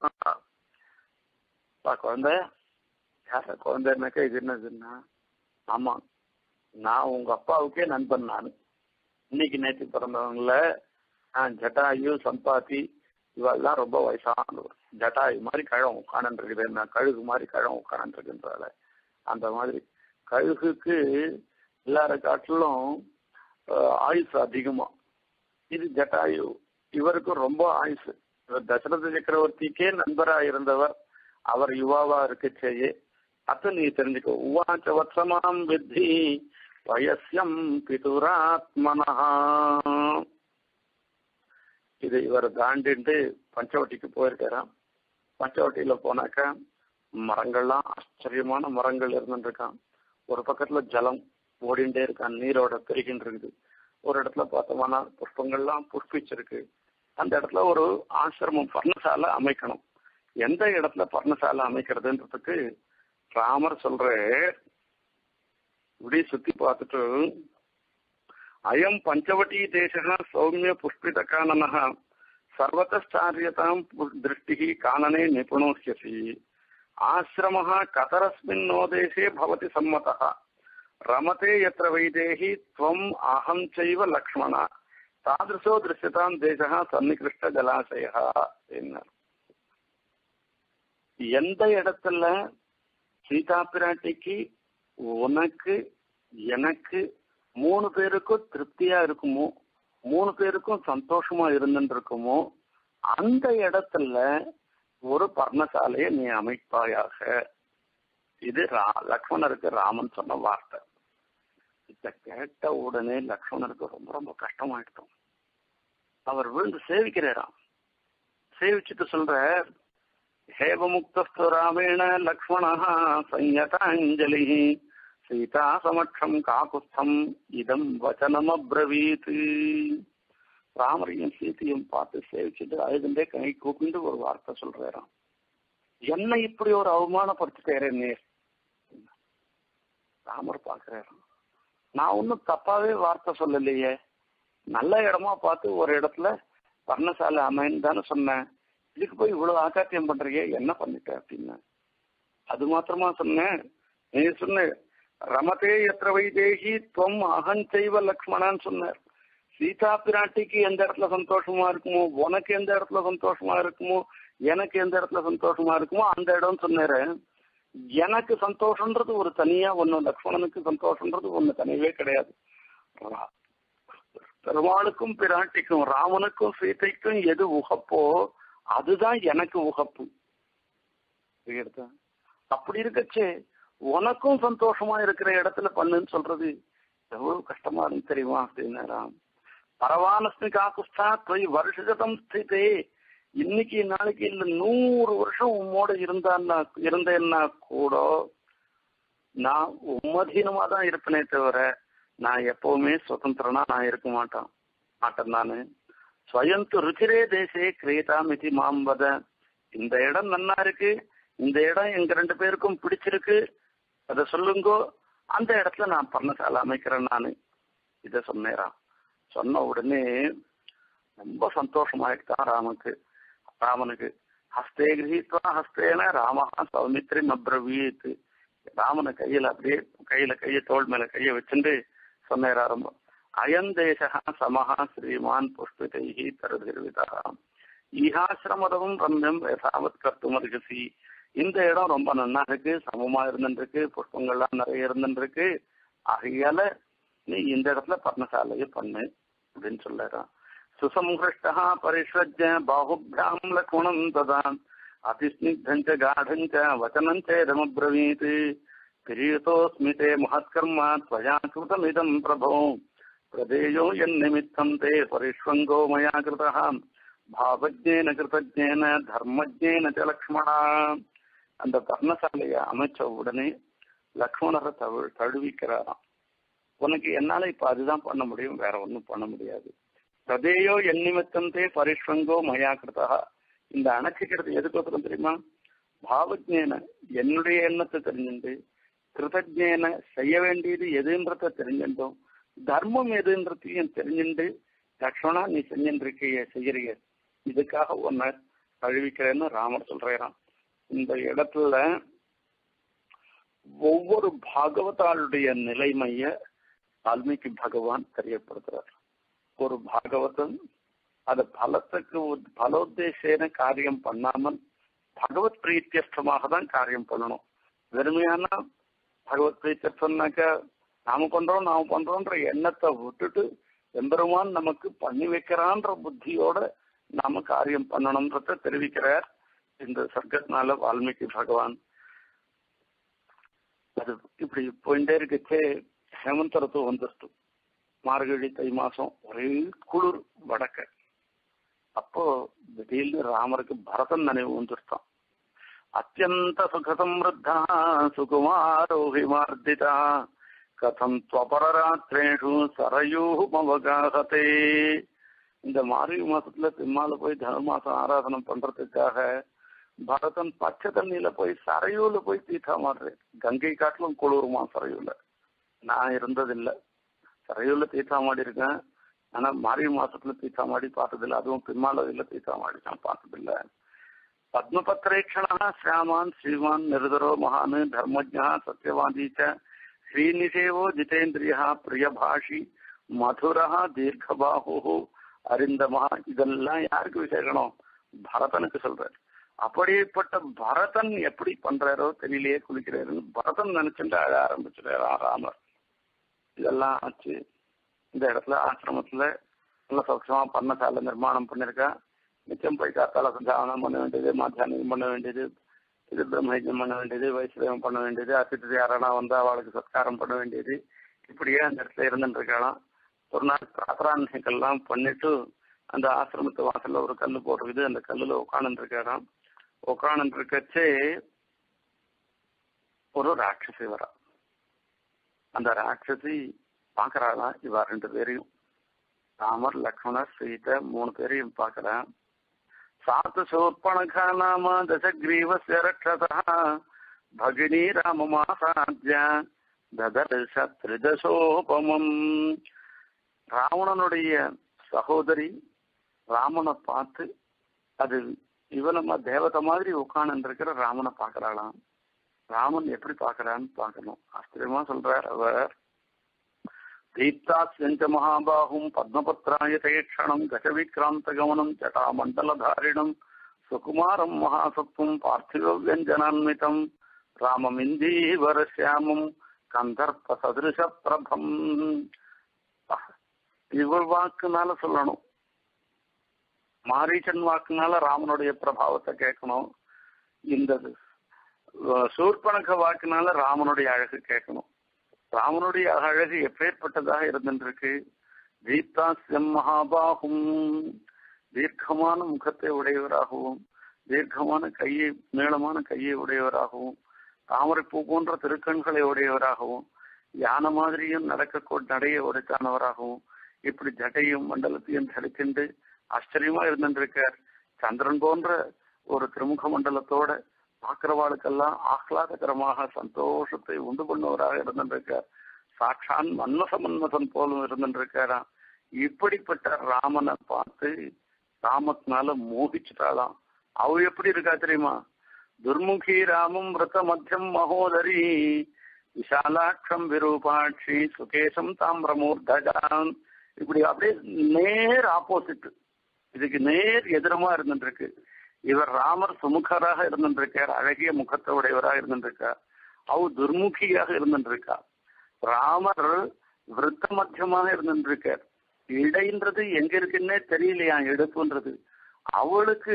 குழந்தை யார குழந்தைன்னாக்கா இது என்னதுன்னா, ஆமா நான் உங்க அப்பாவுக்கே நண்பன். நான் இன்னைக்கு நேற்று பிறந்தவங்கள நான் ஜட்டாயு சம்பாத்தி இவெல்லாம் ரொம்ப வயசானவர். ஜட்டாயு மாதிரி கழம் உட்காந்து இருக்குது, நான் கழுகு மாதிரி கழம் உட்காந்து இருக்குன்றால அந்த மாதிரி கழுகுக்கு எல்லார காட்டிலும் ஆயுசு அதிகமா. இது ஜட்டாயு, இவருக்கு ரொம்ப ஆயுசு. இவர் தசரத சக்கரவர்த்திக்கே நண்பரா இருந்தவர். அவர் யுவாவா இருக்கச்சேயே அத்த நீ தெரிஞ்சுக்கோ. உவாச்ச வத்சமாம் வித்தி வயசியம் பிதுராத்மனா. இது இவர் தாண்டிட்டு பஞ்சவட்டிக்கு போயிருக்காராம். பஞ்சவட்டியில போனாக்கா மரங்கள்லாம் ஆச்சரியமான மரங்கள் இருந்துருக்கான். ஒரு பக்கத்துல ஜலம் ஓடிண்டே இருக்கான், நீரோட பெருகின்னு இருக்குது. ஒரு இடத்துல பார்த்தோம்னா புஷ்பங்கள்லாம் புஷ்பிச்சிருக்கு. அந்த இடத்துல ஒரு ஆசிரமம் பர்ணசாலை அமைக்கணும். எந்த இடத்துல பர்ணசாலை அமைக்கிறதுன்றதுக்கு ராமர் சொல்ற இப்படி சுத்தி பார்த்துட்டு, அயம் பஞ்சவட்டி தேச சௌமிய புஷ்பித கானன சர்வதாரியதாம் திருஷ்டி கானனே நிபுணோஸ்யசி ஆசிரம கதரஸ்மின்னோ தேசே பவதி சம்மதः ரமதே யத்ர வைதேஹி த்வம் அஹம் சைவ லக்ஷ்மண தாதிருஷோ திருஷ்யதாம் தேசः சன்னிகிருஷ்ட ஜலாசயः. என்ன எந்த இடத்துல சீதா பிராட்டிக்கு உனக்கு எனக்கு மூணு பேருக்கும் திருப்தியா இருக்குமோ, மூணு பேருக்கும் சந்தோஷமா இருந்துட்டு இருக்குமோ, அந்த இடத்துல ஒரு பர்ணசாலையை நீ அமைப்பாயாக. இது ரா லக்ஷ்மணருக்கு ராமன் சொன்ன வார்த்தை. இத கேட்ட உடனே லக்ஷ்மணருக்கு ரொம்ப ரொம்ப கஷ்டமாயிட்டோம். அவர் விழுந்து சேவிக்கிறாராம். சேவிச்சுட்டு சொல்ற, ஹேவமுக்தஸ்து ராமேண லக்ஷ்மண சஞ்சதாஞ்சலி சீதா சமட்சம் காகுஸ்தம் இதம் வச்சனம் அப்ரவீத். ராமரையும் சீத்தையும் பார்த்து சேவிச்சுட்டு அழுதுண்டே கை கூப்பிட்டு ஒரு வார்த்தை சொல்றாராம், என்ன இப்படி ஒரு அவமானப்படுத்திட்டேரே நேர். ராமர் பாக்குறாராம், நான் ஒன்னும் தப்பாவே வார்த்தை சொல்லலையே, நல்ல இடமா பார்த்து ஒரு இடத்துல பர்ணசாலை அமைன்னு தானே சொன்னேன், இதுக்கு போய் இவ்வளவு ஆக்காத்தியம் பண்றீங்க, என்ன பண்ணிட்ட அப்படின்னு. அது மாத்திரமா சொன்னேன், நீ சொன்ன ரமதே எத்திர வைதேகி துவம் அகஞ்சைவ லக்ஷ்மணான்னு சொன்னார். சீதா பிராட்டிக்கு எந்த இடத்துல சந்தோஷமா இருக்குமோ, உனக்கு எந்த இடத்துல சந்தோஷமா இருக்குமோ, எனக்கு எந்த இடத்துல சந்தோஷமா இருக்குமோ அந்த இடம் சொன்னாரு. எனக்கு சந்தோஷம்ன்றது ஒரு தனியா ஒண்ணு, லக்ஷ்மணனுக்கு சந்தோஷம்ன்றது ஒண்ணு தனியவே கிடையாது. பெருமாளுக்கும் பிராட்டிக்கும் ராமனுக்கும் சீதைக்கும் எது உகப்போ அதுதான் எனக்கு உகப்பு. எடுத்த அப்படி இருக்கச்சே உனக்கும் சந்தோஷமா இருக்கிற இடத்துல பண்ணுன்னு சொல்றது எவ்வளவு கஷ்டமா இருக்கு தெரியுமா அப்படின்னாராம். பரவானஸ்மி காக்குஸ்தா தொய் வருஷதம் ஸ்திதே, இன்னைக்கு நாளைக்கு இல்ல நூறு வருஷம் உம்மோட இருந்தான்னா இருந்தேன்னா கூட நான் உம்மதீனமா தான் இருப்பேனே தவிர நான் எப்பவுமே சுதந்திரனா நான் இருக்க மாட்டான் மாட்டேன் நானு. ஸ்வயந்து ருச்சிரே தேசே கிரேதாம் இது மாம்பத, இந்த இடம் நல்லா இருக்கு, இந்த இடம் எங்க ரெண்டு பேருக்கும் பிடிச்சிருக்கு, அத சொல்லுங்கோ, அந்த இடத்துல நான் பர்ணசாலை அமைக்கிறேன் நானு. இத சொன்னேராம். சொன்ன உடனே ரொம்ப சந்தோஷமாயிட்டான் ராமனுக்கு ராமனுக்கு ஹஸ்தே கிரகித்வா ஹஸ்தேன ராமஹா சௌமித்ரி அப்ரவீத். ராமனை கையில அப்படியே கையில கைய தோல் மேல கைய வச்சுட்டு சொன்னேரா ரொம்ப அயந்தேசா சமஹா ஸ்ரீமான் புஷ்பிதைஹி தருதிர்விதா ஈஹாசிரமதமும் ரம்யம் யதாவத் கர்த்தும் அர்ஹசி. இந்த இடம் ரொம்ப நன்னா இருக்கு, சமமா இருந்துருக்கு, புஷ்பங்கள்லாம் நிறைய இருந்துருக்கு, ஆகையால நீ இந்த இடத்துல பர்ணசாலையை பண்ணு அப்படின்னு சொல்லுறான். சுசம்ஹிருஷ்டா பரிஷ்வஜ பாஹுபியாம் லக்ஷ்மணம் ததா அதிஸ்னிக்தஞ்ச காடஞ்ச வச்சனஞ்சேதமப்ரவீத் பிரியதோஸ்மிதே மஹத்கர்மா த்வயா கிருதமிதம் பிரபோ பிரதேயோ யன்னிமித்தம் தே பரிஷ்வங்கோ மயா கிருதः பாவஜ்ஞேன கிருதஜ்ஞேன தர்மஜ்ஞேன ச லக்ஷ்மணா. அந்த பர்ணசாலையை அமைச்ச உடனே லக்ஷ்மணரை தழு தழுவிக்கிறாராம். உனக்கு என்னால இப்ப அதுதான் பண்ண முடியும், வேற ஒன்றும் பண்ண முடியாது. பிரதேயோ என் நிமித்தம் தே பரிஷ்வங்கோ மயா கிருதா. இந்த அணைச்சிக்கிறது எதுக்கோசரம் தெரியுமா? பாவஜ்ஞேன என்னுடைய எண்ணத்தை தெரிஞ்சுண்டு, கிருதஜ்ஞேன செய்ய வேண்டியது எதுன்றத தெரிஞ்சுட்டோம், தர்மம் எதுன்றதையும் தெரிஞ்சுண்டு லக்ஷ்மணா நீ செஞ்சிருக்கிய செய்யறிய, இதுக்காக உன்னை கழுவிக்கிறேன்னு ராமர் சொல்றாராம். இந்த இடத்துல ஒவ்வொரு பாகவதாளுடைய நிலைமைய வால்மீகி பகவான் தெரியப்படுத்துறார். ஒரு பாகவதன் அது பலத்துக்கு பலோத்தேசேன காரியம் பண்ணாமல் பகவத் பிரீத்தியஸ்தமாக தான் காரியம் பண்ணணும். வெறுமையான பகவத் பிரீத்தியஸ்தம்னாக்க நாம பண்றோம் நாம பண்றோம்ன்ற எண்ணத்தை விட்டுட்டு எம்பெருமான் நமக்கு பண்ணி வைக்கிறான்ற புத்தியோட நாம காரியம் பண்ணணும்ன்றத தெரிவிக்கிறார் இந்த சர்க்கத்தினால வால்மீகி பகவான். அது இப்படி போயிட்டே இருக்கச்சே ஹேமந்த ருத்து வந்துருச்சு. மார்கழி தை மாசம் ஒரே குளிர் வடக்க. அப்போ திடீர்னு ராமருக்கு பரதன் நினைவு வந்துருத்தான். அத்தியந்த சுக சம்ருத்தா சுகுமாரோஹிமார்த்திதா கதம் துவபரராத்திரேஷு சரயூமவகாசதே. இந்த மார்கழி மாசத்துல பிம்மால போய் தனுர்மாசம் ஆராதனை பண்றதுக்காக பரதன் பச்சை தண்ணியில போய் சரையூல போய் தீட்டா மாடுறேன். கங்கை காட்டிலும் குளிருமா சரையூல. நான் இருந்ததில்லை, சரையூல தீட்டா மாடி இருக்கேன். ஆனா மார்கழி மாசத்துல தீட்டா மாடி பார்த்ததில்லை, அதுவும் பிம்மாலவில தீட்டா மாடி நான் பார்த்ததில்லை. பத்மபத்ரேக்ஷணா ஸ்ரீமான் ஸ்ரீமான் நிருதரோ மகான் தர்மஜா சத்யவாதீச்ச ஸ்ரீநிஷேவோ ஜிதேந்திரியா பிரியபாஷி மதுரா தீர்க்கபாஹு அரிந்தமா. இதெல்லாம் யாருக்கு விசேஷம்? பரதனுக்கு சொல்றாரு. அப்படிப்பட்ட பரதன் எப்படி பண்றாரோ தெரியலையே குளிக்கிறாருன்னு பரதன் நினைச்சுட்டு அழ ஆரம்பிச்சுட்டாரா ராமர். இதெல்லாம் ஆச்சு. இந்த இடத்துல ஆசிரமத்துல நல்ல சௌட்சமா பர்ணசாலை நிர்மாணம் பண்ணிருக்கா. நிச்சயம் போய் காத்தால சந்தாவனம் பண்ண வேண்டியது, மாத்தியானம் பண்ண வேண்டியது, இது பிரம்மயஜம் பண்ண வேண்டியது, வைஷ்ணவம் பண்ண வேண்டியது, அதிர்ச்சி யாரானா வந்து அவளுக்கு சத்காரம் பண்ண வேண்டியது, இப்படியே அந்த இடத்துல இருந்துட்டு இருக்கலாம். ஒரு நாள் பிரார்த்தனைகள்லாம் பண்ணிட்டு அந்த ஆசிரமத்து வாசல்ல ஒரு கல்லு போடுறது, அந்த கல்லுல உட்காந்து இருக்காராம். உட்காந்து இருக்கச்சே ஒரு ராட்சசி வரா. அந்த ராட்சசி பாக்குறாளாம் இவா ரெண்டு பேரையும், ராமர் லக்ஷ்மணர் சீதை மூணு பேரையும் பாக்குறான். சாத்து சோர்பணகா நாம தசக்ரீவஸ்ய ரக்ஷதா பகினி ராமமாசாத்ய ததர்ஷ திரிதசோபமம். ராவணனுடைய சகோதரி ராமனை பார்த்து அது இவனம்மா தேவதை மாதிரி உட்கார்ந்து இருக்கிற ராமனை பாக்குறாளாம். ராமன் எப்படி பாக்குறான்னு பாக்கணும். ஆச்சரியமா சொல்றார் அவர். தீப்தாஸ்யஞ்ச மகாபாகும் பத்மபத்ராய தேக்ஷணம் கஜவிக்ராந்த கவனம் ஜட்டாமண்டலதாரிணம் சுகுமாரம் மகாசத்துவம் பார்த்திவ வியஞ்சனான்விதம் ராமமிந்தீவரசியாமம் கந்தர்ப்ப சதிருஷ பிரபம். இவள் வாக்குனால சொல்லணும், மாரீச்சன் வாக்குனால ராமனுடைய பிரபாவத்தை கேட்கணும். இந்த சூர்பனக வாக்குனால ராமனுடைய அழகு கேட்கணும். ராமனுடைய அழகு எப்பேற்பட்டதாக இருந்துருக்கு. தீப்தாஸ்யம் மகாபாகும், தீர்க்கமான முகத்தை உடையவராகவும் தீர்க்கமான கையை நீளமான கையை உடையவராகவும் தாமரைப்பூ போன்ற திருக்கண்களை உடையவராகவும் யானை மாதிரியும் நடக்க நடைய உடைத்தானவராகவும் இப்படி ஜட்டையும் மண்டலத்தையும் தடுக்கிண்டு ஆச்சரியமா இருந்துருக்கார். சந்திரன் போன்ற ஒரு திருமுக மண்டலத்தோட பார்க்கிறவாளுக்கெல்லாம் ஆஹ்லாதகரமாக சந்தோஷத்தை உண்டு பண்ணுவராக இருந்துருக்கார். சாட்சான் மன்மச மன்மசன் போலும் இருந்துருக்காராம். இப்படிப்பட்ட ராமனை பார்த்து ராமத்தினால மோகிச்சுட்டாளாம். அவ எப்படி இருக்கா தெரியுமா? துர்முகி ராமம் விரத மத்தியம் மகோதரி விஷாலாட்சம் விரூபாட்சி சுகேசம் தாமிரமூர்தஜான். இப்படி அப்படியே நேர் ஆப்போசிட், இதுக்கு நேர் எதிரமா இருந்துருக்கு. இவர் ராமர் சுமுகராக இருந்துருக்கார், அழகிய முகத்தை உடையவராக இருந்துருக்கார். அவ துர்முகியாக இருந்துருக்கா. ராமர் விருத்த மத்தியமாக இருந்துருக்கார். இடைன்றது எங்க இருக்குன்னே தெரியலையா எடுப்புன்றது. அவளுக்கு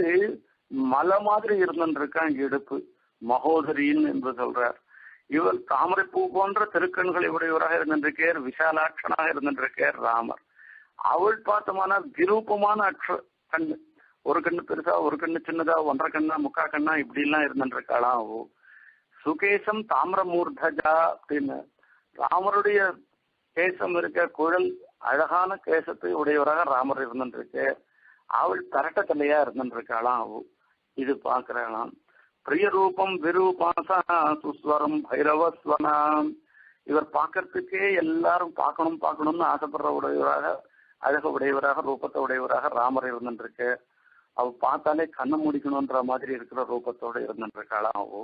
மலை மாதிரி இருந்துருக்கான் எடுப்பு, மகோதரின் என்று சொல்றார். இவர் தாமரைப்பூ போன்ற திருக்கண்களை உடையவராக இருந்திருக்கார், விஷாலாட்சனாக இருந்திருக்கார் ராமர். அவள் பார்த்தமான விரூபமான அக்ஷ கண்ணு, ஒரு கண்ணு பெருசா ஒரு கண்ணு சின்னதா ஒன்றரை கண்ணா முக்கா கண்ணா இப்படி எல்லாம் இருந்துருக்காளாம். அவ சுகேசம் தாமிரமூர்தஜா அப்படின்னு ராமருடைய கேசம் இருக்க குழல் அழகான கேசத்தை உடையவராக ராமர் இருந்துருக்கு. அவள் தரட்ட தலையா இருந்துருக்காளாம். அவ இது பாக்குறாளாம். பிரிய ரூபம் விரூபாசா சுஸ்வரம் பைரவஸ்வனாம். இவர் பார்க்கறதுக்கே எல்லாரும் பார்க்கணும் பார்க்கணும்னு ஆசைப்படுற உடையவராக அழக உடையவராக ரூபத்தை உடையவராக ராமர் இருந்துருக்கு. அவ பார்த்தாலே கண்ணை முடிக்கணும்ன்ற மாதிரி இருக்கிற ரூபத்தோட இருந்துருக்காளாம். அவ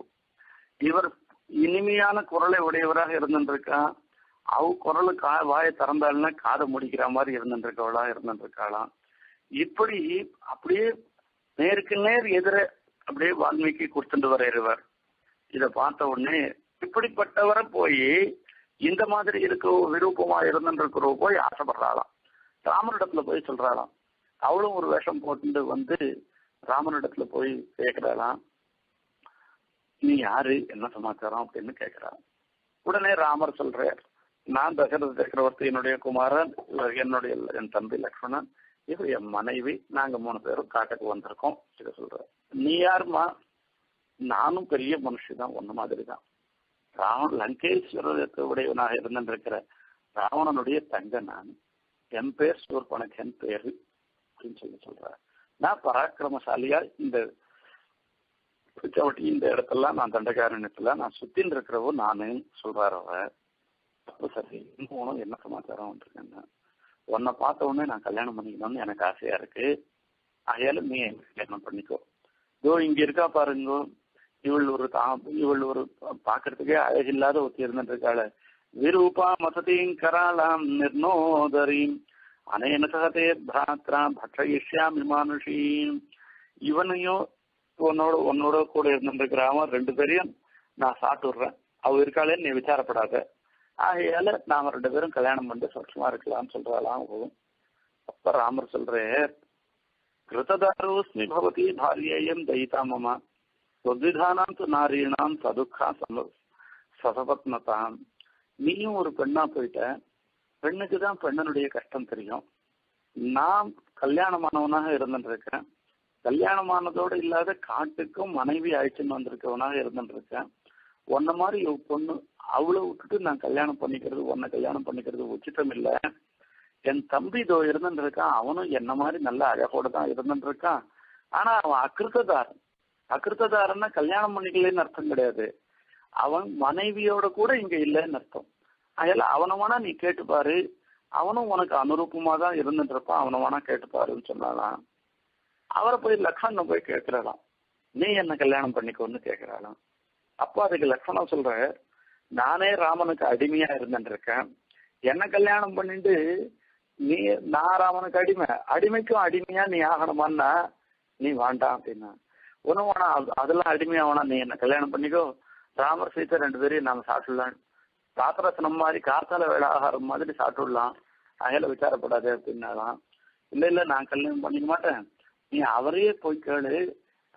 இவர் இனிமையான குரலை உடையவராக இருந்துருக்கா. அவ குரலு கா வாயை திறந்தாள்னா காதை முடிக்கிற மாதிரி இருந்துருக்கவளா இருந்துருக்காளாம். இப்படி அப்படியே நேருக்கு நேர் எதிர அப்படியே வால்மீகி கொடுத்துட்டு வரையறவர். இதை பார்த்த உடனே இப்படிப்பட்டவரை போய் இந்த மாதிரி இருக்க விருப்பமா இருந்துருக்கிறவ போய் ஆசைப்படுறாளாம். ராமனிடத்துல போய் சொல்றாளாம். அவளும் ஒரு வேஷம் போட்டு வந்து ராமனிடத்துல போய் கேட்கிறாளாம், நீ யாரு, என்ன சமாச்சாரம் அப்படின்னு கேட்கிறான். உடனே ராமர் சொல்றார், நான் தசரத சக்கரவர்த்தி என்னுடைய குமாரன், என்னுடைய என் தம்பி லக்ஷ்மணன், இவர் என் மனைவி, நாங்க மூணு பேரும் காட்டுக்கு வந்திருக்கோம். இதை சொல்ற. நீ யாருமா? நானும் பெரிய மனுஷிதான், ஒண்ணு மாதிரி தான். ராவண லங்கேஸ்வரத்தை உடையவனாக இருந்திருக்கிற ராவணனுடைய தங்க நான். என் பேர் சூர்பனகன் பேரு அப்படின்னு சொல்லி சொல்ற. நான் பராக்கிரமசாலியா இந்த இந்த இடத்தெல்லாம் நான் தண்டகாரண்யத்துல நான் சுத்தின்னு இருக்கிறவோ நானு சொல்றாரு. அவர் அப்போ சரி இன்னும் என்ன சமாச்சாரம் இருக்கேன்னா, உன்னை பார்த்த உடனே நான் கல்யாணம் பண்ணிக்கணும்னு எனக்கு ஆசையா இருக்கு. ஆகையால நீ கல்யாணம் பண்ணிக்கோ. இதோ இங்க இருக்கா பாருங்க, இவள் ஒரு தா இவள் ஒரு பாக்குறதுக்கே அழகில்லாத ஒத்தி இருந்துட்டு இருக்காள. விரூபா மசதீம் கராளாம் நிர்ணோதரீம் அனேன சகதே பிராத்ரா பட்சயிஷ்யாமி மானுஷீம். இவனையும் உன்னோட உன்னோட கூட இருந்துருக்கிறாம ரெண்டு பேரையும் நான் சாப்பிட்டுடுறேன். அவ இருக்காளேன்னு நீ விசாரப்படாத. ஆகையால நாம ரெண்டு பேரும் கல்யாணம் பண்ணிட்டு சௌட்சமா இருக்கலாம்னு சொல்றாளாம். அப்ப ராமர் சொல்றேன், கிருததாரோஸ்மி பவதி பாரியயம் தயிதா மமா சொத்விதானாம் து நாரீணாம் சதுக்கா சம சசபத்னதாம். நீயும் ஒரு பெண்ணா போயிட்ட, பெண்ணுக்கு தான் பெண்ணனுடைய கஷ்டம் தெரியும். நான் கல்யாணமானவனாக இருந்துட்டு இருக்கேன். கல்யாணமானதோடு இல்லாத காட்டுக்கும் மனைவி அழைச்சுன்னு வந்திருக்கவனாக இருந்துட்டு இருக்கேன். உன்ன மாதிரி பொண்ணு அவளை விட்டுட்டு நான் கல்யாணம் பண்ணிக்கிறது, உன்னை கல்யாணம் பண்ணிக்கிறது உச்சிதம் இல்லை. என் தம்பி இதோ இருந்துட்டு இருக்கான், அவனும் என்ன மாதிரி நல்ல அழகோட தான் இருந்துட்டு இருக்கான். ஆனா அவன் அகிருத்ததாரன். அகிருத்ததாரன்னா கல்யாணம் பண்ணிக்கலன்னு அர்த்தம் கிடையாது, அவன் மனைவியோட கூட இங்க இல்லைன்னு அர்த்தம். அதனால அவனை வேணா நீ கேட்டுப்பாரு, அவனும் உனக்கு அனுரூபமா தான் இருந்துட்டு இருப்பான், அவனை வேணா கேட்டுப்பாருன்னு சொன்னாலாம். அவரை போய் லக்ஷ்மணன் போய் கேட்கிறாளாம், நீ என்ன கல்யாணம் பண்ணிக்கோன்னு கேட்கிறாளாம். அப்போ அதுக்கு லக்ஷ்மணன் சொல்ற, நானே ராமனுக்கு அடிமையா இருந்துட்டு இருக்கேன், என்ன கல்யாணம் பண்ணிட்டு நீ நான் ராமனுக்கு அடிமை, அடிமைக்கும் அடிமையா நீ ஆகணுமான்னா நீ வேண்டாம் அப்படின்னா. ஒன்னும் வேணா, அதெல்லாம் அடிமையா வேணா, நீ என்ன கல்யாணம் பண்ணிக்கோ, ராமர் சீத்தை ரெண்டு பேரையும் நாம சாப்பிடலாம், ராத்திரசனம் மாதிரி காத்தால வேலை ஆகாரம் மாதிரி சாப்பிட்டுடலாம், அகையில விசாரப்படாது அப்படின்னாலாம். இல்ல இல்ல நான் கல்யாணம் பண்ணிக்க மாட்டேன், நீ அவரையே போய் கேளு,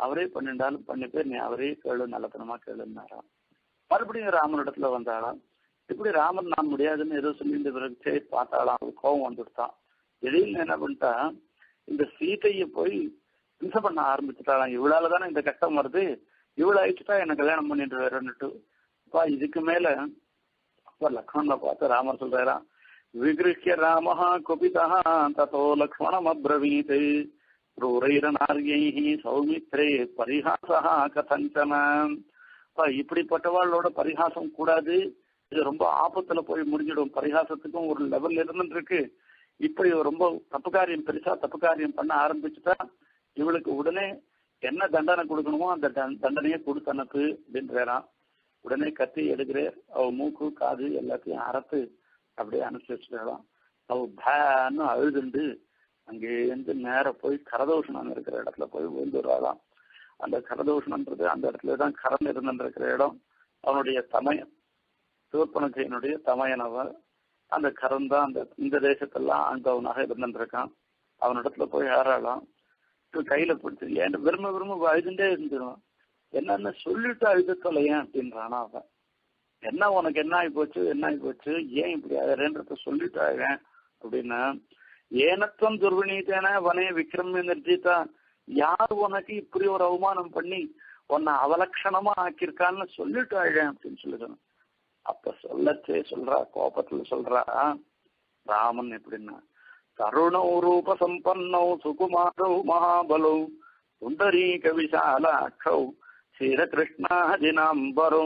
அவரே பண்ணிண்டாலும் பண்ணிப்பே நீ அவரே கேளு நல்லத்தனமா கேளுன்னாராம். மறுபடியும் ராமனிடத்துல வந்தாளாம். இப்படி ராமன் நான் முடியாதுன்னு ஏதோ சொல்லிட்டு பிறகு பார்த்தாலாம், கோபம் வந்துட்டான். திடீர்னு என்ன பண்ணிட்டா, இந்த சீதையை போய் ஹிம்சை பண்ண ஆரம்பிச்சுட்டாளாம். இவளால தானே இந்த கஷ்டம் வருது, இவ்வளவு ஆயிடுச்சுட்டா என்ன கல்யாணம் பண்ணிட்டு வேறன்னுட்டு. அப்பா இதுக்கு மேல அப்ப லக்ஷ்மணனை பார்த்து ராமர் சொல்றாராம், விகிருஹ்ய ராமஹா குபிதா ததோ லக்ஷ்மணம் அப்ரவீத் ரூரைரநார்யைஹி சௌமித்ரே பரிஹாசஹா கதஞ்சன. இப்படிப்பட்டவாளோட பரிகாசம் கூடாது, இது ரொம்ப ஆபத்துல போய் முடிஞ்சிடும். பரிகாசத்துக்கும் ஒரு லெவல் இருந்துட்டு இருக்கு. இப்படி ரொம்ப தப்பு காரியம், பெருசா தப்பு காரியம் பண்ண ஆரம்பிச்சுட்டா இவளுக்கு உடனே என்ன தண்டனை கொடுக்கணுமோ அந்த தண்டனையை கொடுத்து அனுப்பு அப்படின்றாராம். உடனே கத்தி எடுக்கிறேன், அவ மூக்கு காது எல்லாத்தையும் அறுத்து அப்படியே அனுப்பிச்சு வச்சுக்கலாம். அவ பேன்னு அழுதுண்டு அங்கேருந்து நேர போய் கரதோஷணம் இருக்கிற இடத்துல போய் விழுந்துடுறாளாம். அந்த கரதோஷணன்றது அந்த இடத்துலதான் கரண் இருந்துருக்கிற இடம். அவனுடைய தமையன் சிவப்பனக்கையனுடைய தமையனவன் அந்த கரண் தான் அந்த இந்த தேசத்தெல்லாம் ஆண்டவனாக இருந்துருக்கான். அவனிடத்துல போய் ஏறாளாம். கையில பிடிச்சி ஏன் விரும்ப விரும்ப அழுதுண்டே இருந்துடும். என்னன்னு சொல்லிட்டு அழுத தொலையன் அப்படின்றானா அவன். என்ன உனக்கு என்ன ஆகி போச்சு என்ன ஆகி போச்சு ஏன் இப்படி ஆகிறேன்றத சொல்லிட்டு ஆகிறேன் அப்படின்னா, ஏனத்துவம் துர்வினீத்தேன வனே விக்ரம் நிர்ஜிதா, யார் உனக்கு இப்படி ஒரு அவமானம் பண்ணி உன்னை அவலட்சணமா ஆக்கியிருக்கான்னு சொல்லிட்டு ஆகிறேன் அப்படின்னு சொல்லிடுறேன். அப்ப சொல்லச்சே சொல்றா, கோபத்துல சொல்றா ராமன் எப்படின்னா, தருணௌ ரூப சம்பன்னௌ சுகுமாரௌ மகாபலௌ சுந்தரீக விஷாலாட்சௌ ஸ்ரீரகிருஷ்ணாஜினாம்பரௌ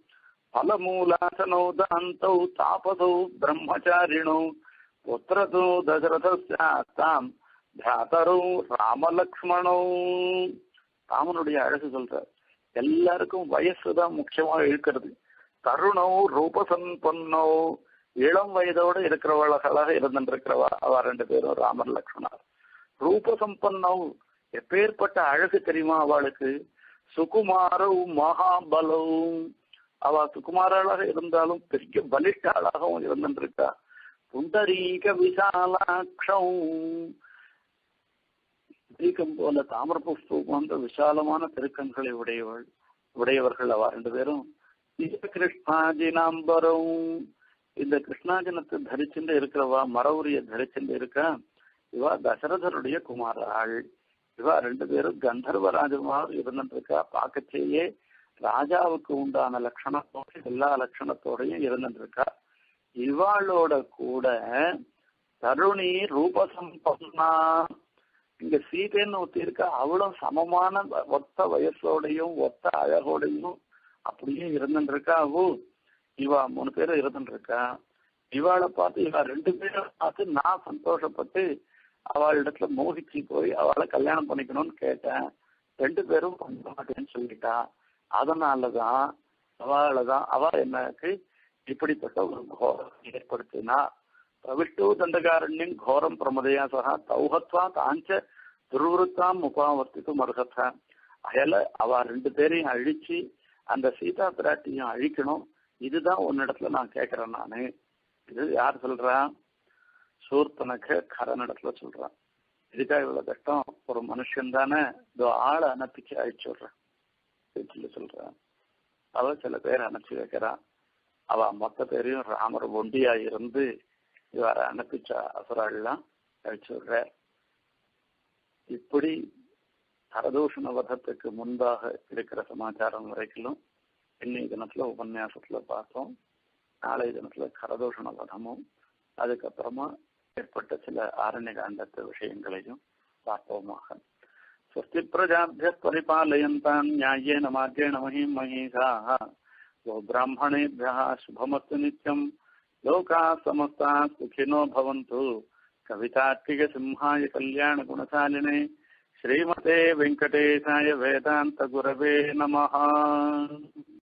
பலமூலாசனௌ தாந்தௌ தாபசௌ பிரம்மச்சாரிணௌ புத்திரதோ தசரதாம் பிராதரௌ ராமலக்ஷ்மணௌ. ராமனுடைய அழகு சொல்ற, எல்லாருக்கும் வயசுதான் முக்கியமா இழுக்கிறது. தருணௌ ரூபசம்பன்னௌ, இளம் வயதோடு இருக்கிறவர்களாக இருந்திருக்கிறவா அவ ரெண்டு பேரும் ராமர் லக்ஷ்மணர். ரூபசம்பன்னௌ, எப்பேற்பட்ட அழகு தெரியுமா அவளுக்கு. சுகுமாரௌ மகாபலௌ, அவ சுகுமாராளாக இருந்தாலும் பெரிய பலிஷ்டாளாகவும் இருந்திருக்கா. புண்டரீக விசாலாட்சௌ, தீக்கம் போல தாமிர புஷ்பம் போன்ற விசாலமான திருக்கண்களை உடையவள் உடையவர்கள் அவ ரெண்டு பேரும். கிருஷ்ணாஜினாம்பரம், இந்த கிருஷ்ணாஜனத்தை தரிச்சுட்டு இருக்கிறவா, மரவுரிய தரிச்சுட்டு இருக்கா. இவா தசரதருடைய குமாராள். இவா ரெண்டு பேரும் கந்தர்வராஜமாக இருந்துருக்கா. பார்க்கச்சேயே ராஜாவுக்கு உண்டான லட்சணத்தோட எல்லா லட்சணத்தோடையும் இருந்துருக்கா. இவாளோட கூட தருணி ரூபசம்பன்னா, இங்க சீதைன்னு ஒத்தி இருக்கா, அவளும் சமமான ஒத்த வயசோடையும் ஒத்த அழகோடையும் அப்படியே இருந்துருக்கா. அவ இவா மூணு பேரும் இருந்துருக்கா. இவாளை பார்த்து இவா ரெண்டு பேரும் பார்த்து நான் சந்தோஷப்பட்டு அவளிடத்துல மோகிச்சு போய் அவளை கல்யாணம் பண்ணிக்கணும்னு கேட்டேன். ரெண்டு பேரும் பண்ண மாட்டேன்னு சொல்லிட்டா. அதனாலதான் அவளைதான் அவ எனக்கு இப்படிப்பட்ட ஒரு கோரம் ஏற்படுத்தினா. பிரவிஷ்டு தண்டகாரண்யம் கோரம் பிரமதையா சகா தௌஹத்வா தாஞ்ச துர்வருத்தாம் முகாவர்த்திக்கும் அர்ஹத. அயல அவ ரெண்டு பேரையும் அழிச்சு அந்த சீதா பிராட்டியும் அழிக்கணும். இதுதான் உன்னிடத்துல நான் கேட்கிறேன் நானு. இது யார் சொல்றா? சூர்பனக கரனிடத்துல சொல்றான். இதுக்கா இவ்வளவு கஷ்டம்? ஒரு மனுஷன் தானே, இதோ ஆளை அனுப்பிச்சு அழிச்சு விடுறேன் சொல்றான். அவ சில பேர் அனுப்பிச்சு வைக்கிறான். அவ மொத்த பேரையும் ராமர் ஒண்டியா இருந்து இவர அனுப்பிச்ச அசுராள்லாம் அழிச்சு விடுற. இப்படி கரதூஷண வதத்துக்கு முன்பாக இருக்கிற சமாச்சாரம் வரைக்கும் இன்னைய தினத்துல உபன்யாசத்துல பார்த்தோம். நாளைய தினத்துல கரதூஷண வதமும் அதுக்கப்புறமா ஏற்பட்ட சில ஆரண்ய காண்டத்த விஷயங்களையும் பார்ப்போமாக. ஸ்வஸ்தி பிரஜாபிய பரிபாலயந்தாம் நியாயேன மார்கேண மஹீம் மஹீஷாः கோப்ராஹ்மணேभ्यः சுபமஸ்து நித்யம் லோகாः சமஸ்தாः சுகினோ பவந்து. கவிதார்க்கிக சிம்ஹாய கல்யாண குணசாலினே ஸ்ரீமதே வெங்கடேசாய வேதாந்த குரவே நமः.